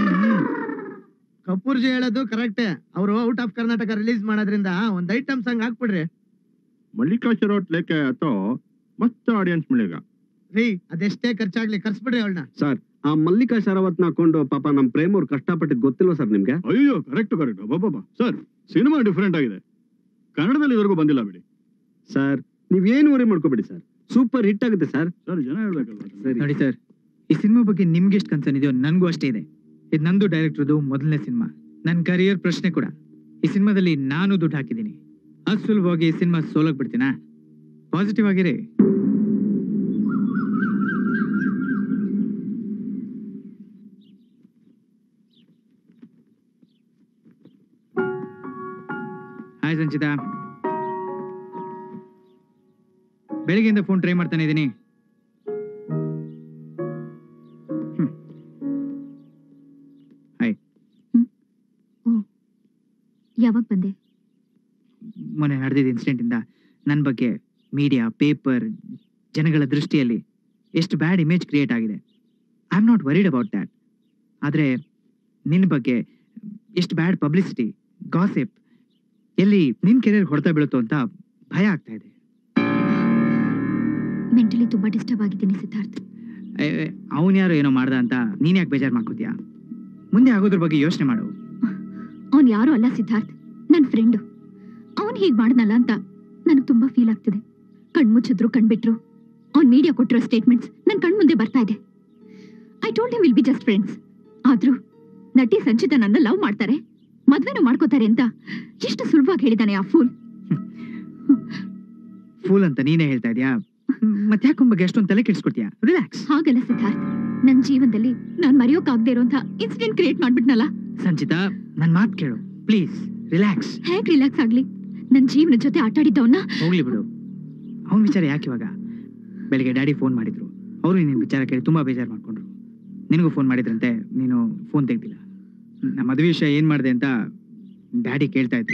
ಕಪೂರ್ ಜಿ ಹೇಳೋದು ಕರೆಕ್ಟೇ. ಅವರು ಔಟ್ ಆಫ್ ಕರ್ನಾಟಕ ರಿಲೀಸ್ ಮಾಡೋದ್ರಿಂದ ಒಂದ್ ಐಟಮ್ ಸಾಂಗ್ ಹಾಕ್ಬಿಡ್ರಿ. मल्लिका शेरावत लेके आया तो मस्त ऑडियंस मिलेगा. ರೀ, ಅದೆಷ್ಟೇ ಖರ್ಚಾಗ್ಲಿ ಕರ್ಸ್ಬಿಡ್ರಿ ಅವಳನ್ನ. ಸರ್, ಆ ಮಲ್ಲಿಕಾ ಶರಾವತ್ನ ಹಾಕೊಂಡು ಪಾಪ ನಮ್ ಪ್ರೇಮ್ ಅವ್ರು ಕಷ್ಟಪಟ್ಟಿದ್ ಗೊತ್ತಿಲ್ವಾ ಸರ್ ನಿಮ್ಗೆ? ಅಯ್ಯೋ, ಕರೆಕ್ಟ್ ಕರೆಕ್ಟ್. ಬಾಬಾ ಸರ್, ಸಿನಿಮಾ ಡಿಫರೆಂಟ್ ಆಗಿದೆ. ಕನ್ನಡದಲ್ಲಿ ಇದುವರೆಗೂ ಬಂದಿಲ್ಲ ಬಿಡಿ. ಸರ್, ನೀವೇನು ವರಿ ಮಾಡ್ಕೋಬೇಡಿ ಸರ್, ಸೂಪರ್ ಹಿಟ್ ಆಗುತ್ತೆ ಸರ್. ಸರ್, ಜನ ಹೇಳ್ಬೇಕಲ್ವಾ? ನೋಡಿ ಸರ್, ಈ ಸಿನಿಮಾ ಬಗ್ಗೆ ನಿಮ್ಗೆ ಎಷ್ಟು ಕನ್ಸರ್ನ್ ಇದೆಯೋ ನನ್ಗೂ ಅಷ್ಟೇ ಇದೆ. ಇದು ನಂದು ಡೈರೆಕ್ಟರ್ದು ಮೊದಲನೇ ಸಿನಿಮಾ, ನನ್ನ ಕರಿಯರ್ ಪ್ರಶ್ನೆ ಕೂಡ. ಈ ಸಿನಿಮಾದಲ್ಲಿ ನಾನು ದುಡ್ಡು ಹಾಕಿದ್ದೀನಿ. ಅಷ್ಟು ಸುಲಭವಾಗಿ ಈ ಸಿನಿಮಾ ಸೋಲಕ್ ಬಿಡ್ತೀನಾ? ಪಾಸಿಟಿವ್ ಆಗಿರಿ. ಹಾಯ್ ಸಂಚಿತಾ, ಬೆಳಿಗ್ಗೆಯಿಂದ ಫೋನ್ ಟ್ರೈ ಮಾಡ್ತಾನೆ ಇದ್ದೀನಿ. ಮೊನ್ನೆ ನಡೆದಿದ್ದ ಇನ್ಸಿಡೆಂಟಿಂದ ನನ್ನ ಬಗ್ಗೆ ಮೀಡಿಯಾ, ಪೇಪರ್, ಜನಗಳ ದೃಷ್ಟಿಯಲ್ಲಿ ಎಷ್ಟು ಬ್ಯಾಡ್ ಇಮೇಜ್ ಕ್ರಿಯೇಟ್ ಆಗಿದೆ. I am not worried about that. ಆದರೆ ನಿನ್ನ ಬಗ್ಗೆ ಎಷ್ಟು ಬ್ಯಾಡ್ ಪಬ್ಲಿಸಿಟಿ, ಗಾಸಿಪ್ ಎಲ್ಲಿ ನಿನ್ನ ಕೆರಿಯರ್ ಹೊಡೆತ ಬೀಳುತ್ತೋ ಅಂತ ಭಯ ಆಗ್ತಾ ಇದೆ. ಮೆಂಟಲಿ ತುಂಬಾ ಡಿಸ್ಟರ್ಬ್ ಆಗಿದ್ದೀನಿ ಸಿದ್ಧಾರ್ಥ್. ಅವನು ಯಾರೋ ಏನೋ ಮಾಡ್ದ ಅಂತ ನೀನ್ ಯಾಕೆ ಬೇಜಾರು ಮಾಡ್ಕೋತೀಯಾ? ಮುಂದೆ ಆಗೋದ್ರ ಬಗ್ಗೆ ಯೋಚನೆ ಮಾಡು. ಅವ್ನು ಯಾರು ಅಲ್ಲ ಸಿದ್ಧಾರ್ಥ್, ನನ್ನ ಫ್ರೆಂಡು. ಅವನು ಹೀಗೆ ಮಾಡ್ದಲ್ಲ ಅಂತ ನನಗೆ ತುಂಬಾ ಫೀಲ್ ಆಗ್ತಿದೆ. ಕಣ್ಮುಚ್ಚಿದ್ರು ಕಣ್ಬಿಟ್ರು ಅವ್ನು ಮೀಡಿಯಾ ಕೊಟ್ಟಿರೋ ಸ್ಟೇಟ್ಮೆಂಟ್ಸ್ ನನ್ನ ಕಣ್ಮುಂದೆ ಬರ್ತಾ ಇದೆ. I told him will be just friends. ಆದ್ರೂ ನಟಿ ಸಂಚಿತಾ ನನ್ನ ಲವ್ ಮಾಡ್ತಾರೆ, ಮದ್ವೆನೂ ಮಾಡ್ಕೋತಾರೆ ಅಂತ ಎಷ್ಟು ಸುಲಭವಾಗಿ ಹೇಳಿದಾನೆ ಆ ಫೂಲ್. ಫೂಲ್ ಅಂತ ನೀನೇ ಹೇಳ್ತಾ ಇದೀಯಾ? ಮತ್ತೆ ಯಾಕೆ ಬಗ್ಗೆ ಅಷ್ಟೊಂದು ತಲೆ ಕೆಡಿಸ್ಕೊಡ್ತೀಯಾ? ರಿಲ್ಯಾಕ್ಸ್. ಹಾಗಲ್ಲ ಸಿದ್ಧಾರ್ಥ್, ನನ್ನ ಜೀವನದಲ್ಲಿ ನಾನು ಮರೆಯೋಕಾಗದೇ ಇರುವಂತ ಇನ್ಸಿಡೆಂಟ್ ಕ್ರಿಯೇಟ್ ಮಾಡ್ಬಿಟ್ನಲ್ಲ. ಸಂಚಿತಾ, ನನ್ನ ಮಾತು ಕೇಳು ಪ್ಲೀಸ್. ರಿಲ್ಯಾಕ್ಸ್. ಹೇಗ್ ರಿಲ್ಯಾಕ್ಸ್ ಆಗ್ಲಿ? ನನ್ನ ಜೀವನ ಜೊತೆ ಆಟಾಡಿದ್ದವನ್ನ ಹೋಗ್ಲಿ ಬಿಡು. ಅವನ ವಿಚಾರ ಯಾಕೆ ಇವಾಗ? ಬೆಳಿಗ್ಗೆ ಡ್ಯಾಡಿ ಫೋನ್ ಮಾಡಿದ್ರು, ಅವರು ನಿನ್ನ ವಿಚಾರ ಕೇಳಿ ತುಂಬಾ ಬೇಜಾರು ಮಾಡ್ಕೊಂಡ್ರು. ನಿನಗೂ ಫೋನ್ ಮಾಡಿದ್ರಂತೆ, ನೀನು ಫೋನ್ ತೆಗ್ದಿಲ್ಲ. ನಮ್ಮ ಮದುವೆ ವಿಷಯ ಏನ್ ಮಾಡಿದೆ ಅಂತ ಡ್ಯಾಡಿ ಕೇಳ್ತಾ ಇದ್ರು.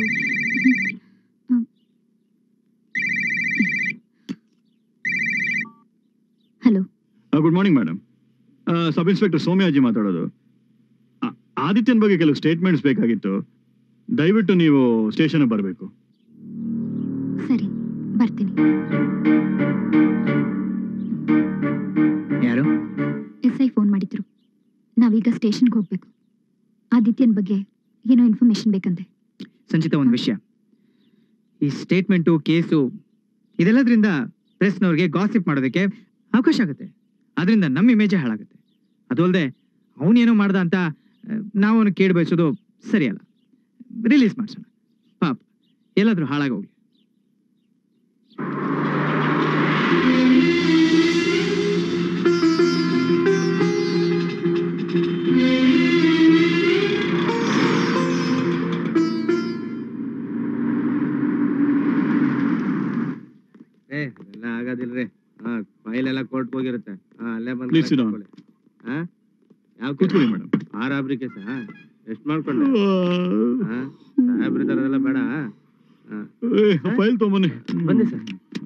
Hello, good morning madam. Sub inspector Soumyaji ಮಾತಾಡೋದು. ಆದಿತ್ಯನ ಬಗ್ಗೆ ಕೆಲವು ಸ್ಟೇಟ್ಮೆಂಟ್ಸ್ ಬೇಕಾಗಿತ್ತು. ದಯವಿಟ್ಟು ನೀವು ಸ್ಟೇಷನ್ ಬರಬೇಕು. ಸರಿ, ಬರ್ತೀನಿ. ಯಾರು? SI ಫೋನ್ ಮಾಡಿದ್ರು. ನಾವೀಗ ಸ್ಟೇಷನ್ಗೆ ಹೋಗ್ಬೇಕು. ಆದಿತ್ಯನ ಬಗ್ಗೆ ಏನೋ ಇನ್ಫಾರ್ಮೇಶನ್ ಬೇಕಂತೆ. ಸಂಚಿತಾ, ಒಂದು ವಿಷಯ, ಈ ಸ್ಟೇಟ್ಮೆಂಟು, ಕೇಸು ಇದೆಲ್ಲದ್ರಿಂದ ಪ್ರೆಸ್ನವ್ರಿಗೆ ಗಾಸಿಪ್ ಮಾಡೋದಕ್ಕೆ ಅವಕಾಶ ಆಗುತ್ತೆ. ಅದರಿಂದ ನಮ್ಮ ಇಮೇಜೇ ಹಾಳಾಗುತ್ತೆ. ಅದು ಅಲ್ಲದೆ ಅವನೇನೋ ಮಾಡ್ದ ಅಂತ ನಾವು ಅವನು ಕೇಳಿ ಬಯಸೋದು ಸರಿಯಲ್ಲ. ರಿಲೀಸ್ ಮಾಡ್ಸೋಣ, ಪಾಪ ಎಲ್ಲಾದ್ರೂ ಹಾಳಾಗೋಗ್ಲಿ. ಎಲ್ಲ ಆಗೋದಿಲ್ರಿ. ಫೈಲ್ ಎಲ್ಲ ಕೋರ್ಟ್ ಹೋಗಿರುತ್ತೆ. ಅಲ್ಲೇ ಬಂದು Please sit down. ಯಾವ ಕೂತ್ಕೊಳ್ಳಿ ಮೇಡಮ್. ಆರಾಬ್ರಿ ಕೇಸ ಎಷ್ಟು ಮಾಡ್ಕೊಂಡು ಸಾಹೇಬ್ರಿದಾರದೆಲ್ಲ ಬೇಡ. ಫೈಲ್ ತಗೊಂಬನ್ನಿ. ಬನ್ನಿ ಸರ್.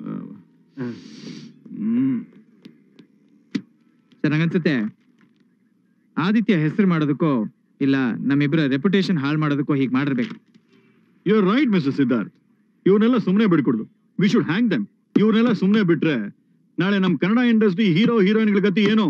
ಸರ್, ನಂಗನ್ಸುತ್ತೆ ಆದಿತ್ಯ ಹೆಸರು ಮಾಡೋದಕ್ಕೋ ಇಲ್ಲ ನಮ್ಮಿಬ್ಬರ ರೆಪ್ಯುಟೇಷನ್ ಹಾಳು ಮಾಡೋದಕ್ಕೋ ಹೀಗೆ ಮಾಡಿರ್ಬೇಕು. You are right mister Siddharth. ಇವ್ರನ್ನೆಲ್ಲ ಸುಮ್ಮನೆ ಬಿಡ್ಕೊಡ್ದು. We should hang them. ಇವ್ರನ್ನೆಲ್ಲ ಸುಮ್ಮನೆ ಬಿಟ್ರೆ ನಾಳೆ ನಮ್ಮ ಕನ್ನಡ ಇಂಡಸ್ಟ್ರಿ ಹೀರೋ ಹೀರೋಯಿನ್ಗಳ ಗತಿ ಏನು?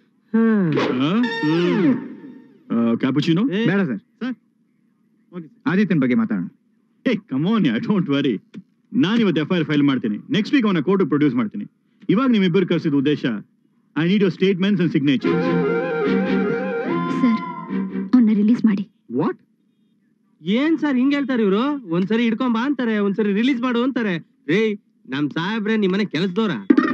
ಕ್ಯಾಪುಚಿನೋ? ಬೇಡ ಸರ್, ಆದಿತ್ಯನ ಬಗ್ಗೆ ಮಾತಾಡೋಣ. Hey come on, don't worry. ನಾನು ಇವತ್ತು FIR ಫೈಲ್ ಮಾಡ್ತೀನಿ. ನೆಕ್ಸ್ಟ್ ವೀಕ್ ಅವನ ಕೋರ್ಟ್ ಪ್ರೊಡ್ಯೂಸ್ ಮಾಡ್ತೀನಿ. ಇವಾಗ ನಿಮ್ಮಿಬ್ಬರು ಕರೆಸಿದ ಉದ್ದೇಶ, I need your statements and signatures. Sir, ಅವನ್ನ ರಿಲೀಸ್ ಮಾಡಿ. ವಾಟ್? ಏನ್ ಸರ್ ಹಿಂಗ್ ಹೇಳ್ತಾರೆ ಇವ್ರು? ಒಂದ್ಸರಿ ಹಿಡ್ಕೊಂಬಾ ಅಂತಾರೆ, ಒಂದ್ಸರಿ ರಿಲೀಸ್ ಮಾಡು ಅಂತಾರೆ. ರೇ, ನಮ್ ಸಾಹೇಬ್ರೆ ನಿಮ್ಮನೆ ಕೆಲಸದವ್ರ?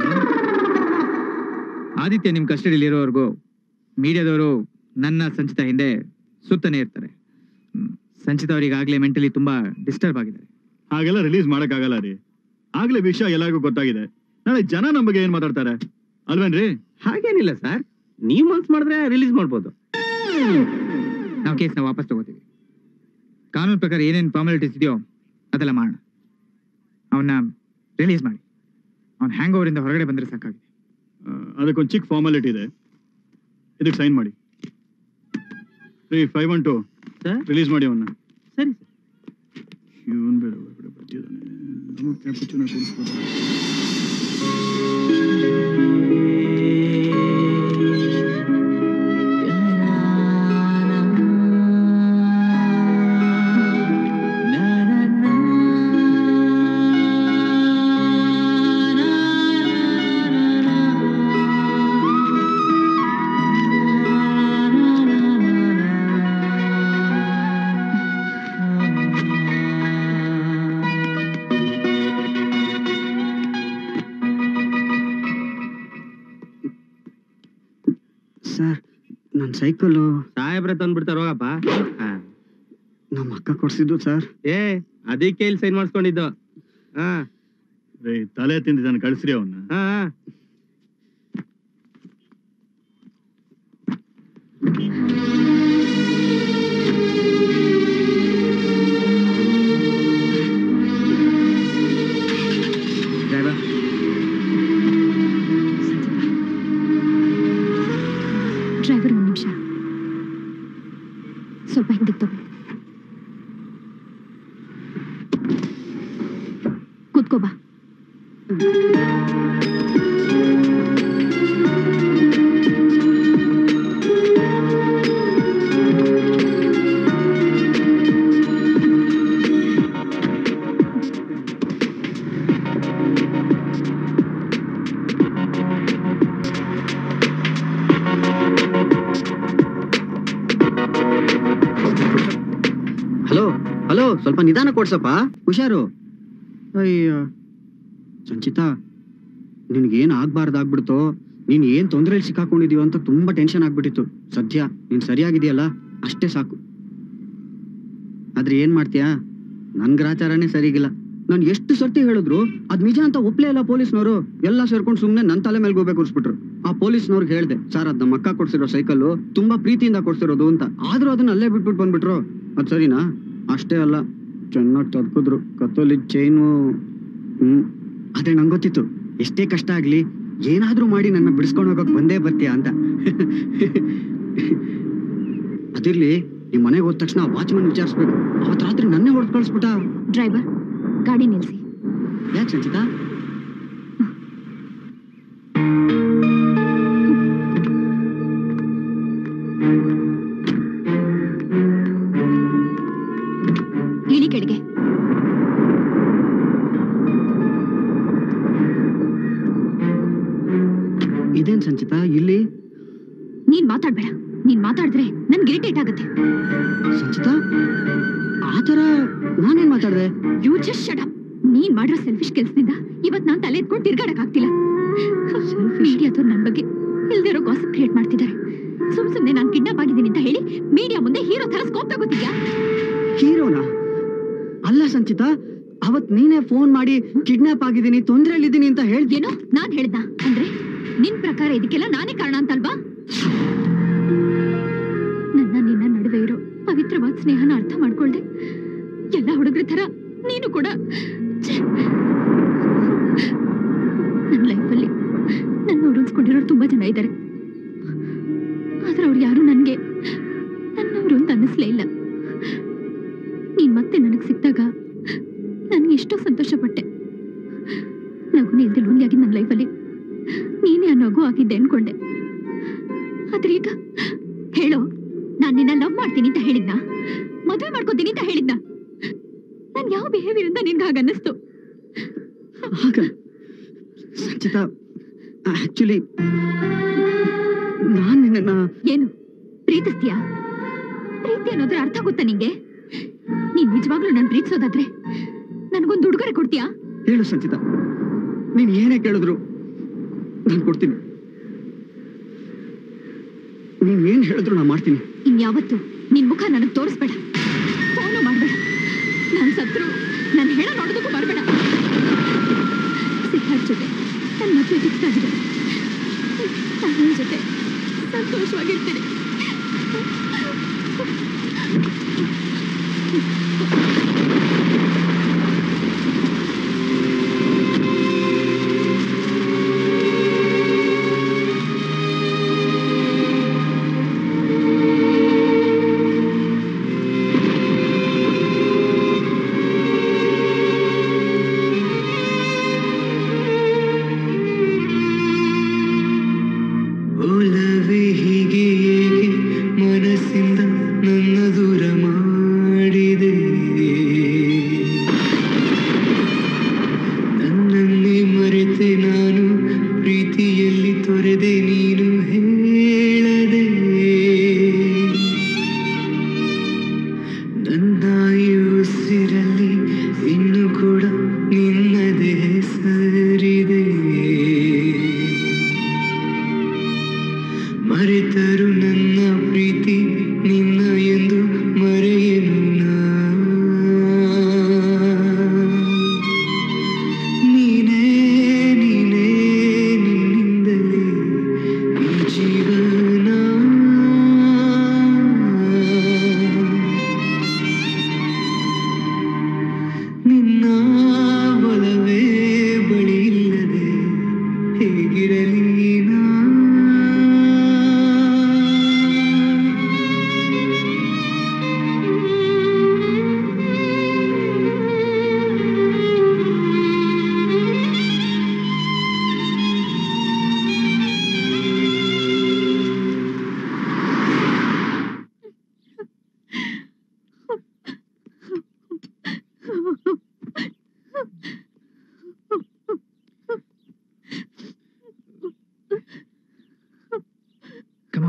ಆದಿತ್ಯ ನಿಮ್ ಕಸ್ಟಡಿಯಲ್ಲಿ ಇರೋವರೆಗೂ ಮೀಡಿಯಾದವರು ನನ್ನ ಸಂಚಿತಾ ಹಿಂದೆ ಸುತ್ತನೇ ಇರ್ತಾರೆ. ಸಂಚಿತಾ ಅವ್ರಿಗಾಗ್ಲೇ ಮೆಂಟಲಿ ತುಂಬಾ ಡಿಸ್ಟರ್ಬ್ ಆಗಿದ್ದಾರೆ. ಹಾಗೆಲ್ಲ ರಿಲೀಸ್ ಮಾಡಕ್ಕಾಗಲ್ಲ ರೀ. ಆಗ್ಲೇ ವಿಷಯ ಎಲ್ಲರಿಗೂ ಗೊತ್ತಾಗಿದೆ. ನಾಳೆ ಜನ ನಮ್ಮ ಬಗ್ಗೆ ಏನ್ ಮಾತಾಡ್ತಾರೆ ಅಲ್ವೇನ್ರಿ? ಹಾಗೇನಿಲ್ಲ ಸರ್, ನೀವ್ ಮನ್ಸ್ ಮಾಡಿದ್ರೆ ರಿಲೀಸ್ ಮಾಡ್ಬೋದು. ನಾವು ಕೇಸ್ನ ವಾಪಸ್ ತಗೋತೀವಿ. ಕಾನೂನು ಪ್ರಕಾರ ಏನೇನು ಫಾರ್ಮಾಲಿಟೀಸ್ ಇದೆಯೋ ಅದೆಲ್ಲ ಮಾಡೋಣ. ಅವನ್ನ ರಿಲೀಸ್ ಮಾಡಿ. ಅವ್ನ ಹ್ಯಾಂಗ್ ಓವರಿಂದ ಹೊರಗಡೆ ಬಂದ್ರೆ ಸಾಕಾಗಿದೆ. ಅದಕ್ಕೊಂದು ಚಿಕ್ಕ ಫಾರ್ಮಾಲಿಟಿ ಇದೆ, ಇದಕ್ಕೆ ಸೈನ್ ಮಾಡಿ. 512 ರಿಲೀಸ್ ಮಾಡಿ ಅವನ್ನ. ಸರಿ ಸರ್. ಇವನ್ ಬೇಡ ಬರ್ತಿದ್ದಾನೆ. ನಮಗೆ ಕ್ಯಾಪುಚಿನೋ ಕೊಡಿಸ್ಬೋದು. ಸರ್, ನನ್ನ ಸೈಕಲ್ ಸಾಹೇಬ್ರೆ ತಂದ್ಬಿಡ್ತಾರ. ಹೋಗಪ್ಪ. ನಮ್ಮ ಅಕ್ಕ ಕೊಡ್ಸಿದ್ದು ಸರ್. ಅದಕ್ಕೆ ಇಲ್ಲಿ ಸೈನ್ ಮಾಡಿಸ್ಕೊಂಡಿದ್ದು. ತಲೆ ತಿಂದಿದ್ದಾನೆ, ಕಳಿಸ್ರಿ ಅವನ್ನ. ಕೂತ್ಕೋ ಬಾ. ಹಲೋ ಹಲೋ, ಸ್ವಲ್ಪ ನಿಧಾನ ಕೊಡ್ಸಪ್ಪ, ಹುಷಾರು. ಅಯ್ಯೋ ಸಂಚಿತಾ, ನಿನ್ಗೇನ್ ಆಗ್ಬಾರ್ದಾಗ್ಬಿಡ್ತೋ, ನೀನ್ ಏನ್ ತೊಂದರೆಯಲ್ಲಿ ಸಿಕ್ಕಾಕೊಂಡಿದೀವ ಅಂತ ತುಂಬಾ ಟೆನ್ಷನ್ ಆಗ್ಬಿಟ್ಟಿತ್ತು. ಸದ್ಯ ನೀನ್ ಸರಿಯಾಗಿದೆಯಲ್ಲ ಅಷ್ಟೇ ಸಾಕು. ಆದ್ರೆ ಏನ್ ಮಾಡ್ತೀಯಾ, ನನ್ ಗ್ರಾಚಾರನೇ ಸರಿಗಿಲ್ಲ. ನಾನು ಎಷ್ಟು ಸರ್ತಿ ಹೇಳಿದ್ರು ಅದ್ ನಿಜ ಅಂತ ಒಪ್ಲೇ ಇಲ್ಲ ಪೊಲೀಸ್ನವರು. ಎಲ್ಲ ಸೇರ್ಕೊಂಡು ಸುಮ್ನೆ ನನ್ ತಲೆ ಮೇಲೆ ಗೋಬೆ ಕೂರಿಸ್ಬಿಟ್ರು. ಆ ಪೊಲೀಸ್ನವ್ರಿಗೆ ಹೇಳ್ದೆ, ಸರ್ ಅದ್ ನಮ್ಮ ಅಕ್ಕ ಕೊಡ್ಸಿರೋ ಸೈಕಲ್ ತುಂಬಾ ಪ್ರೀತಿಯಿಂದ ಕೊಡ್ಸಿರೋದು ಅಂತ. ಆದ್ರೂ ಅದನ್ನ ಅಲ್ಲೇ ಬಿಟ್ಬಿಟ್ಟು ಬಂದ್ಬಿಟ್ರು. ಅದ್ ಸರಿನಾ? ಅಷ್ಟೇ ಅಲ್ಲ, ಚೆನ್ನಾಗಿ ತರ್ಕಿದ್ರು. ಕತ್ತೋಲಿ ಚೈನು. ಆದ್ರೆ ನಂಗೆ ಗೊತ್ತಿತ್ತು, ಎಷ್ಟೇ ಕಷ್ಟ ಆಗ್ಲಿ ಏನಾದ್ರೂ ಮಾಡಿ ನನ್ನ ಬಿಡಿಸ್ಕೊಂಡು ಹೋಗಕ್ ಬಂದೇ ಬರ್ತೀಯ ಅಂತ. ಅದಿರ್ಲಿ, ನಿಮ್ ಮನೆಗೆ ಹೋದ ತಕ್ಷಣ ವಾಚ್ಮನ್ ವಿಚಾರಿಸ್ಬೇಕು. ಅವತ್ ರಾತ್ರಿ ನನ್ನೇ ಹೊಡೆದು ಕಳಿಸ್ಬಿಟ್ಟ. ಡ್ರೈವರ್, ಗಾಡಿ ನಿಲ್ಸಿ. ಯಾಕೆ ಸಂಚಿತಾ? ಇಳಿ ಕೆಳಗೆ. ಇದೇನ್ ಸಂಚಿತಾ ಇಲ್ಲಿ? ನೀನ್ ಮಾತಾಡ್ಬೇಡ. ನೀನ್ ಮಾತಾಡಿದ್ರೆ ನನ್ಗೆ ಇರಿಟೇಟ್ ಆಗುತ್ತೆ. ಸಂಚಿತಾ, ಆತರ ನಾನೇನ್ ಮಾತಾಡ್ದೆ? You just shut up. ನೀನ್ ಮಾಡಿರೋ ಸೆಲ್ಫಿಶ್ ಕೆಲ್ಸದಿಂದ ಇವತ್ ನಾನ್ ತಲೆ ಎತ್ಕೊಂಡು ತಿರ್ಗಾಡಕ್ ಆಗ್ತಿಲ್ಲ. ಮೀಡಿಯಾದವ್ರು ನನ್ ಬಗ್ಗೆ ಇಲ್ದಿರೋ ಗಾಸಿಪ್ ಕ್ರಿಯೇಟ್ ಮಾಡ್ತಿದ್ದಾರೆ. ಸುಮ್ನೆ ನಾನ್ ಕಿಡ್ನಾಪ್ ಆಗಿದ್ದೀನಿ ಅಂತ ಹೇಳಿ ಮೀಡಿಯಾ ಮುಂದೆ ಹೀರೋ ತರ ಸ್ಕೋಪ್ ತಗೋತಿದ್ಯಾ? ಹೀರೋನಾ? ಅಲ್ಲ ಸಂಚಿತಾ, ಅವತ್ ನೀನೇ ಫೋನ್ ಮಾಡಿ ಕಿಡ್ನಾಪ್ ಆಗಿದ್ದೀನಿ, ತೊಂದ್ರೆಯಲ್ಲಿದ್ದೀನಿ ಅಂತ ಹೇಳ್ದೇನೋ. ನಾನ್ ಹೇಳ್ದ ಅಂದ್ರೆ ನಿನ್ ಪ್ರಕಾರ ಇದಕ್ಕೆಲ್ಲ ನಾನೇ ಕಾರಣ ಅಂತಲ್ವಾ? ನನ್ನ ನಿನ್ನ ನಡುವೆ ಇರೋ ಪವಿತ್ರವಾದ ಸ್ನೇಹನ ಅರ್ಥ ಮಾಡ್ಕೊಳ್ದೆ ಎಲ್ಲ ಹುಡುಗರ ತರ ನೀನು ಕೂಡ ನನ್ನ ಲೈಫಲ್ಲಿ ನನ್ನ ಉರುಳಿಸ್ಕೊಂಡಿರೋರು ತುಂಬಾ ಜನ ಇದ್ದಾರೆ. ಆದ್ರೆ ಅವ್ರು ಯಾರು ನನ್ಗೆ ನನ್ನವರು ಅಂತ ಅನ್ನಿಸ್ಲೇ ಇಲ್ಲ. ನೀನ್ ಮತ್ತೆ ನನಗ್ ಸಿಕ್ತಾಗ ನನ್ಗೆ ಎಷ್ಟೋ ಸಂತೋಷ ಪಟ್ಟೆ. ನಗುನೇ ಇಲ್ದೆ ಲೋನ್ಯಾಗಿ ನನ್ನ ಲೈಫಲ್ಲಿ ನೀನೇ ಆ ನಗು ಆಗಿದ್ದೆ ಅನ್ಕೊಂಡೆ. ಆದ್ರೆ ಈಗ ಹೇಳೋ, ನಾನ್ ನಿನ್ನ ಲವ್ ಮಾಡ್ತೀನಿ ಅಂತ ಹೇಳಿದ್ನ, ಮದುವೆ ಮಾಡ್ಕೋತೀನಿ ಅಂತ ಹೇಳಿದ್ನ? ನನ್ ಯಾವ ಬಿಹೇವಿಯರ್ ಅಂತ ನಿನ್ಗೆ ಹಾಗ ಅನ್ನಿಸ್ತು? ಸಂಚಿತಾ, ಆಕ್ಚುಲಿ ನಾನ್ ನಿನ್ನ ಏನು ಪ್ರೀತಿಸ್ತೀಯಾ? ಪ್ರೀತಿ ಅನ್ನೋದ್ರ ಅರ್ಥ ಗೊತ್ತಾ ನಿಂಗೆ? ನೀನ್ ನಿಜವಾಗ್ಲೂ ನನ್ ಪ್ರೀತಿಸೋದಾದ್ರೆ ನನ್ಗೊಂದು ಉಡುಗೊರೆ ಕೊಡ್ತೀಯಾ? ಹೇಳು ಸಂಚಿತಾ, ನೀನ್ ಏನೇ ಕೇಳಿದ್ರು ನಾನು ಕೊಡ್ತೀನಿ. ನೀನ್ ಏನ್ ಹೇಳಿದ್ರು ನಾನು ಮಾಡ್ತೀನಿ. ಇನ್ಯಾವತ್ತು ನಿನ್ ಮುಖ ನನಗ್ ತೋರಿಸ್ಬೇಡ, ಫೋನು ಮಾಡ್ಬೇಡ. ನಾನ್ ಸತ್ರು ನಾನು ಹೇಳ ನೋಡೋದಕ್ಕೂ ಬರ್ಬೇಡ. ಸಿದ್ಧಾರ್ಥ್ ಜೊತೆ ನನ್ನ ಮದುವೆ ಫಿಕ್ಸ್ ಆಗಿದೆ. ನನ್ನ ಜೊತೆ ಸಂತೋಷವಾಗಿರ್ತೀನಿ. ಹೀಗೆ ಮನಸ್ಸಿಂದ ನನ್ನ ದೂರ ಮಾಡಿದೆ.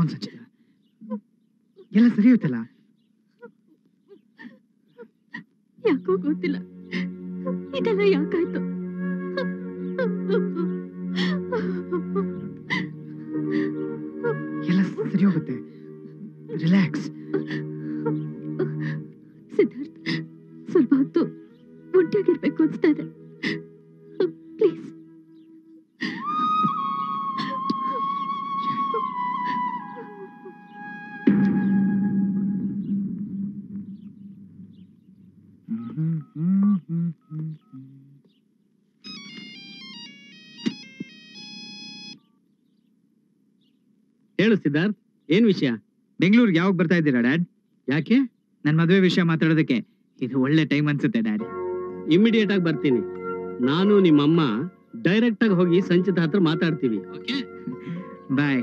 ಕಮಾನ್ ಸಂಚಿತಾ, ಎಲ್ಲ ಸರಿ ಹೋಯ್ತಲ್ಲ? ಯಾಕೋ ಗೊತ್ತಿಲ್ಲ, ಇದೆಲ್ಲ ಯಾಕಾಯ್ತು? ಎಲ್ಲ ಸರಿ ಹೋಗುತ್ತೆ, ರಿಲ್ಯಾಕ್ಸ್. ಸಿದ್ಧಾರ್ಥ್, ಸ್ವಲ್ಪ ಹೊತ್ತು ಒಂಟಿಯಾಗಿರ್ಬೇಕು ಅನ್ಸ್ತಾ ಇದೆ, ಪ್ಲೀಸ್. ಹೇಳು ಸಿದ್ಧಾರ್ಥ್, ಏನ್ ವಿಷಯ? ಬೆಂಗಳೂರಿಗೆ ಯಾವಾಗ ಬರ್ತಾ ಇದ್ದೀರಾ ಡ್ಯಾಡ್? ಯಾಕೆ? ನನ್ ಮದುವೆ ವಿಷಯ ಮಾತಾಡೋದಕ್ಕೆ ಇದು ಒಳ್ಳೆ ಟೈಮ್ ಅನ್ಸುತ್ತೆ ಡ್ಯಾಡ್. ಇಮಿಡಿಯೇಟ್ ಆಗಿ ಬರ್ತೀನಿ. ನಾನು ನಿಮ್ಮಮ್ಮ ಡೈರೆಕ್ಟ್ ಆಗಿ ಹೋಗಿ ಸಂಚಿತ ಹತ್ರ ಮಾತಾಡ್ತೀವಿ. Okay, bye.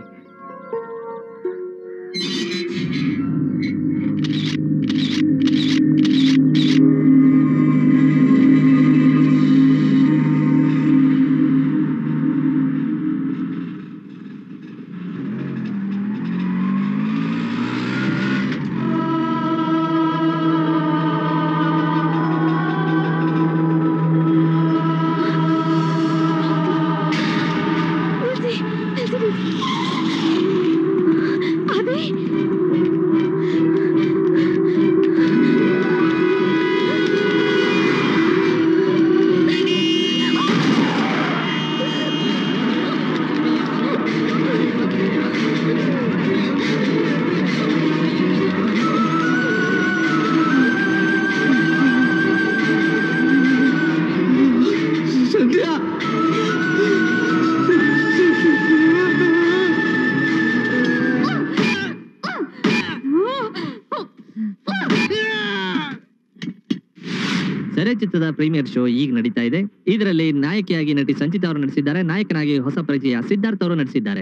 ಚಿತ್ರದ ಪ್ರೀಮಿಯರ್ ಶೋ ಈಗ ನಡೀತಾ ಇದೆ. ಇದರಲ್ಲಿ ನಾಯಕಿಯಾಗಿ ನಟಿ ಸಂಚಿತಾ ಅವರು ನಟಿಸಿದ್ದಾರೆ, ನಾಯಕನಾಗಿ ಹೊಸ ಪರಿಚಯ ಸಿದ್ಧಾರ್ಥ್ ಅವರು ನಟಿಸಿದ್ದಾರೆ.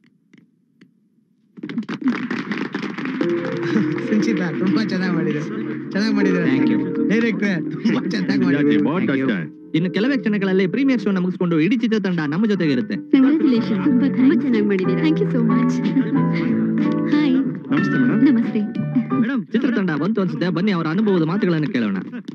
ಸಂಚಿತಾ ತುಂಬಾ ಚೆನ್ನಾಗಿ ಮಾಡಿದ್ದಾರೆ. ಥ್ಯಾಂಕ್ ಯು ಡೈರೆಕ್ಟರ್, ತುಂಬಾ ಚೆನ್ನಾಗಿ ಮಾಡಿದ್ದಾರೆ. ಇನ್ನು ಕೆಲವೇ ಕ್ಷಣಗಳಲ್ಲಿ ಪ್ರೀಮಿಯರ್ ಶೋ ಮುಗಿಸಿಕೊಂಡು ಇಡೀ ಚಿತ್ರತಂಡ ನಮ್ಮ ಜೊತೆಗೆ ಇರುತ್ತೆ. ಕಂಗ್ರಾಚುಲೇಷನ್, ತುಂಬಾ ಚೆನ್ನಾಗಿ ಮಾಡಿದ್ದೀರಾ. Thank you so much. Hi, ನಮಸ್ತೆ ಮೇಡಮ್. ಚಿತ್ರತಂಡ ಬಂತು ಅನ್ಸುತ್ತೆ, ಬನ್ನಿ ಅವರ ಅನುಭವದ ಮಾತುಗಳನ್ನು ಕೇಳೋಣ.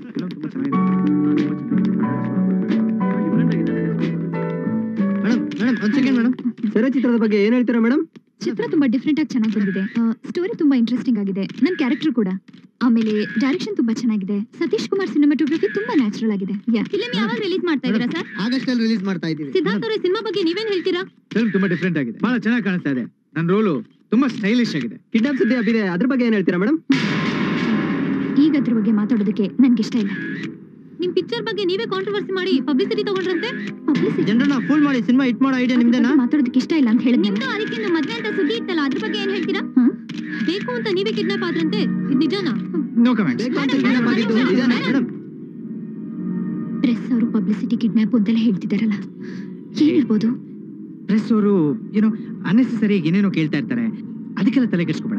ಮೇಡಮ್ ಒಂದ್ ಸೆಕೆಂಡ್ ಮೇಡಮ್, ಸೆರೆ ಚಿತ್ರದ ಬಗ್ಗೆ ಏನ್ ಹೇಳ್ತೀರಾ ಮೇಡಮ್? ಚಿತ್ರ ತುಂಬಾ ಡಿಫ್ರೆಂಟ್ ಆಗಿ ಚೆನ್ನಾಗಿ ಬಂದಿದೆ. ಸ್ಟೋರಿ ತುಂಬಾ ಇಂಟ್ರೆಸ್ಟಿಂಗ್ ಆಗಿದೆ, ನನ್ನ ಕ್ಯಾರೆಕ್ಟರ್ ಕೂಡ. ಆಮೇಲೆ ಡೈರೆಕ್ಷನ್ ತುಂಬಾ ಚೆನ್ನಾಗಿದೆ. ಸತೀಶ್ ಕುಮಾರ್ ಸಿನಿಮಾಟೋಗ್ರಫಿ ತುಂಬಾ ನ್ಯಾಚುರಲ್ ಆಗಿದೆ. ಫಿಲ್ಮ್ ಯಾವಾಗ ರಿಲೀಸ್ ಮಾಡ್ತಾ ಇದೀರಾ ಸರ್? ಆಗಸ್ಟ್ ಅಲ್ಲಿ ರಿಲೀಸ್ ಮಾಡ್ತಾ ಇದೀವಿ. ಸಿದ್ಧಾರ್ಥ್ ಅವರ ಸಿನಿಮಾ ಬಗ್ಗೆ ನೀವೇನ್ ಹೇಳ್ತೀರಾ? ಫಿಲ್ಮ್ ತುಂಬಾ ಡಿಫ್ರೆಂಟ್ ಆಗಿದೆ, ಬಹಳ ಚೆನ್ನಾಗಿ ಕಾಣಿಸ್ತಾ ಇದೆ. ನನ್ನ ರೋಲು ತುಂಬಾ ಸ್ಟೈಲಿಶ್ ಆಗಿದೆ. ಕಿಡ್ನಾಪ್ ಸುದ್ದಿ ಅಭಿದೆ, ಅದ್ರ ಬಗ್ಗೆ ಏನ್ ಹೇಳ್ತೀರಾ ಮೇಡಮ್? ಈಗ ಅದ್ರ ಬಗ್ಗೆ ಮಾತಾಡೋದಕ್ಕೆ ನನ್ಗೆ ಇಷ್ಟ ಇಲ್ಲ. ನಿಮ್ ಪಿಕ್ಚರ್ ಬಗ್ಗೆ ನೀವೇ ಕಾಂಟ್ರವರ್ಸಿ ಮಾಡಿ ಪಬ್ಲಿಸಿಟಿ ತಗೊಂಡ್ರಂತೆ. ಪಬ್ಲಿಸಿಟಿ ಜನರನ್ನ ಫೂಲ್ ಮಾಡಿ ಸಿನಿಮಾ ಹಿಟ್ ಮಾಡೋ ಐಡಿಯಾ ನಿಮ್ದೇನಾ? ಮಾತಾಡೋದಕ್ಕೆ ಇಷ್ಟ ಇಲ್ಲ ಅಂತ ಹೇಳಿದ್ನಿ. ನಿಮ್ದು ಅದಕ್ಕಿಂತ ಮದ್ವೆ ಅಂತ ಸುದ್ದಿ ಇತ್ತಲ್ಲ, ಅದ್ರ ಬಗ್ಗೆ ಏನ್ ಹೇಳ್ತೀರಾ? ಬೇಕು ಅಂತ ನೀವೇ ಕಿಡ್ನಾಪ್ ಆದ್ರಂತೆ, ಇದು ನಿಜಾನಾ? No comments. ಮೇಡಮ್, ಪ್ರೆಸ್ ಅವರು ಪಬ್ಲಿಸಿಟಿ ಕಿಡ್ನಾಪ್ ಅಂತೆಲ್ಲ ಹೇಳ್ತಿದಾರಲ್ಲ, ಏನಿರ್ಬೋದು? ಪ್ರೆಸ್ ಅವರು ಏನೋ ಅನ್ನೆಸೆಸರಿ ಏನೇನೋ ಕೇಳ್ತಾ ಇರ್ತಾರೆ, ಅದಕ್ಕೆಲ್ಲ ತಲೆ ಕೆಡಿಸ್ಕೋಬೇಡ.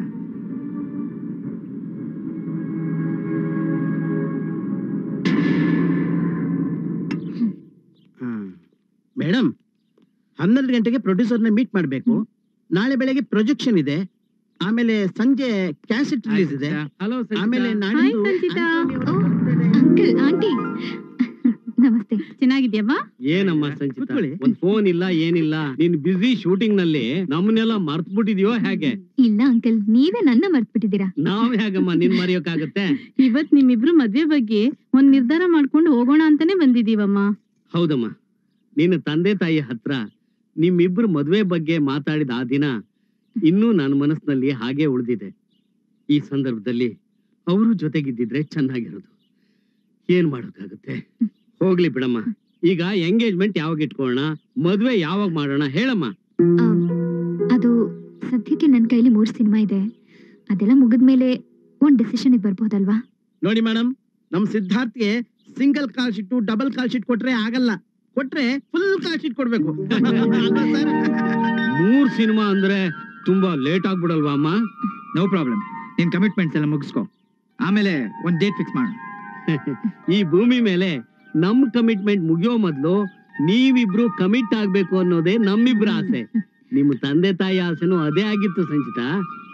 ಮೇಡಮ್, 12 ಗಂಟೆಗೆ ಪ್ರೊಡ್ಯೂಸರ್ನ ಮೀಟ್ ಮಾಡಬೇಕು. ನಾಳೆ ಬೆಳಗ್ಗೆ ಪ್ರೊಜೆಕ್ಷನ್ ಇದೆ, ಆಮೇಲೆ ಸಂಜೆ ಕ್ಯಾಸೆಟ್ ರಿಲೀಸ್ ಇದೆ. ಹಲೋ, ಆಮೇಲೆ ಅಂಕಲ್, ಆಂಟಿ, ನಮಸ್ತೆ. ಚೆನ್ನಾಗಿದ್ಯಮ್ಮ? ಏನಮ್ಮ ಸಂಚಿತ, ಒಂದ್ ಫೋನ್ ಇಲ್ಲ, ಏನಿಲ್ಲ. ನೀನ್ ಬ್ಯುಸಿ ಶೂಟಿಂಗ್ ನಲ್ಲಿ ನಮ್ಮನ್ನೆಲ್ಲ ಮರ್ತ್ ಬಿಟ್ಟಿದ್ಯೋ ಹೇಗೆ? ಇಲ್ಲ ಅಂಕಲ್, ನೀವೇ ನನ್ನ ಮರ್ತ್ಬಿಟ್ಟಿದ್ದೀರಾ. ನಾವ್ ಹೇಗಮ್ಮ ನಿನ್ ಮರೆಯೋಕ್ಕಾಗತ್ತೆ? ಇವತ್ ನಿಮ್ಮಿಬ್ರು ಮದ್ವೆ ಬಗ್ಗೆ ಒಂದ್ ನಿರ್ಧಾರ ಮಾಡ್ಕೊಂಡು ಹೋಗೋಣ ಅಂತಾನೆ ಬಂದಿದೀವಮ್ಮ. ಹೌದಮ್ಮ, ನಿನ್ನ ತಂದೆ ತಾಯಿ ಹತ್ರ ನಿಮ್ಮಿಬ್ರು ಮದ್ವೆ ಬಗ್ಗೆ ಮಾತಾಡಿದ ಆ ದಿನ ಇನ್ನೂ ನನ್ನ ಮನಸ್ಸಿನಲ್ಲಿ ಹಾಗೆ ಉಳಿದಿದೆ. ಈ ಸಂದರ್ಭದಲ್ಲಿ ಅವರು ಜೊತೆಗಿದ್ದಿದ್ರೆ ಚೆನ್ನಾಗಿರೋದು. ಏನ್ ಮಾಡೋಕ್ಕಾಗುತ್ತೆ? ಹೋಗ್ಲಿ ಬಿಡಮ್ಮ. ಈಗ ಎಂಗೇಜ್ಮೆಂಟ್ ಯಾವಾಗ ಇಟ್ಕೊಳ್ಳೋಣ, ಮದ್ವೆ ಯಾವಾಗ ಮಾಡೋಣ ಹೇಳಮ್ಮ. ಅದು ಸದ್ಯಕ್ಕೆ ನನ್ನ ಕೈಲಿ 3 ಸಿನಿಮಾ ಇದೆ, ಅದೆಲ್ಲ ಮುಗಿದ್ಮೇಲೆ ಒಂದ್ ಡಿಸಿಷನ್ ಬರ್ಬೋದಲ್ವಾ? ನೋಡಿ ಮೇಡಮ್, ನಮ್ ಸಿದ್ಧಾರ್ಥ್ಗೆ single call sheet double call sheet ಕೊಟ್ರೆ ಆಗಲ್ಲ, ಕೊಟ್ರೆ ಫುಲ್ ಕಾಲ್ ಶೀಟ್ ಕೊಡ್ಬೇಕು. 3 ಸಿನಿಮಾ ಅಂದ್ರೆ ತುಂಬಾ ಲೇಟ್ ಆಗ್ಬಿಡಲ್ವಾ ಅಮ್ಮ? ನೋ ಪ್ರಾಬ್ಲಮ್, ನಿನ್ ಕಮಿಟ್ಮೆಂಟ್ಸ್ ಎಲ್ಲ ಮುಗಿಸ್ಕೋ, ಆಮೇಲೆ ಒಂದ್ ಡೇಟ್ ಫಿಕ್ಸ್ ಮಾಡು. ಈ ಭೂಮಿ ಮೇಲೆ ನಮ್ ಕಮಿಟ್ಮೆಂಟ್ ಮುಗಿಯೋ ಮೊದ್ಲು ನೀವಿಬ್ರು ಕಮಿಟ್ ಆಗ್ಬೇಕು ಅನ್ನೋದೇ ನಮ್ಮಿಬ್ರ ಆಸೆ. ನಿಮ್ಮ ತಂದೆ ತಾಯಿ ಆಸೆನೂ ಅದೇ ಆಗಿತ್ತು ಸಂಚಿತಾ.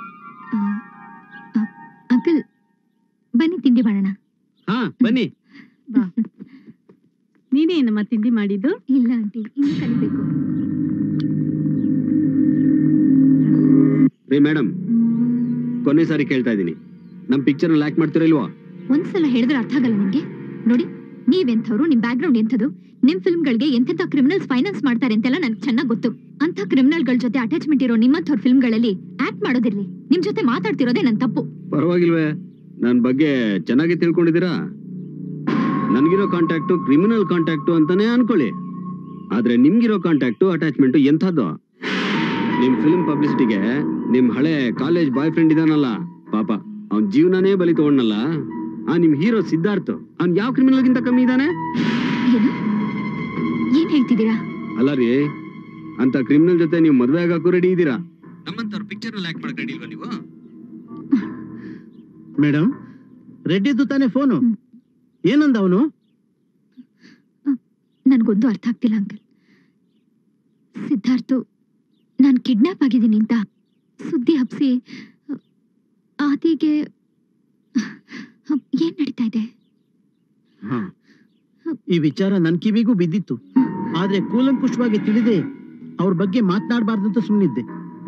ಅಂಕಲ್ ಬನ್ನಿ ತಿಂಡಿ ಮಾಡೋಣ. ಹಾ ಬನ್ನಿ. ನೀನೇ ಏನಮ್ಮ ತಿಂಡಿ ಮಾಡಿದ್ದು? ಇಲ್ಲ ಆಂಟಿ, ಇನ್ನು ಕಲಿಬೇಕು. ರೀ ಮೇಡಮ್, ಕೊನೆ ಸಾರಿ ಕೇಳ್ತಾ ಇದ್ದೀನಿ, ನಮ್ ಪಿಕ್ಚರ್ ಲ್ಯಾಕ್ ಮಾಡ್ತೀರಾ ಇಲ್ವಾ? ಒಂದ್ಸಲ ಹೇಳಿದ್ರೆ ಅರ್ಥ ಆಗಲ್ಲ ನಿಮ್ಗೆ. ನೋಡಿ, ನೀವೆಂಥವ್ರು, ನಿಮ್ ಬ್ಯಾಕ್ ಗ್ರೌಂಡ್ ಎಂಥದ್ದು, ನಿಮ್ ಫಿಲ್ಮ್ಗಳಿಗೆ ಎಂತೆಂಥ ಕ್ರಿಮಿನಲ್ಸ್ ಫೈನಾನ್ಸ್ ಮಾಡ್ತಾರೆ ಅಂತೆಲ್ಲ ನನ್ಗೆ ಚೆನ್ನಾಗಿ ಗೊತ್ತು. ಅಂತ ಕ್ರಿಮಿನಲ್ಗಳ ಜೊತೆ ಅಟ್ಯಾಚ್ಮೆಂಟ್ ಇರೋ ನಿಮ್ಮಂಥವ್ರ ಫಿಲ್ಮ್ಗಳಲ್ಲಿ ಆಕ್ಟ್ ಮಾಡೋದಿರ್ಲಿ, ನಿಮ್ ಜೊತೆ ಮಾತಾಡ್ತಿರೋದೇ ನನ್ ತಪ್ಪು. ಪರವಾಗಿಲ್ವೇ, ನನ್ ಬಗ್ಗೆ ಚೆನ್ನಾಗಿ ತಿಳ್ಕೊಂಡಿದ್ದೀರಾ. ನನ್ಗಿರೋ ಕಾಂಟ್ಯಾಕ್ಟು ಕ್ರಿಮಿನಲ್ ಕಾಂಟ್ಯಾಕ್ಟು ಅಂತಾನೆ ಅನ್ಕೊಳ್ಳಿ. ಆದ್ರೆ ನಿಮ್ಗಿರೋ ಕಾಂಟ್ಯಾಕ್ಟು ಅಟ್ಯಾಚ್ಮೆಂಟು ಎಂಥದ್ದು? ನಿಮ್ ಫಿಲ್ಮ್ ಪಬ್ಲಿಸಿಟಿಗೆ ನಿಮ್ ಹಳೆ ಕಾಲೇಜ್ ಬಾಯ್ ಫ್ರೆಂಡ್ ಇದಾನಲ್ಲ, ಪಾಪ ಅವ್ನ್ ಜೀವನನೇ ಬಲಿ ತಗೊಂಡಲ್ಲ. ನಿಮ್ ಹೀರೋ ಸಿದ್ಧಾರ್ಥ್, ಅವ್ನ್ ಯಾವ ಕ್ರಿಮಿನಲ್ ಗಿಂತ ಕಮ್ಮಿ ಇದಾನೆ? ಏನ್ ಹೇಳ್ತಿದ್ದೀರಾ? ಅಲ್ಲ ರೀ, ಅಂತ ಕ್ರಿಮಿನಲ್ ಜೊತೆ ನೀವು ಮದ್ವೆ ಆಗಕ್ಕೂ ರೆಡಿ ಇದ್ದೀರಾ. ನಮ್ಮಂತವ್ರ ಪಿಕ್ಚರ್ ಲ್ಯಾಕ್ ಮಾಡಕ್ ರೆಡಿ ಇಲ್ವಾ ನೀವು? ಮೇಡಮ್, ರೆಡ್ಡಿದ್ದು ತಾನೇ ಫೋನು. ಏನಂದ ಅವನು? ನನ್ಗೊಂದು ಅರ್ಥ ಆಗ್ತಿಲ್ಲ ಅಂಕಲ್. ಸಿದ್ಧಾರ್ಥ್ ನಾನ್ ಕಿಡ್ನಾಪ್ ಆಗಿದ್ದೀನಿ ಅಂತ ಸುದ್ದಿ ಹಬ್ಸಿ ಆದಿಗೆ ಏನ್ ನಡೀತಾ ಇದೆ? ಈ ವಿಚಾರ ನನ್ ಕಿವಿಗೂ ಬಿದ್ದಿತ್ತು, ಆದ್ರೆ ಕೂಲಂಕುಷವಾಗಿ ತಿಳಿದೆ ಅವ್ರ ಬಗ್ಗೆ ಮಾತನಾಡಬಾರ್ದಂತ ಸುಮ್ಮನಿದ್ದೆ.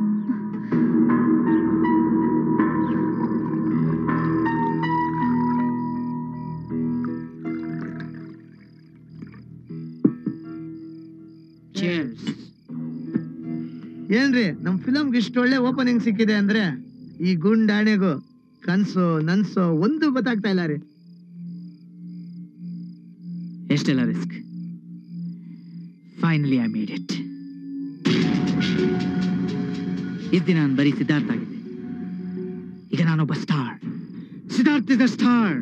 ಏನ್ರಿ ನಮ್ ಫಿಲಮ್ಗೆ ಇಷ್ಟ ಒಳ್ಳೆ ಓಪನಿಂಗ್ ಸಿಕ್ಕಿದೆ ಅಂದ್ರೆ ಈ ಗುಂಡಾಣೆಗೂ ಕನ್ಸೋ ನನ್ಸೋ ಒಂದು ಗೊತ್ತಾಗ್ತಾ ಇಲ್ಲ ರೀ. ಎಷ್ಟೆಲ್ಲ risk, finally I made it. ಇಷ್ಟು ದಿನ ನಾನು ಬರೀ ಸಿದ್ಧಾರ್ಥ ಆಗಿದ್ದೆ, ಈಗ ನಾನೊಬ್ಬ star. Siddhartha is a star.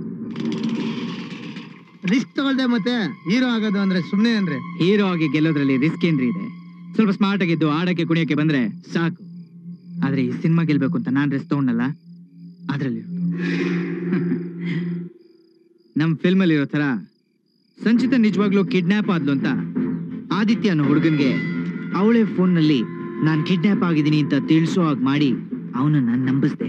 Risk ತಗೊಳ್ದೆ ಮತ್ತೆ ಹೀರೋ ಆಗೋದು ಅಂದ್ರೆ ಸುಮ್ನೆ ಏನ್ರಿ? ಹೀರೋ ಆಗಿ ಗೆಲ್ಲೋದ್ರಲ್ಲಿ ರಿಸ್ಕ್ ಏನ್ರಿ ಇದೆ? ಸ್ವಲ್ಪ ಸ್ಮಾರ್ಟ್ ಆಗಿದ್ದು ಆಡಕ್ಕೆ ಕುಣಿಯಕ್ಕೆ ಬಂದ್ರೆ ಸಾಕು. ಆದ್ರೆ ಈ ಸಿನಿಮಾ ಗೆಲ್ಬೇಕು ಅಂತ ನಾನ್ ರಿಸ್ಕ್ ತಗೊಂಡಲ್ಲ, ಅದ್ರಲ್ಲಿ ನಮ್ ಫಿಲ್ಮ್ ಅಲ್ಲಿ ಇರೋ ತರ ಸಂಚಿತ ನಿಜವಾಗ್ಲೂ ಕಿಡ್ನಾಪ್ ಆದ್ಲು ಅಂತ ಆದಿತ್ಯ ಅನ್ನೋ ಹುಡುಗನ್ಗೆ ಅವಳೇ ಫೋನ್ ನಲ್ಲಿ ನಾನ್ ಕಿಡ್ನಾಪ್ ಆಗಿದ್ದೀನಿ ಅಂತ ತಿಳಿಸೋ ಹಾಗೆ ಮಾಡಿ ಅವನು ನಾನು ನಂಬಿಸ್ದೆ.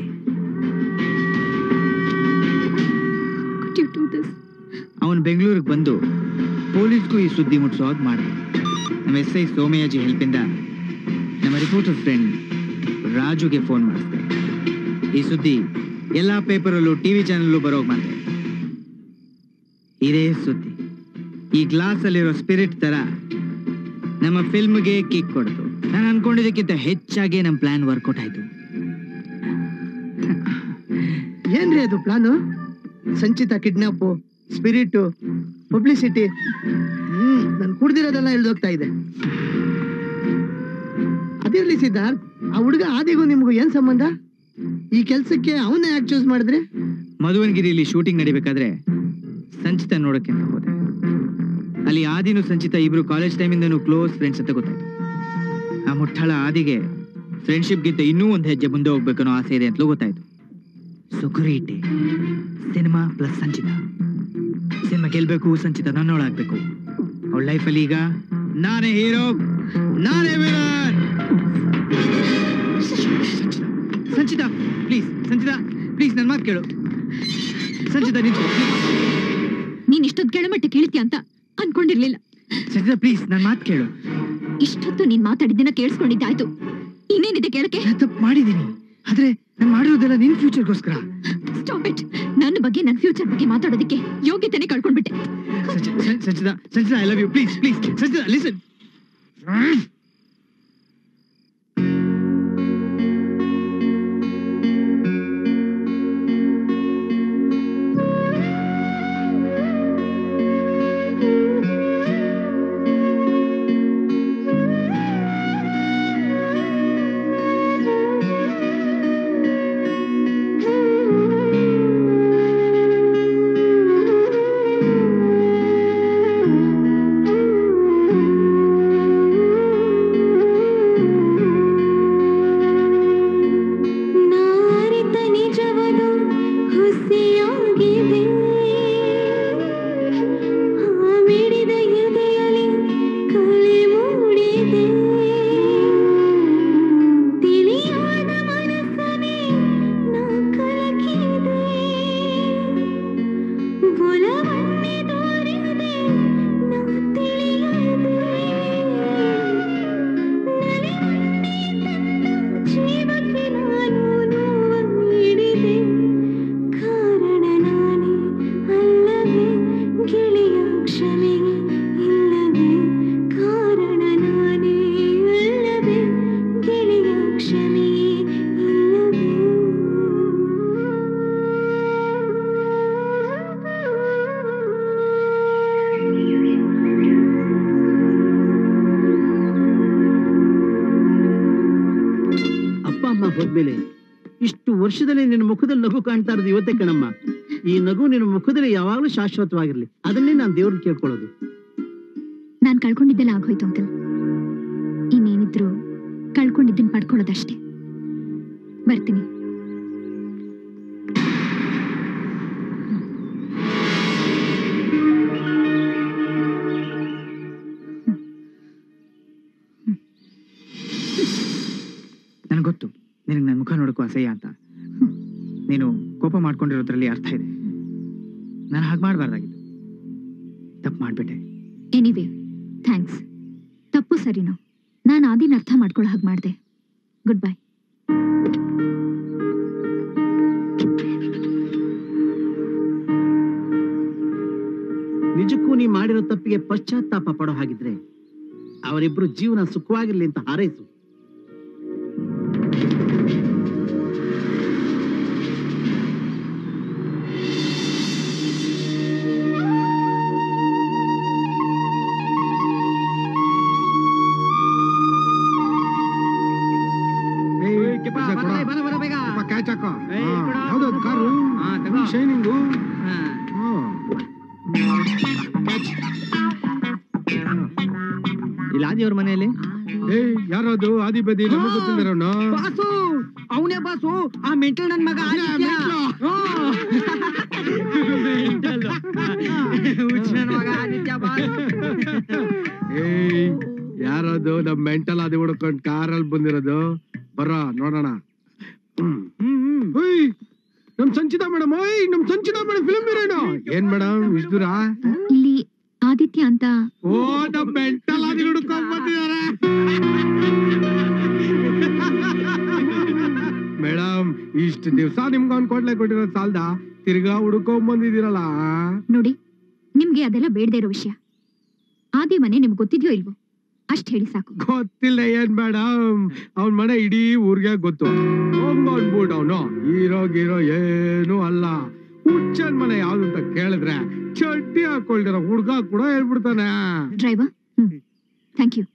ಅವನು ಬೆಂಗಳೂರಿಗೆ ಬಂದು ಪೊಲೀಸ್ಗೂ ಈ ಸುದ್ದಿ ಮುಟ್ಸೋ ಹಾಗೆ ಮಾಡಿದ. ನಮ್ಮ SI ಸೋಮಯಾಜಿ ಹೆಲ್ಪಿಂದ ನಮ್ಮ ರಿಪೋರ್ಟರ್ ಫ್ರೆಂಡ್ ರಾಜುಗೆ ಫೋನ್ ಮಾಡಿಸ್ದೆ. ಈ ಸುದ್ದಿ ಎಲ್ಲಾ ಪೇಪರಲ್ಲೂ ಟಿವಿ ಚಾನಲ್ಲೂ ಬರೋಗ್ ಮಾಡಿದೆ. ಇದೇ ಸುದ್ದಿ ಈ ಗ್ಲಾಸ್ ಅಲ್ಲಿರೋ ಸ್ಪಿರಿಟ್ ತರ ನಮ್ಮ ಫಿಲ್ಮ್ಗೆ ಕಿಕ್ ಕೊಡ್ತು. ನಾನು ಅನ್ಕೊಂಡಿದ್ದಕ್ಕಿಂತ ಹೆಚ್ಚಾಗಿ ನಮ್ಮ ಪ್ಲಾನ್ ವರ್ಕೌಟ್ ಆಯ್ತು. ಏನ್ರಿ ಅದು ಪ್ಲಾನು? ಸಂಚಿತ ಕಿಡ್ನಾಪ್, ಸ್ಪಿರಿಟ್, ಪಬ್ಲಿಸಿಟಿ, ನನ್ ಕುಡ್ದಿರೋದೆಲ್ಲ ಇಳ್ದೋಗ್ತಾ ಇದೆ. ಅದಿರ್ಲಿ ಸಿದ್ಧಾರ್ಥ್, ಆ ಹುಡುಗ ಆದಿಗೂ ನಿಮ್ಗೂ ಏನ್ ಸಂಬಂಧ? ಈ ಕೆಲ್ಸಕ್ಕೆ ಅವನ್ನೇ ಯಾಕೆ ಚೂಸ್ ಮಾಡಿದ್ರೆ? ಮಧುವನಗಿರಿಯಲ್ಲಿ ಶೂಟಿಂಗ್ ನಡಿಬೇಕಾದ್ರೆ ಸಂಚಿತ ನೋಡಕ್ಕೆ ಅಂತ ಹೋದೆ. ಅಲ್ಲಿ ಆದಿನೂ ಸಂಚಿತ ಇಬ್ರು ಕಾಲೇಜ್ ಟೈಮಿಂದನೂ ಕ್ಲೋಸ್ ಫ್ರೆಂಡ್ಸ್ ಅಂತ ಗೊತ್ತಾಯ್ತು. ಆ ಮುಟ್ಟಾಳ ಆದಿಗೆ ಫ್ರೆಂಡ್ಶಿಪ್ ಗಿಂತ ಇನ್ನೂ ಒಂದು ಹೆಜ್ಜೆ ಮುಂದೆ ಹೋಗ್ಬೇಕನ್ನೋ ಆಸೆ ಇದೆ ಅಂತಲೂ ಗೊತ್ತಾಯ್ತು. ಸುಕುರೀಟಿ ಸಿನಿಮಾ ಪ್ಲಸ್ ಸಂಚಿತ. ಸಿನಿಮಾ ಗೆಲ್ಬೇಕು, ಸಂಚಿತ ನನ್ನೋಳಾಗ್ಬೇಕು. ಅವಳ ಲೈಫಲ್ಲಿ ಈಗ ನಾನೇ ಹೀರೋ, ನಾನೇ ವಿಲನ್. ಸಂಚಿತ ಪ್ಲೀಸ್, ಸಂಚಿತ ಪ್ಲೀಸ್ ನನ್ನ ಮಾತು ಕೇಳು. ಸಂಚಿತ ನಿಂತು. ನೀನ್ ಇಷ್ಟೊತ್ತು ಕೆಳಮಟ್ಟ ಕೇಳ್ತೀಯ ಅಂತ ಅನ್ಕೊಂಡಿರ್ಲಿಲ್ಲ. ಸಂಚಿತ ಪ್ಲೀಸ್ ನನ್ನ ಮಾತು ಕೇಳು. ಇಷ್ಟೊತ್ತು ನೀನ್ ಮಾತಾಡಿದ್ದನ್ನ ಕೇಳಿಸ್ಕೊಂಡಿದ್ದಾಯ್ತು. ಇನ್ನೇನಿದೆ ಕೇಳಕ್ಕೆ? ತಪ್ಪು ಮಾಡಿದೀನಿ, ಆದ್ರೆ ನಾನು ಮಾಡಿರೋದೆಲ್ಲ ನಿನ್ ಫ್ಯೂಚರ್ಗೋಸ್ಕರ. Stop it. ನನ್ನ ಬಗ್ಗೆ, ನನ್ನ ಫ್ಯೂಚರ್ ಬಗ್ಗೆ ಮಾತಾಡೋದಕ್ಕೆ ಯೋಗ್ಯತೆನೆ ಕಳ್ಕೊಂಡ್ಬಿಟ್ಟೆ. Sanchita, Sanchita I love you. Please please Sanchita listen. ಹೋದ್ಮೇಲೆ ಇಷ್ಟು ವರ್ಷದಲ್ಲಿ ನಿನ್ನ ಮುಖದಲ್ಲಿ ನಗು ಕಾಣ್ತಾ ಇರೋದು ಇವತ್ತೇ ಕಣಮ್ಮ. ಈ ನಗು ನಿನ್ನ ಮುಖದಲ್ಲಿ ಯಾವಾಗ್ಲೂ ಶಾಶ್ವತವಾಗಿರ್ಲಿ, ಅದನ್ನೇ ನಾನು ದೇವ್ರನ್ನ ಕೇಳ್ಕೊಳ್ಳೋದು. ನಾನ್ ಕಳ್ಕೊಂಡಿದ್ದೆಲ್ಲ ಆಗೋಯ್ತು ಅಂಕಲ್. ಇನ್ನೇನಿದ್ರು ಕಳ್ಕೊಂಡಿದ್ದನ್ ಪಡ್ಕೊಳ್ಳೋದಷ್ಟೇ. ಬರ್ತೀನಿ. ನನಗೆ ಗೊತ್ತು ನಿನಗೆ ನನ್ನ ಮುಖ ನೋಡಕ್ಕೂ ಅಸಹ್ಯ ಅಂತ. ನೀನು ಕೋಪ ಮಾಡ್ಕೊಂಡಿರೋದ್ರಲ್ಲಿ ಅರ್ಥ ಇದೆ. ನಾನು ಹಾಗೆ ಮಾಡಬಾರ್ದಾಗಿತ್ತು, ತಪ್ಪು ಮಾಡ್ಬಿಟ್ಟೆ. Anyway thanks. ತಪ್ಪು ಸರಿನೋ ನಾನು ಆದಿನ ಅರ್ಥ ಮಾಡ್ಕೊಳ್ಳೋ ಹಾಗೆ ಮಾಡಿದೆ. Goodbye. ನಿಜಕ್ಕೂ ನೀ ಮಾಡಿರೋ ತಪ್ಪಿಗೆ ಪಶ್ಚಾತ್ತಾಪ ಪಡೋ ಹಾಗಿದ್ರೆ ಅವರಿಬ್ರು ಜೀವನ ಸುಖವಾಗಿರ್ಲಿ ಅಂತ ಹಾರೈಸು. ಶೈನಿಂಗು ಇಲ್ಲ ಆದಿಯವ್ರ ಮನೆಯಲ್ಲಿ ಯಾರದು ಆದಿ ಬದಿ ನಮಗೆ ಗೊತ್ತಿಲ್ಲರವನು. ಬಾಸು ಅವನೇ ಬಾಸು, ಆ ಮೆಂಟಲ್ ನನ್ ಮಗ ಯಾರದು ನಮ್ ಮೆಂಟಲ್ ಆದಿ ಹುಡ್ಕೊಂಡ್ ಕಾರಲ್ಲಿ ಬಂದಿರೋದು. ಬರ ನೋಡೋಣ. ನಮ್ ಸಂಚಿತಾ ಮೇಡಮ್, ನಮ್ ಸಂಚಿತಾ ಮೇಡಮ್ ಫಿಲ್ಮ್ ಹೀರೋಯಿನ್. ಏನ್ ಮೇಡಮ್ ಇಷ್ಟು ದೂರ? ಇಲ್ಲಿ ಆದಿತ್ಯ ಅಂತ. ಓ ನಮ್ ಮೆಂಟಲ್ ಆದಿ ಹುಡ್ಕೊಂಡ್ ಬಂದಿದ್ದಾರೆ ಮೇಡಮ್. ಇಷ್ಟು ದಿವ್ಸ ನಿಮ್ಗೆ ಅವ್ನ್ ಕೊಟ್ಟಿರೋ ಸಾಲ್ದ ತಿರ್ಗಾ ಹುಡ್ಕೊಂಡ್ ಬಂದಿದ್ದೀರಲ್ಲ. ನೋಡಿ, ನಿಮ್ಗೆ ಅದೆಲ್ಲ ಬೇಡದೇ ಇರೋ ವಿಷಯ. ಆದಿ ಮನೆ ನಿಮ್ಗೆ ಗೊತ್ತಿದ್ಯೋ ಇಲ್ವೋ ಅಷ್ಟ್ ಹೇಳಿ ಸಾಕು. ಗೊತ್ತಿಲ್ಲ ಏನ್ ಮೇಡಮ್, ಅವನ್ ಮನೆ ಇಡೀ ಊರ್ಗೆ ಗೊತ್ತು. ಅನ್ಬಿಟ್ಟು ಅವನು ಹೀರೋ ಗೀರೋ ಏನು ಅಲ್ಲ. ಹುಚ್ಚನ್ ಮನೆ ಯಾವ್ದು ಅಂತ ಕೇಳಿದ್ರೆ ಚಡ್ಡಿ ಹಾಕೊಳ್ದಿರೋ ಹುಡ್ಗ ಕೂಡ ಹೇಳ್ಬಿಡ್ತಾನೆ. Driver, thank you.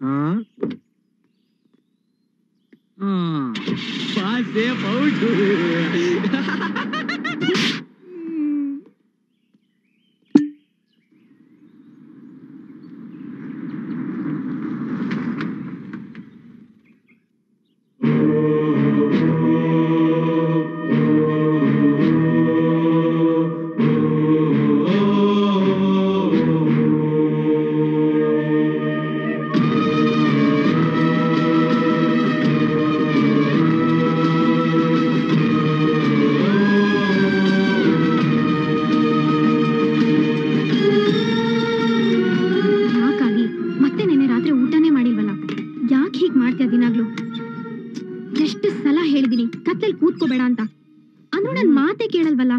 ಎಷ್ಟು ಸಲ ಹೇಳಿದೀನಿ ಕತ್ತಲ್ ಕೂತ್ಕೋಬೇಡ ಅಂತ, ಅಂದ್ರೂ ನನ್ ಮಾತೆ ಕೇಳಲ್ವಲ್ಲ.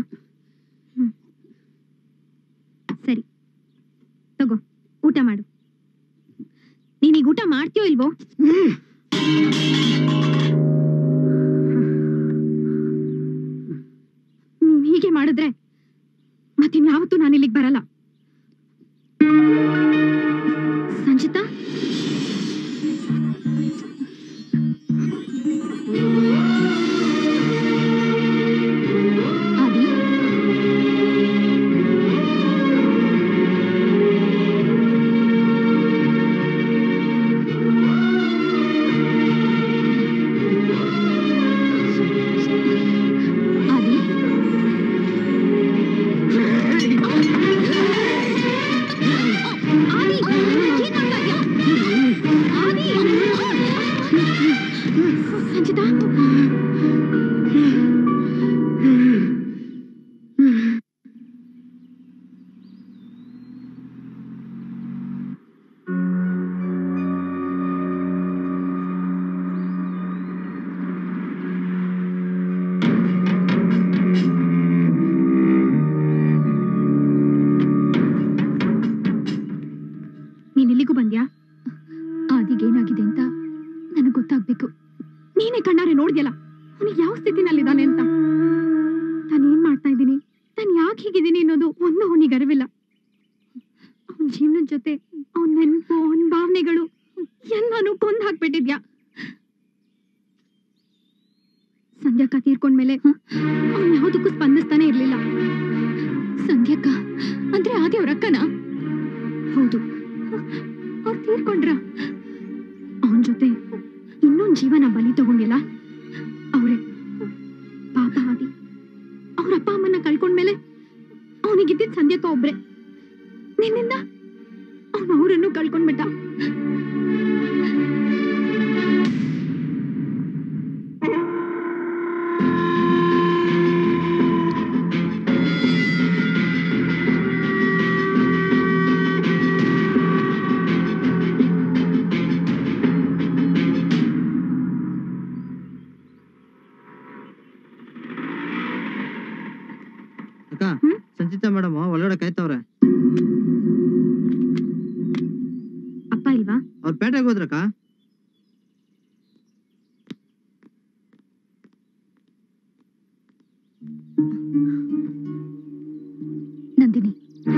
ಸರಿ ತಗೋ, ಊಟ ಮಾಡು. ನೀನೀಗ ಊಟ ಮಾಡ್ತೀಯೋ ಇಲ್ವೋ? ನೀನ್ ಹೀಗೆ ಮಾಡಿದ್ರೆ ಮತ್ತಿನ್ಯಾವತ್ತೂ ನಾನು ಇಲ್ಲಿಗೆ ಬರಲ್ಲ. ಸಂಚಿತಾ, ನೀನಿಲ್ಲಿಗೂ ಬಂದ್ಯಾ? ಆದಿಗೇನಾಗಿದೆ ಅಂತ ನನಗೆ ಗೊತ್ತಾಗ್ಬೇಕು. ನೀನೇ ಕಣ್ಣಾರೆ ನೋಡ್ದ್ಯಲ್ಲ ಅವನು ಯಾವ ಸ್ಥಿತಿನಲ್ಲಿದ್ದಾನೆ ಅಂತ. ನಾನೇನ್ ಮಾಡ್ತಾ ಇದ್ದೀನಿ, ನಾನು ಯಾಕೆ ಹೀಗಿದ್ದೀನಿ ಅನ್ನೋದು ಒಂದು ಅವನಿಗೆ ಅರಿವಿಲ್ಲ. ಅವನ ಜೀವನದ ಜೊತೆ ಅವನ ನೆನಪು, ಅವನ ಭಾವನೆಗಳು ಎಲ್ಲಾನು ಕೊಂದು ಹಾಕ್ಬಿಟ್ಟಿದ್ಯಾ. ಸಂಧ್ಯಾಕ್ಕ ತೀರ್ಕೊಂಡ್ಮೇಲೆ ಅವ್ನು ಯಾವುದಕ್ಕೂ ಸ್ಪಂದಿಸ್ತಾನೆ ಇರ್ಲಿಲ್ಲ. ಸಂಧ್ಯಾಕ್ಕ ಅಂದ್ರೆ ಆದಿ ಅವ್ರ ಅಕ್ಕನ? ಹೌದು. ಅವ್ರು ತೀರ್ಕೊಂಡ್ರ? ಅವನ ಜೊತೆ ಇನ್ನೊಂದು ಜೀವನ ಬಲಿ ತಗೊಂಡಿಲ್ಲ ಅವ್ರೆ. ಪಾಪ ಆದಿ ಅವ್ರ ಅಪ್ಪ ಅಮ್ಮನ ಕಳ್ಕೊಂಡ್ಮೇಲೆ ಅವನಿಗಿದ್ದಿದ್ ಸಂಧ್ಯಾಕ್ಕ ಒಬ್ರೆ. ನಿನ್ನಿಂದ ಅವನು ಅವರನ್ನು ಕಳ್ಕೊಂಡ್ಬಿಟ್ಟ. ಸಂಚಿತಾ ಮೇಡಮ್ ಒಳಗಡೆ ಕಾಯ್ತವ್ರೆ. ಅಪ್ಪ ಇಲ್ವಾ? ಅವ್ರ ಪೇಟೆಗೆ ಹೋದ್ರಕ್ಕ. ನಂದಿನಿ,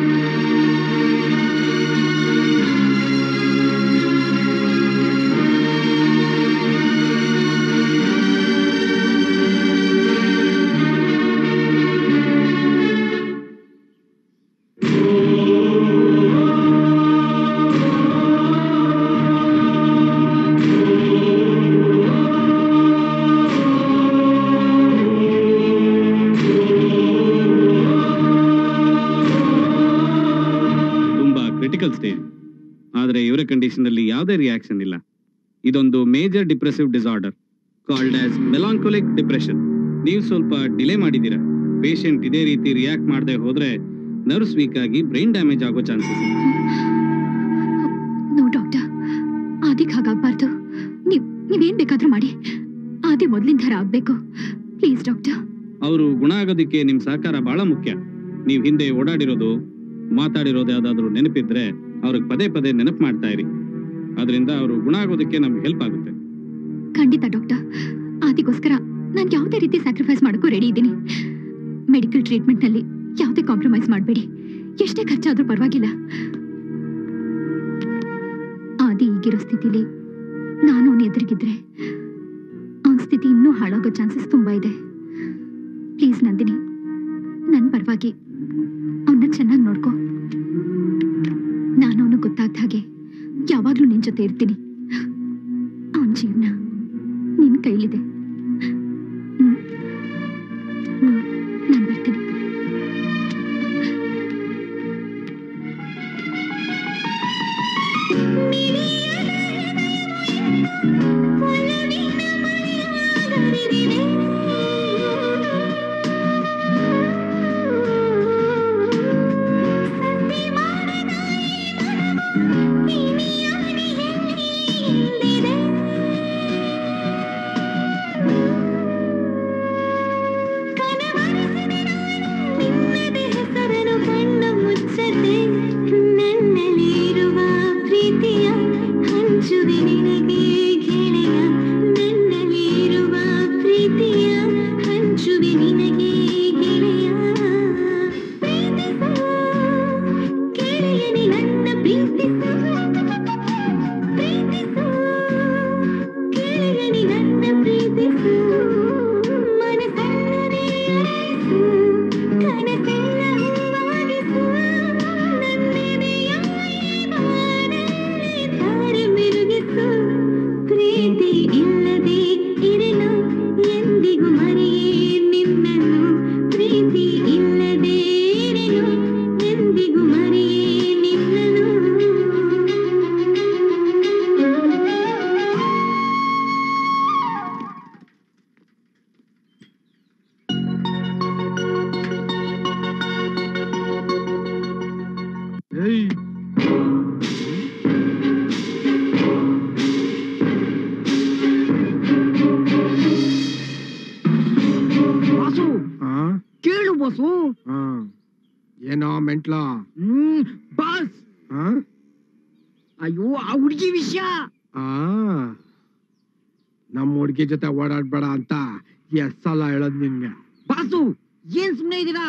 ಆದರೆ ಇವರ ಕಂಡೀಷನ್ ಅಲ್ಲಿ ಯಾವುದೇ ರಿಯಾಕ್ಷನ್ ಇಲ್ಲ. ಇದೊಂದು major depressive disorder called as melancholic depression. ನೀವು ಸ್ವಲ್ಪ ಡಿಲೇ ಮಾಡಿದ್ದೀರಾ. ಪೇಷಂಟ್ ಇದೇ ರೀತಿ ರಿಯಾಕ್ಟ್ ಮಾಡದೆ ಹೋದ್ರೆ ನರ್ವ್ಸ್ ವೀಕ್ ಆಗಿ ಬ್ರೈನ್ ಡ್ಯಾಮೇಜ್ ಆಗೋ ಚಾನ್ಸಸ್ ಇದೆ. ನೋ ಡಾಕ್ಟರ್, ಆದಿಕ್ ಹಾಗಾಗ್ಬಾರ್ದು. ನೀವೇನ್ ಬೇಕಾದ್ರೂ ಮಾಡಿ, ಆದಿ ಮೊದ್ಲಿನ ಥರ ಆಗ್ಬೇಕು. Please doctor. ಅವರು ಗುಣ ಆಗೋದಕ್ಕೆ ನಿಮ್ ಸಹಕಾರ ಬಹಳ ಮುಖ್ಯ. ನೀವು ಹಿಂದೆ ಓಡಾಡಿರೋದು, ಮಾತಾಡಿರೋದು ಯಾವ್ದಾದ್ರು ನೆನಪಿದ್ರೆ ಅವ್ರಿಗೆ ಪದೇ ಪದೇ ನೆನಪು ಮಾಡ್ತಾ ಇರಿ. ಅದರಿಂದ ಅವರು ಗುಣ ಆಗೋದಕ್ಕೆ ನಮ್ಗೆ ಹೆಲ್ಪ್ ಆಗುತ್ತೆ. ಖಂಡಿತ ಡಾಕ್ಟರ್. ಆದಿಗೋಸ್ಕರ ನಾನು ಯಾವುದೇ ರೀತಿ ಸ್ಯಾಕ್ರಿಫೈಸ್ ಮಾಡೋಕ್ಕೂ ರೆಡಿ ಇದ್ದೀನಿ. ಮೆಡಿಕಲ್ ಟ್ರೀಟ್ಮೆಂಟ್ ನಲ್ಲಿ ಯಾವುದೇ ಕಾಂಪ್ರಮೈಸ್ ಮಾಡಬೇಡಿ. ಎಷ್ಟೇ ಖರ್ಚಾದ್ರೂ ಪರವಾಗಿಲ್ಲ. ಆದಿ ಈಗಿರೋ ಸ್ಥಿತಿಲಿ ನಾನು ಅವನ ಎದುರಿಗಿದ್ರೆ ಅವನ ಸ್ಥಿತಿ ಇನ್ನೂ ಹಾಳಾಗೋ ಚಾನ್ಸಸ್ ತುಂಬಾ ಇದೆ. ಪ್ಲೀಸ್ ನಂದಿನಿ, ನನ್ನ ಪರವಾಗಿ ಅವನ್ನ ಚೆನ್ನಾಗಿ ನೋಡ್ಕೊ. ನಾನು ಅವನು ಗೊತ್ತಾಗ್ದ ಹಾಗೆ ಯಾವಾಗ್ಲೂ ನಿನ್ ಜೊತೆ ಇರ್ತೀನಿ. ಅವನ ಜೀವನ ನಿನ್ ಕೈಲಿದೆ. ನಾನು ಬರ್ತೀನಿ. ಏನೋ ಮೆಂಟ್ಲ ಬಾಸ್. ಅಯ್ಯೋ, ಆ ಹುಡುಗಿ ವಿಷಯ. ನಮ್ಮ ಹುಡುಗಿ ಜೊತೆ ಓಡಾಡ್ಬೇಡ ಅಂತ ಎಷ್ಟ್ ಸಲ ಹೇಳೋದ್ ನಿನ್ಗೆ. ಬಾಸು, ಏನ್ ಸುಮ್ನೆ ಇದೀರಾ?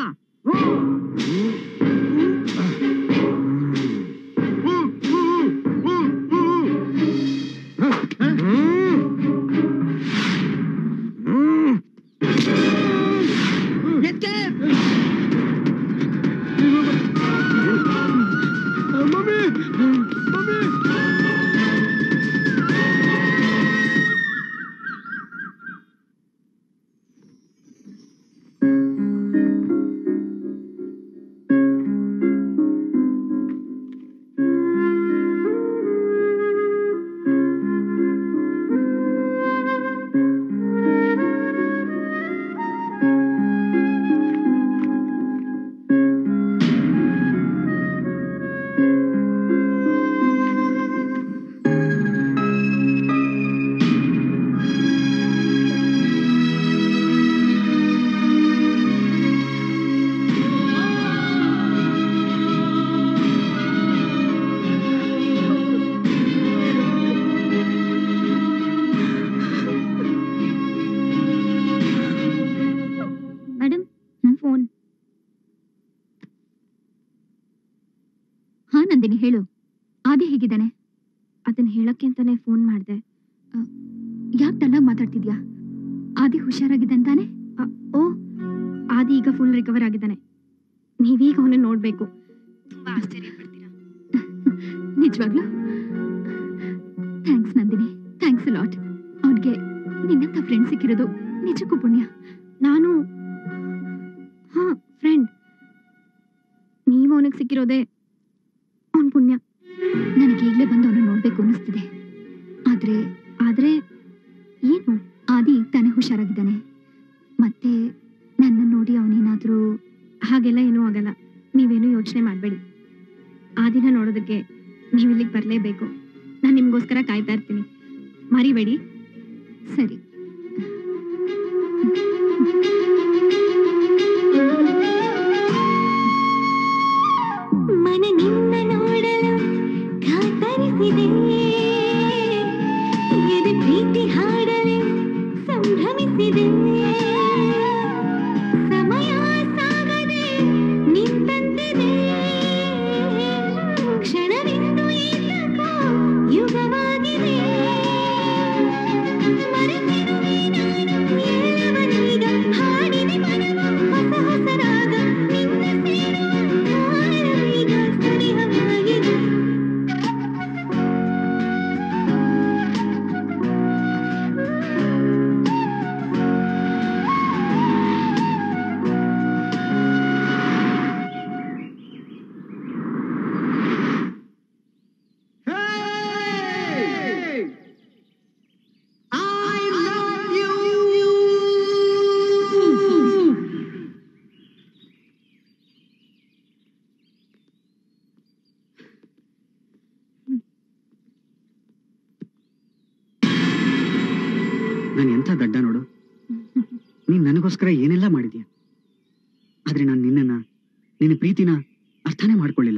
ನಂದಿನಿ ಹೇಳು, ಆದಿ ಹೇಗಿದ್ದಾನೆ? ಅದನ್ನ ಹೇಳಕ್ಕೆ ಅಂತಾನೆ ಫೋನ್ ಮಾಡಿದೆ. ಯಾಕೆ ಡಲ್ಲಾಗಿ ಮಾತಾಡ್ತಿದ್ಯಾ? ಆದಿ ಹುಷಾರಾಗಿದ್ದಾನೆ ತಾನೆ? ಓ, ಆದಿ ಈಗ ಫುಲ್ ರಿಕವರ್ ಆಗಿದ್ದಾನೆ. ನೀವೀಗ ಅವನ್ನ ನೋಡ್ಬೇಕು. ತುಂಬಾ ಆಶ್ಚರ್ಯ ಪಡ್ತೀರಾ. ನಿಜವಾಗ್ಲೂ thanks Nandini, thanks a lot. ಅವನಿಗೆ ನಿನ್ನಂತ ಫ್ರೆಂಡ್ ಸಿಕ್ಕಿರೋದು ನಿಜಕ್ಕೂ ಪುಣ್ಯ. ನಾನು ಫ್ರೆಂಡ್, ನೀವು ಅವನಿಗೆ ಸಿಕ್ಕಿರೋದೇ ಅವನ್ ಪುಣ್ಯ. ನನಗೆ ಈಗಲೇ ಬಂದು ಅವನು ನೋಡ್ಬೇಕು ಅನ್ನಿಸ್ತಿದೆ. ಆದ್ರೆ ಏನು? ಆದಿ ತಾನೇ ಹುಷಾರಾಗಿದ್ದಾನೆ. ಮತ್ತೆ ನನ್ನ ನೋಡಿ ಅವನೇನಾದ್ರೂ... ಹಾಗೆಲ್ಲ ಏನೂ ಆಗಲ್ಲ, ನೀವೇನು ಯೋಚನೆ ಮಾಡಬೇಡಿ. ಆ ದಿನ ನೋಡೋದಕ್ಕೆ ನೀವಿಲ್ಲಿಗೆ ಬರಲೇಬೇಕು. ನಾನು ನಿಮಗೋಸ್ಕರ ಕಾಯ್ತಾ ಇರ್ತೀನಿ, ಮರಿಬೇಡಿ. ಸರಿ. ಮನ ನಿನ್ನ ನೋಡಲು ಕಾತರಿಸಿದೆ, ಎದೆ ಪ್ರೀತಿ ಹಾಡಲು ಸಂಭ್ರಮಿಸಿದೆ. ಸಮಯ ಸಾಗದೆ ನಿಂತಂತಿದೆ, ಕ್ಷಣವಿಂದು ಏತಕೋ ಯುಗವಾಗಿದೆ. ಮರೆತಿರುವೆ ನಾನು ಎಲ್ಲವನ್ನೀಗ, ಹಾಡಿದೆ ಮನವು ಹೊಸ ಹೊಸ ರಾಗ. ನಿನ್ನ ಸೇರುವ ಕಾಲವೀಗ ಸನಿಹವಾಗಿದೆ. ನಾನು ಎಂಥ ದಡ್ಡ ನೋಡು. ನೀನ್ ನನಗೋಸ್ಕರ ಏನೆಲ್ಲ ಮಾಡಿದ್ಯಾ, ಆದ್ರೆ ನಾನು ನಿನ್ನ ಪ್ರೀತಿನ ಅರ್ಥನೇ ಮಾಡ್ಕೊಳ್ಳಿಲ್ಲ.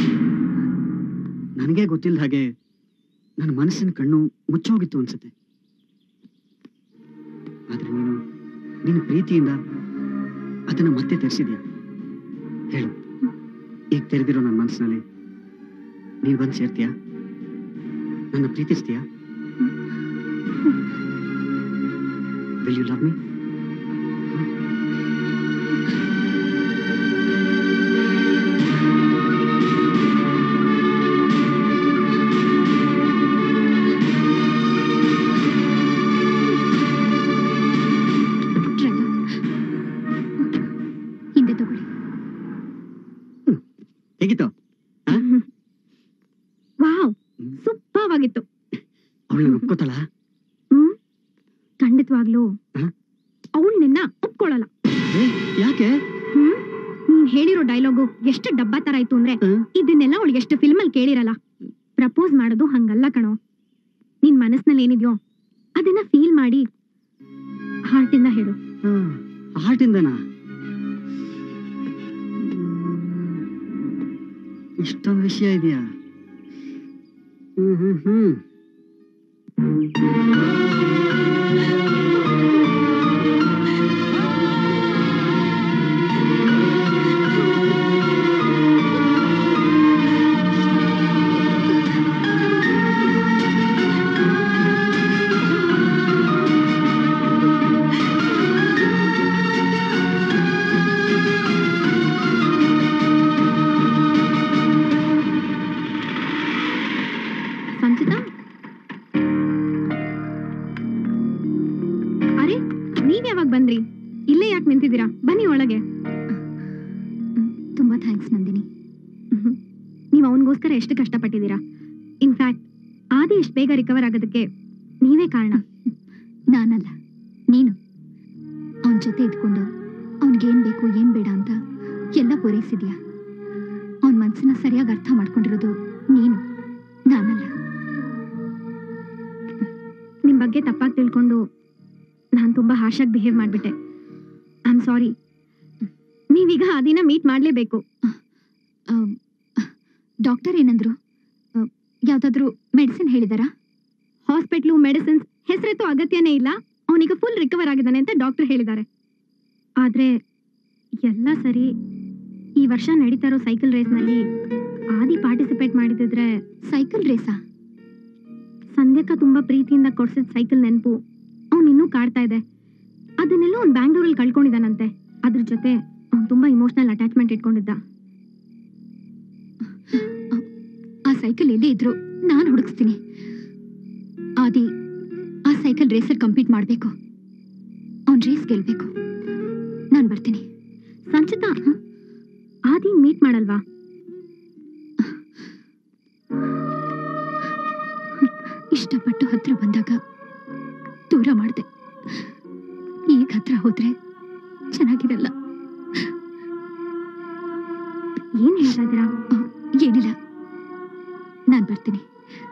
ನನಗೆ ಗೊತ್ತಿಲ್ಲದ ಹಾಗೆ ನನ್ನ ಮನಸ್ಸಿನ ಕಣ್ಣು ಮುಚ್ಚೋಗಿತ್ತು ಅನ್ಸುತ್ತೆ. ಆದ್ರೆ ನಿನ್ನ ಪ್ರೀತಿಯಿಂದ ಅದನ್ನ ಮತ್ತೆ ತೆರೆಸಿದ್ಯಾ. ಹೇಳು, ಈಗ ತೆರೆದಿರೋ ನನ್ನ ಮನಸ್ಸಿನಲ್ಲಿ ನೀನ್ ಬಂದು ಸೇರ್ತೀಯಾ? ನನ್ನ ಪ್ರೀತಿಸ್ತೀಯಾ? Will you love me? ಹಿಂದೆ ತಗೊಳ್ಳಿ. ಹೇಗಿತ್ತು? ವಾವ್, ಸೂಪರ್ ಆಗಿತ್ತು. ಅವಳನ್ನ ಒಪ್ಕೋತಾಳ? ಖಂಡಿತವಾಗ್ಲೂ ಅವಳು ನಿನ್ನ ಒಪ್ಕೊಳ್ಳಲ್ಲ. ಯಾಕೆ? ನೀನ್ ಹೇಳಿರೋ ಡೈಲಾಗು ಎಷ್ಟು ಡಬ್ಬಾ ತರ ಆಯ್ತು ಅಂದ್ರೆ, ಇದನ್ನೆಲ್ಲ ಅವಳಿಗೆ ಎಷ್ಟು ಫಿಲ್ಮ್ ಅಲ್ಲಿ ಕೇಳಿರಲ್ಲ. ಪ್ರಪೋಸ್ ಮಾಡೋದು ಹಂಗಲ್ಲ ಕಣೋ. ನಿನ್ ಮನಸ್ನಲ್ಲಿ ಏನಿದ್ಯೋ ಅದನ್ನ ಫೀಲ್ ಮಾಡಿ ಹಾರ್ಟ್ ಇಂದ ಹೇಳು. ಹಾರ್ಟ್ ಇಂದನಾ? ಇಷ್ಟೊಂದು ವಿಷಯ ಇದೆಯಾ? ಸಂಚಿತಾ, ಅರೆ ನೀವ್ ಯಾವಾಗ ಬಂದ್ರಿ? ಇಲ್ಲೇ ಯಾಕೆ ನಿಂತಿದ್ದೀರಾ? ಬನ್ನಿ ಒಳಗೆ. ತುಂಬಾ ಥ್ಯಾಂಕ್ಸ್ ನಂದಿನಿ. ನೀವು ಅವನಿಗೋಸ್ಕರ ಎಷ್ಟು ಕಷ್ಟಪಟ್ಟಿದ್ದೀರಾ. ಇನ್ಫ್ಯಾಕ್ಟ್ ಆದಿ ಎಷ್ಟು ಬೇಗ ರಿಕವರ್ ಆಗೋದಕ್ಕೆ ನೀವೇ ಕಾರಣ. ನಾನಲ್ಲ, ನೀನು. ಅವನ ಜೊತೆ ಇದ್ಕೊಂಡು ಅವನಿಗೇನ್ ಬೇಕು ಏನ್ ಬೇಡ ಅಂತ ಎಲ್ಲ ಪೂರೈಸಿದ್ಯಾ. ಅವನ ಮನಸ್ಸನ್ನ ಸರಿಯಾಗಿ ಅರ್ಥ ಮಾಡ್ಕೊಂಡಿರೋದು ನೀನು, ನಾನಲ್ಲ. ನಿಮ್ ಬಗ್ಗೆ ತಪ್ಪಾಗಿ ತಿಳ್ಕೊಂಡು ನಾನು ತುಂಬಾ ಹಾರ್ಷಾಗಿ ಬಿಹೇವ್ ಮಾಡ್ಬಿಟ್ಟೆ. I am sorry. ನೀವೀಗ ಆ ದಿನ ಮೀಟ್ ಮಾಡ್ಲೇಬೇಕು. ಡಾಕ್ಟರ್ ಏನಂದ್ರು? ಯಾವ್ದಾದ್ರು ಮೆಡಿಸಿನ್ ಹೇಳಿದಾರಾ? ಹಾಸ್ಪಿಟ್ಲು, ಮೆಡಿಸಿನ್ಸ್ ಹೆಸರೆತ್ತೋ ಅಗತ್ಯನೇ ಇಲ್ಲ. ಅವನಿಗೆ ಫುಲ್ ರಿಕವರ್ ಆಗಿದ್ದಾನೆ ಅಂತ ಡಾಕ್ಟರ್ ಹೇಳಿದ್ದಾರೆ. ಆದ್ರೆ ಎಲ್ಲ ಸರಿ, ಈ ವರ್ಷ ನಡೀತಾ ಇರೋ ಸೈಕಲ್ ರೇಸ್ನಲ್ಲಿ ಆದಿ ಪಾರ್ಟಿಸಿಪೇಟ್ ಮಾಡಿದ್ರೆ ಸೈಕಲ್ ರೇಸಾ? ಸಂಧ್ಯಕ್ಕ ತುಂಬಾ ಪ್ರೀತಿಯಿಂದ ಕೊಡ್ಸಿದ ಸೈಕಲ್ ನೆನಪು ಅವ್ನು ಇನ್ನೂ ಕಾಡ್ತಾ ಇದೆ. ಅದನ್ನೆಲ್ಲ ಅವ್ನು ಬ್ಯಾಂಗ್ಳೂರಲ್ಲಿ ಕಳ್ಕೊಂಡಿದ್ದಾನಂತೆ. ಅದ್ರ ಜೊತೆ ಅವ್ನು ತುಂಬಾ ಇಮೋಷನಲ್ ಅಟ್ಯಾಚ್ಮೆಂಟ್ ಇಟ್ಕೊಂಡಿದ್ದ. ಆ ಸೈಕಲ್ ಎಲ್ಲಿ ಇದ್ರು ನಾನು ಹುಡುಕ್ಸ್ತೀನಿ. ಆದಿ ಆ ಸೈಕಲ್ ರೇಸಲ್ಲಿ ಕಂಪೀಟ್ ಮಾಡಬೇಕು. ಅವ್ನು ರೇಸ್ ಗೆಲ್ಬೇಕು. ನಾನು ಬರ್ತೀನಿ. ಸಂಚಿತಾ, ಆದಿ ಮೀಟ್ ಮಾಡಲ್ವಾ? ಇಷ್ಟಪಟ್ಟು ಹತ್ರ ಬಂದಾಗ ದೂರ ಮಾಡಿದೆ. ಈಗ ಹತ್ರ ಹೋದ್ರೆ ಚೆನ್ನಾಗಿರಲ್ಲ. ಏನ್ ಹೇಳ್ತಾ ಇದ್ದೀರಾ? ಏನಿಲ್ಲ, ನಾನು ಬರ್ತೀನಿ.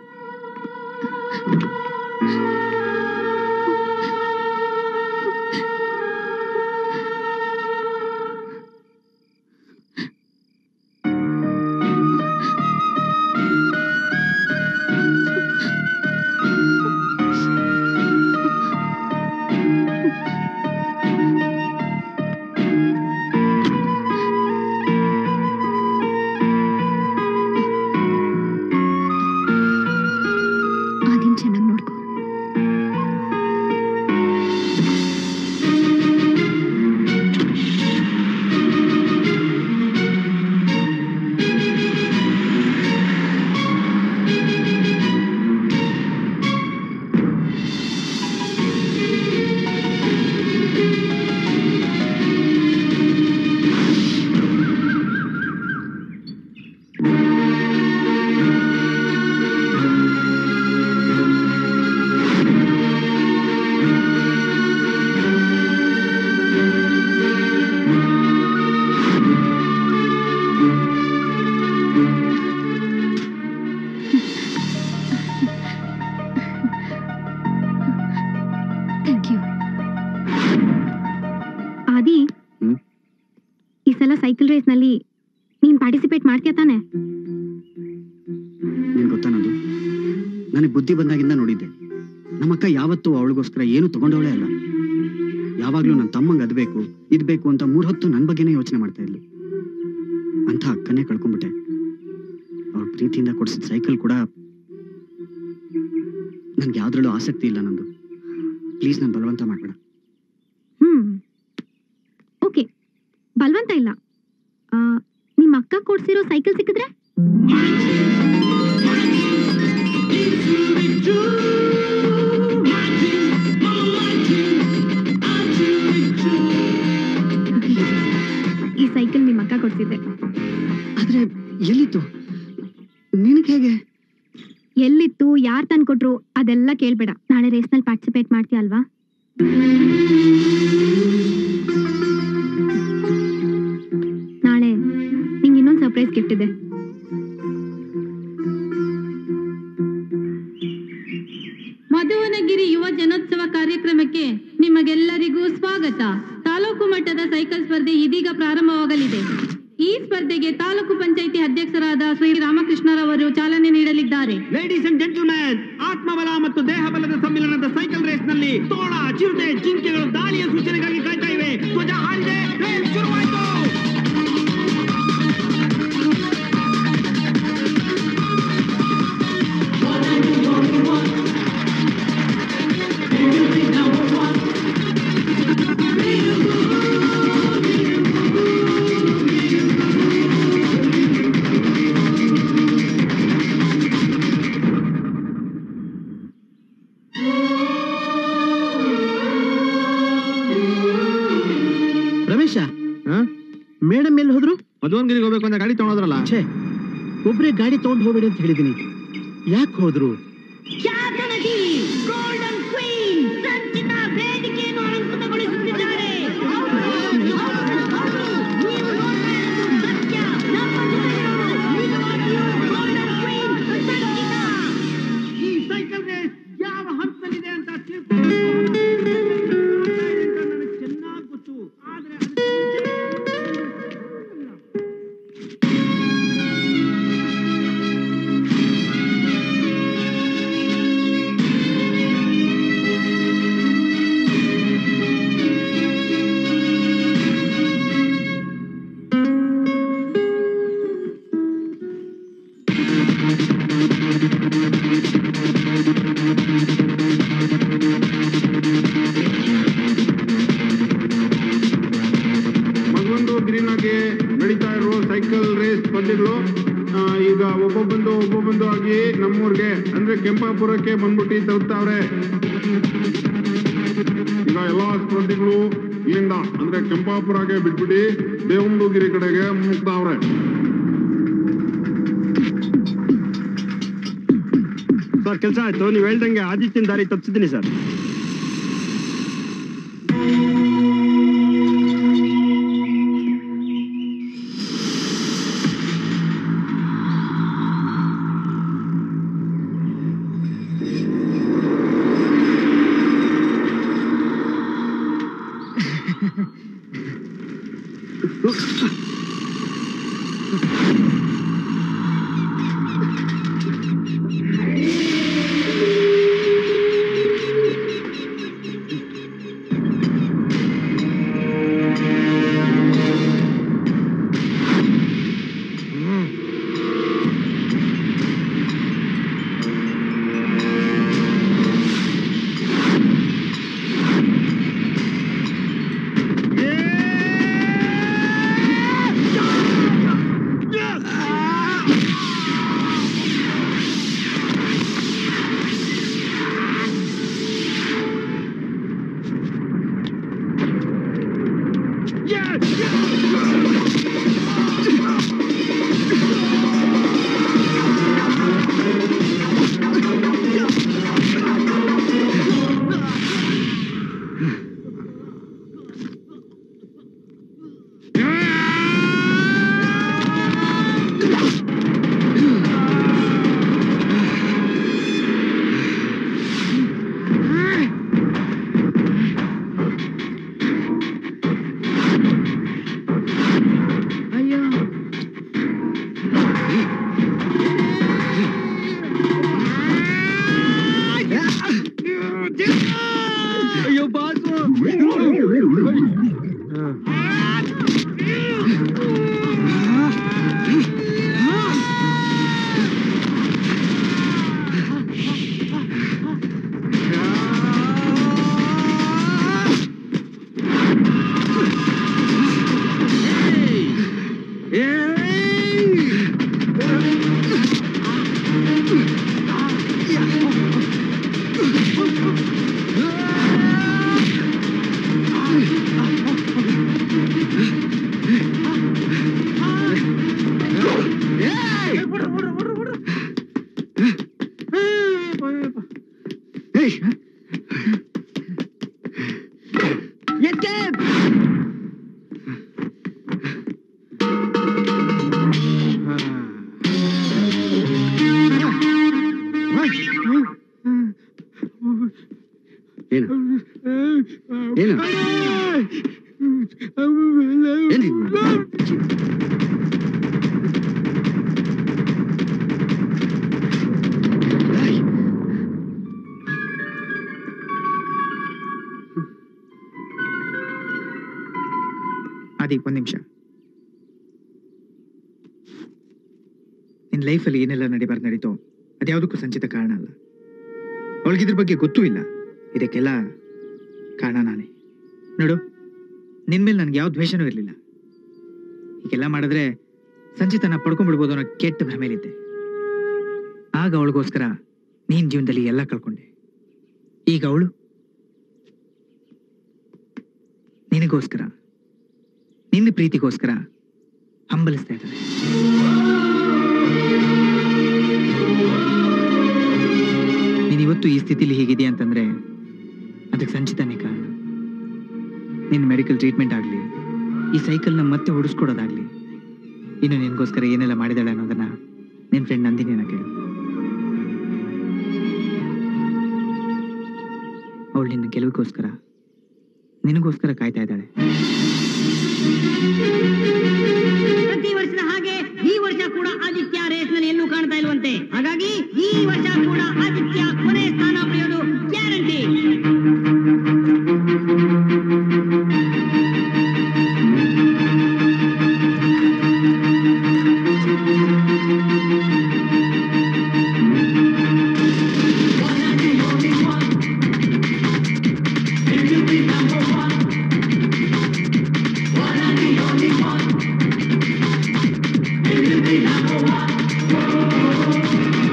ಸೈಕಲ್ ರೇಸ್ ನಲ್ಲಿ ನೀನ್ ಪಾರ್ಟಿಸಿಪೇಟ್ ಮಾಡ್ತೀಯ ತಾನೆ? ನಿನ್ ಗೊತ್ತಾ, ನಂದು ನನಗೆ ಬುದ್ಧಿ ಬಂದಾಗಿಂದ ನೋಡಿದ್ದೆ. ನಮ್ಮಕ್ಕ ಯಾವತ್ತೂ ಅವಳಿಗೋಸ್ಕರ ಏನು ತಗೊಂಡವಳೇ ಅಲ್ಲ. ಯಾವಾಗ್ಲೂ ನನ್ನ ತಮ್ಮಂಗ್ ಅದ್ಬೇಕು ಇದ್ಬೇಕು ಅಂತ 3 ಹೊತ್ತು ನನ್ನ ಬಗ್ಗೆನೇ ಯೋಚನೆ ಮಾಡ್ತಾ ಇದ್ಲು. ಅಂತ ಅಕ್ಕನೇ ಕಳ್ಕೊಂಡ್ಬಿಟ್ಟೆ. ಅವಳ ಪ್ರೀತಿಯಿಂದ ಕೊಡ್ಸಿದ ಸೈಕಲ್ ಕೂಡ ನನ್ಗೆ ಯಾವ್ದ್ರಲ್ಲೂ ಆಸಕ್ತಿ ಇಲ್ಲ. ನಂದು ಪ್ಲೀಸ್ ನನ್ ಬಲವಂತ ಮಾಡ್ಬೇಡ. ಓಕೆ, ಬಲವಂತ ಇಲ್ಲ. ನಿಮ್ಮ ಅಕ್ಕ ಕೊಡ್ಸಿರೋ ಸೈಕಲ್ ಸಿಕ್ಕಿದ್ರೆ ಈ ಸೈಕಲ್ ನಿಮ್ಮ ಅಕ್ಕ ಕೊಡ್ಸಿದ್ದೆ. ಆದ್ರೆ ಎಲ್ಲಿತ್ತು? ನಿನಗೆ ಹೇಗೆ? ಎಲ್ಲಿತ್ತು, ಯಾರು ತಂದ್ಕೊಟ್ರು ಅದೆಲ್ಲ ಕೇಳ್ಬೇಡ. ನಾಳೆ ರೇಸ್ನಲ್ಲಿ ಪಾರ್ಟಿಸಿಪೇಟ್ ಮಾಡ್ತೀಯ ಅಲ್ವಾ? ನಾಳೆ ನಿಂಗೆ ಇನ್ನೊಂದು ಸರ್ಪ್ರೈಸ್ ಗಿಫ್ಟ್ ಇದೆ. ಮಧುವನಗಿರಿ ಯುವ ಜನೋತ್ಸವ ಕಾರ್ಯಕ್ರಮಕ್ಕೆ ನಿಮಗೆಲ್ಲರಿಗೂ ಸ್ವಾಗತ. ತಾಲೂಕು ಮಟ್ಟದ ಸೈಕಲ್ ಸ್ಪರ್ಧೆ ಇದೀಗ ಪ್ರಾರಂಭವಾಗಲಿದೆ. ಈ ಸ್ಪರ್ಧೆಗೆ ತಾಲೂಕು ಪಂಚಾಯಿತಿ ಅಧ್ಯಕ್ಷರಾದ ಶ್ರೀ ರಾಮಕೃಷ್ಣರವರು ಚಾಲನೆ ನೀಡಲಿದ್ದಾರೆ. ಲೇಡೀಸ್ ಅಂಡ್ ಜೆಂಟಲ್ಮೆನ್, ಆತ್ಮಬಲ ಮತ್ತು ದೇಹಬಲದ ಸಮ್ಮಿಲನದ ಸೈಕಲ್ ರೇಸ್ ನಲ್ಲಿ ತೋಳ, ಚಿರತೆ, ಜಿಂಕೆಗಳು ದಾಳಿಯ ಸೂಚನೆಗಾಗಿ ಕಾಯ್ತಾ ಇವೆ. ಧ್ವಜ ಹಾರಿದೆ, ರೇಸ್ ಶುರುವಾಯಿತು. ಮೇಡಮ್ ಎಲ್ಲಿ ಹೋದ್ರು? ಮಧುವನಗಿರಿಗೆ ಹೋಗ್ಬೇಕು ಅಂತ ಗಾಡಿ ತಗೊಂಡ್ರಲ್ಲ. ಒಬ್ರೇ ಗಾಡಿ ತಗೊಂಡು ಹೋಗ್ಬೇಡಿ ಅಂತ ಹೇಳಿದೀನಿ. ಯಾಕೆ ಹೋದ್ರು? ಗೋಲ್ಡನ್ ಕ್ವೀನ್ ಸಂಚಿತಾ ವೇದಿಕೆಯನ್ನು ಅಲಂಕೃತಗೊಳಿಸುತ್ತಿದ್ದಾರೆ. ಈ ಸೈಕಲ್ ರೇಸ್ ಯಾವ ಹಂತದಲ್ಲಿದೆ ಅಂತ ನನಗೆ ಚೆನ್ನಾಗಿ ಗೊತ್ತು. ಆದ್ರೆ ಬಂಧುವಾಗಿ ನಮ್ಮೂರ್ಗೆ ಅಂದ್ರೆ ಕೆಂಪಾಪುರಕ್ಕೆ ಬಂದ್ಬಿಟ್ಟು ತಲುಪ್ತಾವ್ರೆ. ಈಗ ಎಲ್ಲಾ ಸ್ಪರ್ಧಿಗಳು ಇಲ್ಲಿಂದ ಅಂದ್ರೆ ಕೆಂಪಾಪುರಕ್ಕೆ ಬಿಟ್ಬಿಟ್ಟು ದೇವಂಬುಗಿರಿ ಕಡೆಗೆ ಮುಗ್ತಾವ್ರೆ. ಸರ್ ಕೆಲಸ ಆಯ್ತು, ನೀವು ಹೇಳ್ದಂಗೆ ಆದಿತ್ಯನ ದಾರಿ ತಪ್ಪಿಸಿದ್ದೀನಿ ಸರ್. ಒಂದ್ ನಿಮಿಷ. ನಿನ್ ಲೈಫಲ್ಲಿ ಏನೆಲ್ಲ ನಡಿಬಾರ್ದು ನಡೀತೋ ಅದ್ಯಾವುದಕ್ಕೂ ಸಂಚಿತ ಕಾರಣ ಅಲ್ಲ. ಅವಳಿಗಿದ್ರ ಬಗ್ಗೆ ಗೊತ್ತೂ ಇಲ್ಲ. ಇದಕ್ಕೆಲ್ಲ ಕಾರಣ ನಾನೇ. ನೋಡು, ನಿನ್ ಮೇಲೆ ನನ್ಗೆ ಯಾವ ದ್ವೇಷನೂ ಇರಲಿಲ್ಲ. ಹೀಗೆಲ್ಲ ಮಾಡಿದ್ರೆ ಸಂಚಿತನ ಪಡ್ಕೊಂಡ್ಬಿಡ್ಬೋದು ಅನ್ನೋ ಕೆಟ್ಟ ಭ್ರಮೆಲಿದ್ದೆ. ಆಗ ಅವಳಿಗೋಸ್ಕರ ನೀನ್ ಜೀವನದಲ್ಲಿ ಎಲ್ಲ ಕಳ್ಕೊಂಡೆ. ಈಗ ಅವಳು ನಿನಗೋಸ್ಕರ, ನಿನ್ನ ಪ್ರೀತಿಗೋಸ್ಕರ ಹಂಬಲಿಸ್ತಾ ಇದ್ದಾರೆ. ನೀನಿವತ್ತು ಈ ಸ್ಥಿತಿಲಿ ಹೀಗಿದೆಯಾ ಅಂತಂದ್ರೆ ಅದಕ್ಕೆ ಸಂಚಿತನೇ ಕಾರಣ. ನಿನ್ನ ಮೆಡಿಕಲ್ ಟ್ರೀಟ್ಮೆಂಟ್ ಆಗಲಿ, ಈ ಸೈಕಲ್ನ ಮತ್ತೆ ಓಡಿಸ್ಕೊಡೋದಾಗ್ಲಿ, ಇನ್ನು ನಿನಗೋಸ್ಕರ ಏನೆಲ್ಲ ಮಾಡಿದಾಳೆ ಅನ್ನೋದನ್ನ ನಿನ್ನ ಫ್ರೆಂಡ್ ನಂದಿನಿನ ಕೇಳು. ಅವಳು ನಿನ್ನ ಗೆಲುವಿಗೋಸ್ಕರ, ನಿನಗೋಸ್ಕರ ಕಾಯ್ತಾ ಇದ್ದಾಳೆ. ಪ್ರತಿ ವರ್ಷದ ಹಾಗೆ ಈ ವರ್ಷ ಕೂಡ ಆದಿತ್ಯ ರೇಸ್ ನಲ್ಲಿ ಎಲ್ಲೂ ಕಾಣ್ತಾ ಇಲ್ವಂತೆ. ಹಾಗಾಗಿ ಈ ವರ್ಷ ಕೂಡ ಆದಿತ್ಯ ಕೊನೆ ಸ್ಥಾನ ಪಡೆಯೋದು ಗ್ಯಾರಂಟಿ. Number one.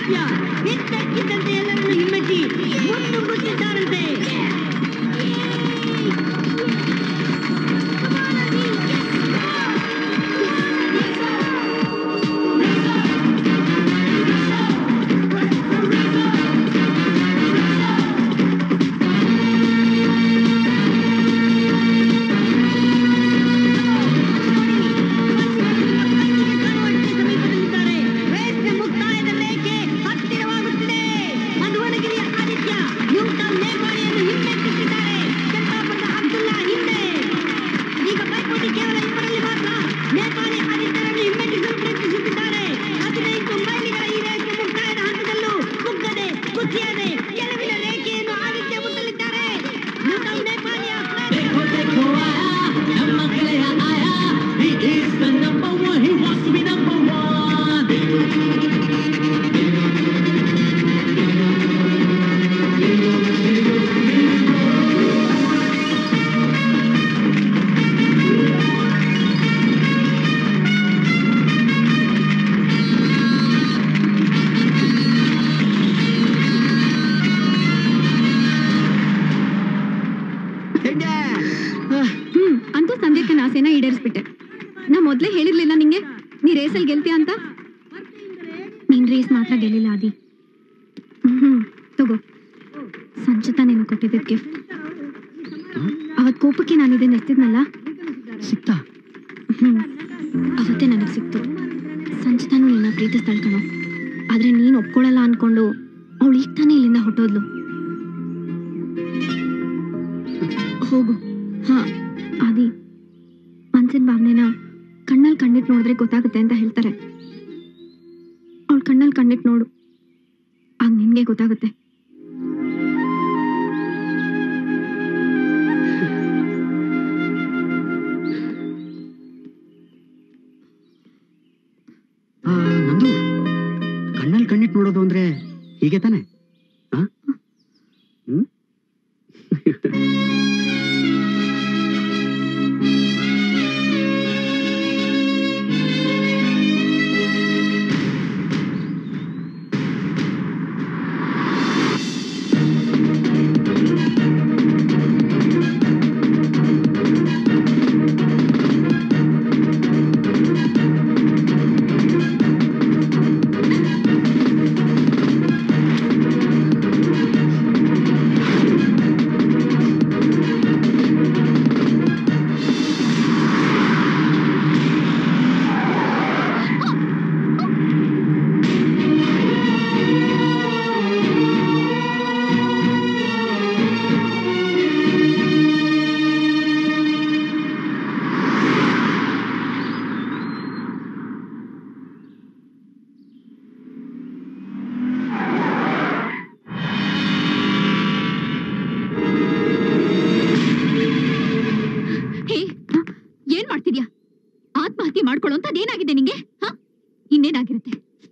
ಆದಿತ್ಯ ಇದ್ದಕ್ಕಿದ್ದಂತೆ ಎಲ್ಲರನ್ನು ಹಿಮ್ಮೆಟ್ಟಿ ಮುನ್ನುಗ್ಗುತ್ತಿದ್ದಾರಂತೆ. ಅಂತೂ ಸಂಧ್ಯಕ್ಕೆ ನಾಸೇನ ಈಡೇರಿಸ್ಬಿಟ್ಟೆ. ನಾ ಮೊದ್ಲೇ ಹೇಳಿರ್ಲಿಲ್ಲ ನಿಂಗೆ ನೀ ರೇಸಲ್ಲಿ ಗೆಲ್ತೀಯ ಅಂತ. ನೀನ್ ರೇಸ್ ಮಾತ್ರ ಗೆಲ್ಲಿಲ್ಲ ಆದಿ. ತಗೋ ಸಂಚಿತಾ ನೀನು ಕೊಟ್ಟಿದ್ದ ಗಿಫ್ಟ್. ಅವತ್ ಕೋಪಕ್ಕೆ ನಾನು ಇದನ್ನ ಎಸ್ತಿದ್ನಲ್ಲ ಸಿಕ್ತಾ? ಅವತ್ತೇ ನನಗೆ ಸಿಕ್ತು. ಸಂಚಿತಾನು ನಿನ್ನ ಪ್ರೀತಿಸ್ತಾಳ್ ಕಣೋ. ಆದ್ರೆ ನೀನ್ ಒಪ್ಕೊಳ್ಳಲ್ಲ ಅನ್ಕೊಂಡು ಅವಳು ಈಗ ತಾನೇ ಇಲ್ಲಿಂದ ಹೊಟ್ಟೋದ್ಲು. ಹೋಗು. ಹಾ ಆದಿ, ಮನ್ಸಿನ ಭಾವನೆನ ಕಣ್ಣಲ್ಲಿ ಕಣ್ಣಿಟ್ಟು ನೋಡಿದ್ರೆ ಗೊತ್ತಾಗುತ್ತೆ ಅಂತ ಹೇಳ್ತಾರೆ. ಅವಳು ಕಣ್ಣಲ್ಲಿ ಕಣ್ಣಿಟ್ಟು ನೋಡು, ಆಗ ನಿನ್ಗೆ ಗೊತ್ತಾಗುತ್ತೆ. ನಂದು ಕಣ್ಣಲ್ಲಿ ಕಣ್ಣಿಟ್ಟು ನೋಡೋದು ಅಂದ್ರೆ ಹೀಗೆ ತಾನೆ? ಅದೇನಾಗಿದೆ ನಿಂಗೆ? ಇನ್ನೇನಾಗಿರುತ್ತೆ?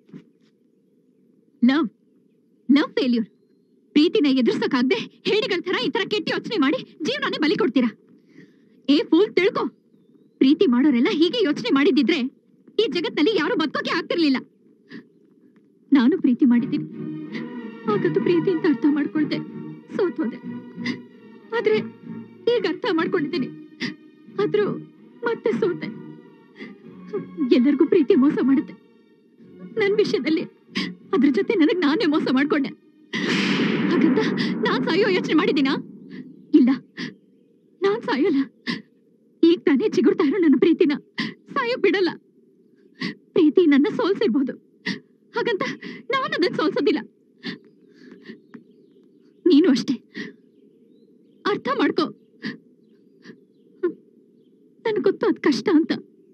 Love love failure. ಪ್ರೀತಿನ ಎದುರಿಸಕ್ಕಾಗದೆ ಹೇಳಿಗಳ ತರ ಈ ತರ ಕೆಟ್ಟ ಯೋಚನೆ ಮಾಡಿ ಜೀವನನೇ ಬಲಿ ಕೊಡ್ತೀರಾ. ಏ ಫೂಲ್, ತಿಳ್ಕೊ, ಪ್ರೀತಿ ಮಾಡೋರೆಲ್ಲ ಹೀಗೆ ಯೋಚನೆ ಮಾಡಿದಿದ್ರೆ ಈ ಜಗತ್ನಲ್ಲಿ ಯಾರು ಬದುಕೋಕೆ ಆಗ್ತಿರ್ಲಿಲ್ಲ. ನಾನು ಪ್ರೀತಿ ಮಾಡಿದ್ದೀನಿ, ಆಗದು ಪ್ರೀತಿ ಅಂತ ಅರ್ಥ ಮಾಡ್ಕೊಳ್ದೆ ಸೋತೋದೆ. ಆದ್ರೆ ಈಗ ಅರ್ಥ ಮಾಡ್ಕೊಂಡಿದ್ದೀನಿ, ಆದ್ರೂ ಮತ್ತೆ ಸೋತೆ. ಎಲ್ಲರಿಗೂ ಪ್ರೀತಿ ಮೋಸ ಮಾಡುತ್ತೆ. ನನ್ನ ವಿಷಯದಲ್ಲಿ ಅದ್ರ ಜೊತೆ ನನಗ್ ನಾನೇ ಮೋಸ ಮಾಡ್ಕೊಂಡೆ. ಹಾಗಂತ ನಾನ್ ಸಾಯೋ ಯೋಚನೆ ಮಾಡಿದ್ದೀನಾ? ಇಲ್ಲ, ನಾನ್ ಸಾಯೋಲ್ಲ. ಈಗ ತಾನೇ ಚಿಗುರ್ತಾ ಇರೋ ನನ್ನ ಪ್ರೀತಿನ ಸಾಯೋ ಬಿಡಲ್ಲ. ಪ್ರೀತಿ ನನ್ನ ಸೋಲ್ಸಿರ್ಬೋದು, ಹಾಗಂತ ನಾನು ಅದನ್ನ ಸೋಲ್ಸೋದಿಲ್ಲ. ನೀನು ಅಷ್ಟೇ, ಅರ್ಥ ಮಾಡ್ಕೋ. ನನ್ ಗೊತ್ತು ಅದ್ ಕಷ್ಟ ಅಂತ.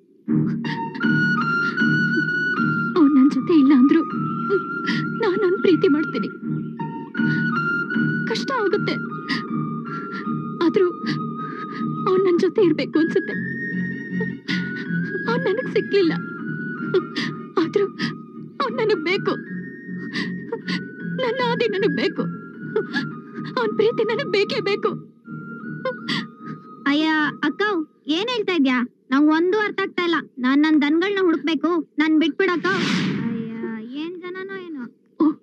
ಅವ್ನು ನನ್ ಜೊತೆ ಇಲ್ಲ ಅಂದ್ರು ನಾನು ಪ್ರೀತಿ ಮಾಡ್ತೀನಿ. ಕಷ್ಟ ಆಗುತ್ತೆ, ಆದ್ರೂ ಅವ್ನು ನನ್ ಜೊತೆ ಇರ್ಬೇಕು ಅನ್ಸುತ್ತೆ. ಅವ್ನು ನನಗ್ ಸಿಕ್ಲಿಲ್ಲ, ಆದ್ರೂ ಅವ್ನು ನನಗ್ ಬೇಕು. ನನ್ನ ಆದಿ ನನಗ್ ಬೇಕು. ಅವನ್ ಪ್ರೀತಿ ನನಗ್ ಬೇಕೇ ಬೇಕು. ಅಯ್ಯ ಅಕ್ಕ, ಏನ್ ಹೇಳ್ತಾ ಇದ್ಯಾ? ನಾವ್ ಒಂದು ಅರ್ಥ ಆಗ್ತಾ ಇಲ್ಲ. ನಾನ್ ನನ್ ದನ್ಗಳನ್ನ ಹುಡುಕ್ಬೇಕು, ನಾನ್ ಬಿಟ್ಬಿಡಕ್ಕ. ಅಯ್ಯ, ಏನ್ ಜನನೋ ಏನೋ.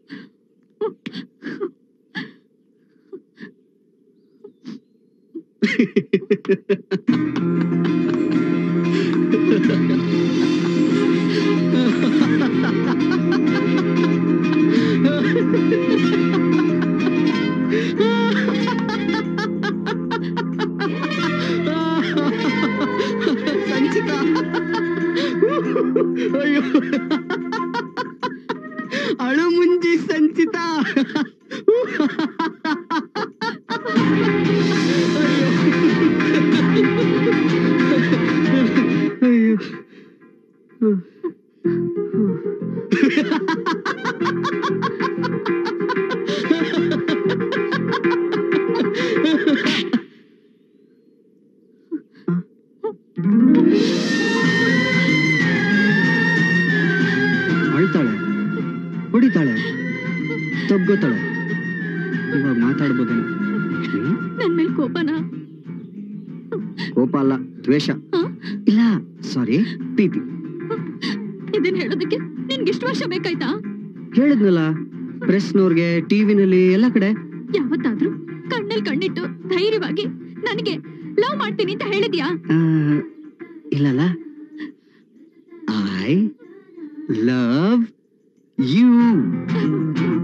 ಸಂಚಿತಾ ಅಯ್ಯೋ ಅಳು ಮುಂಜಿ ಸಂಚಿತಾ ಅಯ್ಯೋ ಅಳ್ತಾಳೆ, ಹೊಡಿತಾಳೆ, ತಗ್ಗೋತಾಳೆ. ಇವಾಗ ಮಾತಾಡ್ಬೋದೇನೋ? ನನ್ ಮೇಲೆ ಕೋಪನಾ? ಕೋಪ ಅಲ್ಲ, ದ್ವೇಷ. ಇಲ್ಲ, ಸಾರಿ, ಪ್ರೀತಿ. ಇದನ್ ಹೇಳೋದಕ್ಕೆ ನಿನ್ಗೆ ಇಷ್ಟು ವರ್ಷ ಬೇಕಾಯ್ತಾ? ಹೇಳಿದ್ನಲ್ಲ, ಪ್ರೆಸ್ನವ್ರಿಗೆ, ಟಿವಿನಲ್ಲಿ ಎಲ್ಲ ಕಡೆ. ಯಾವತ್ತಾದ್ರೂ ಕಣ್ಣಲ್ಲಿ ಕಣ್ಣಿಟ್ಟು ಧೈರ್ಯವಾಗಿ ನನಗೆ ಲವ್ ಮಾಡ್ತೀನಿ ಅಂತ ಹೇಳಿದ್ಯಾ? ಇಲ್ಲಲ್ಲ. I love you.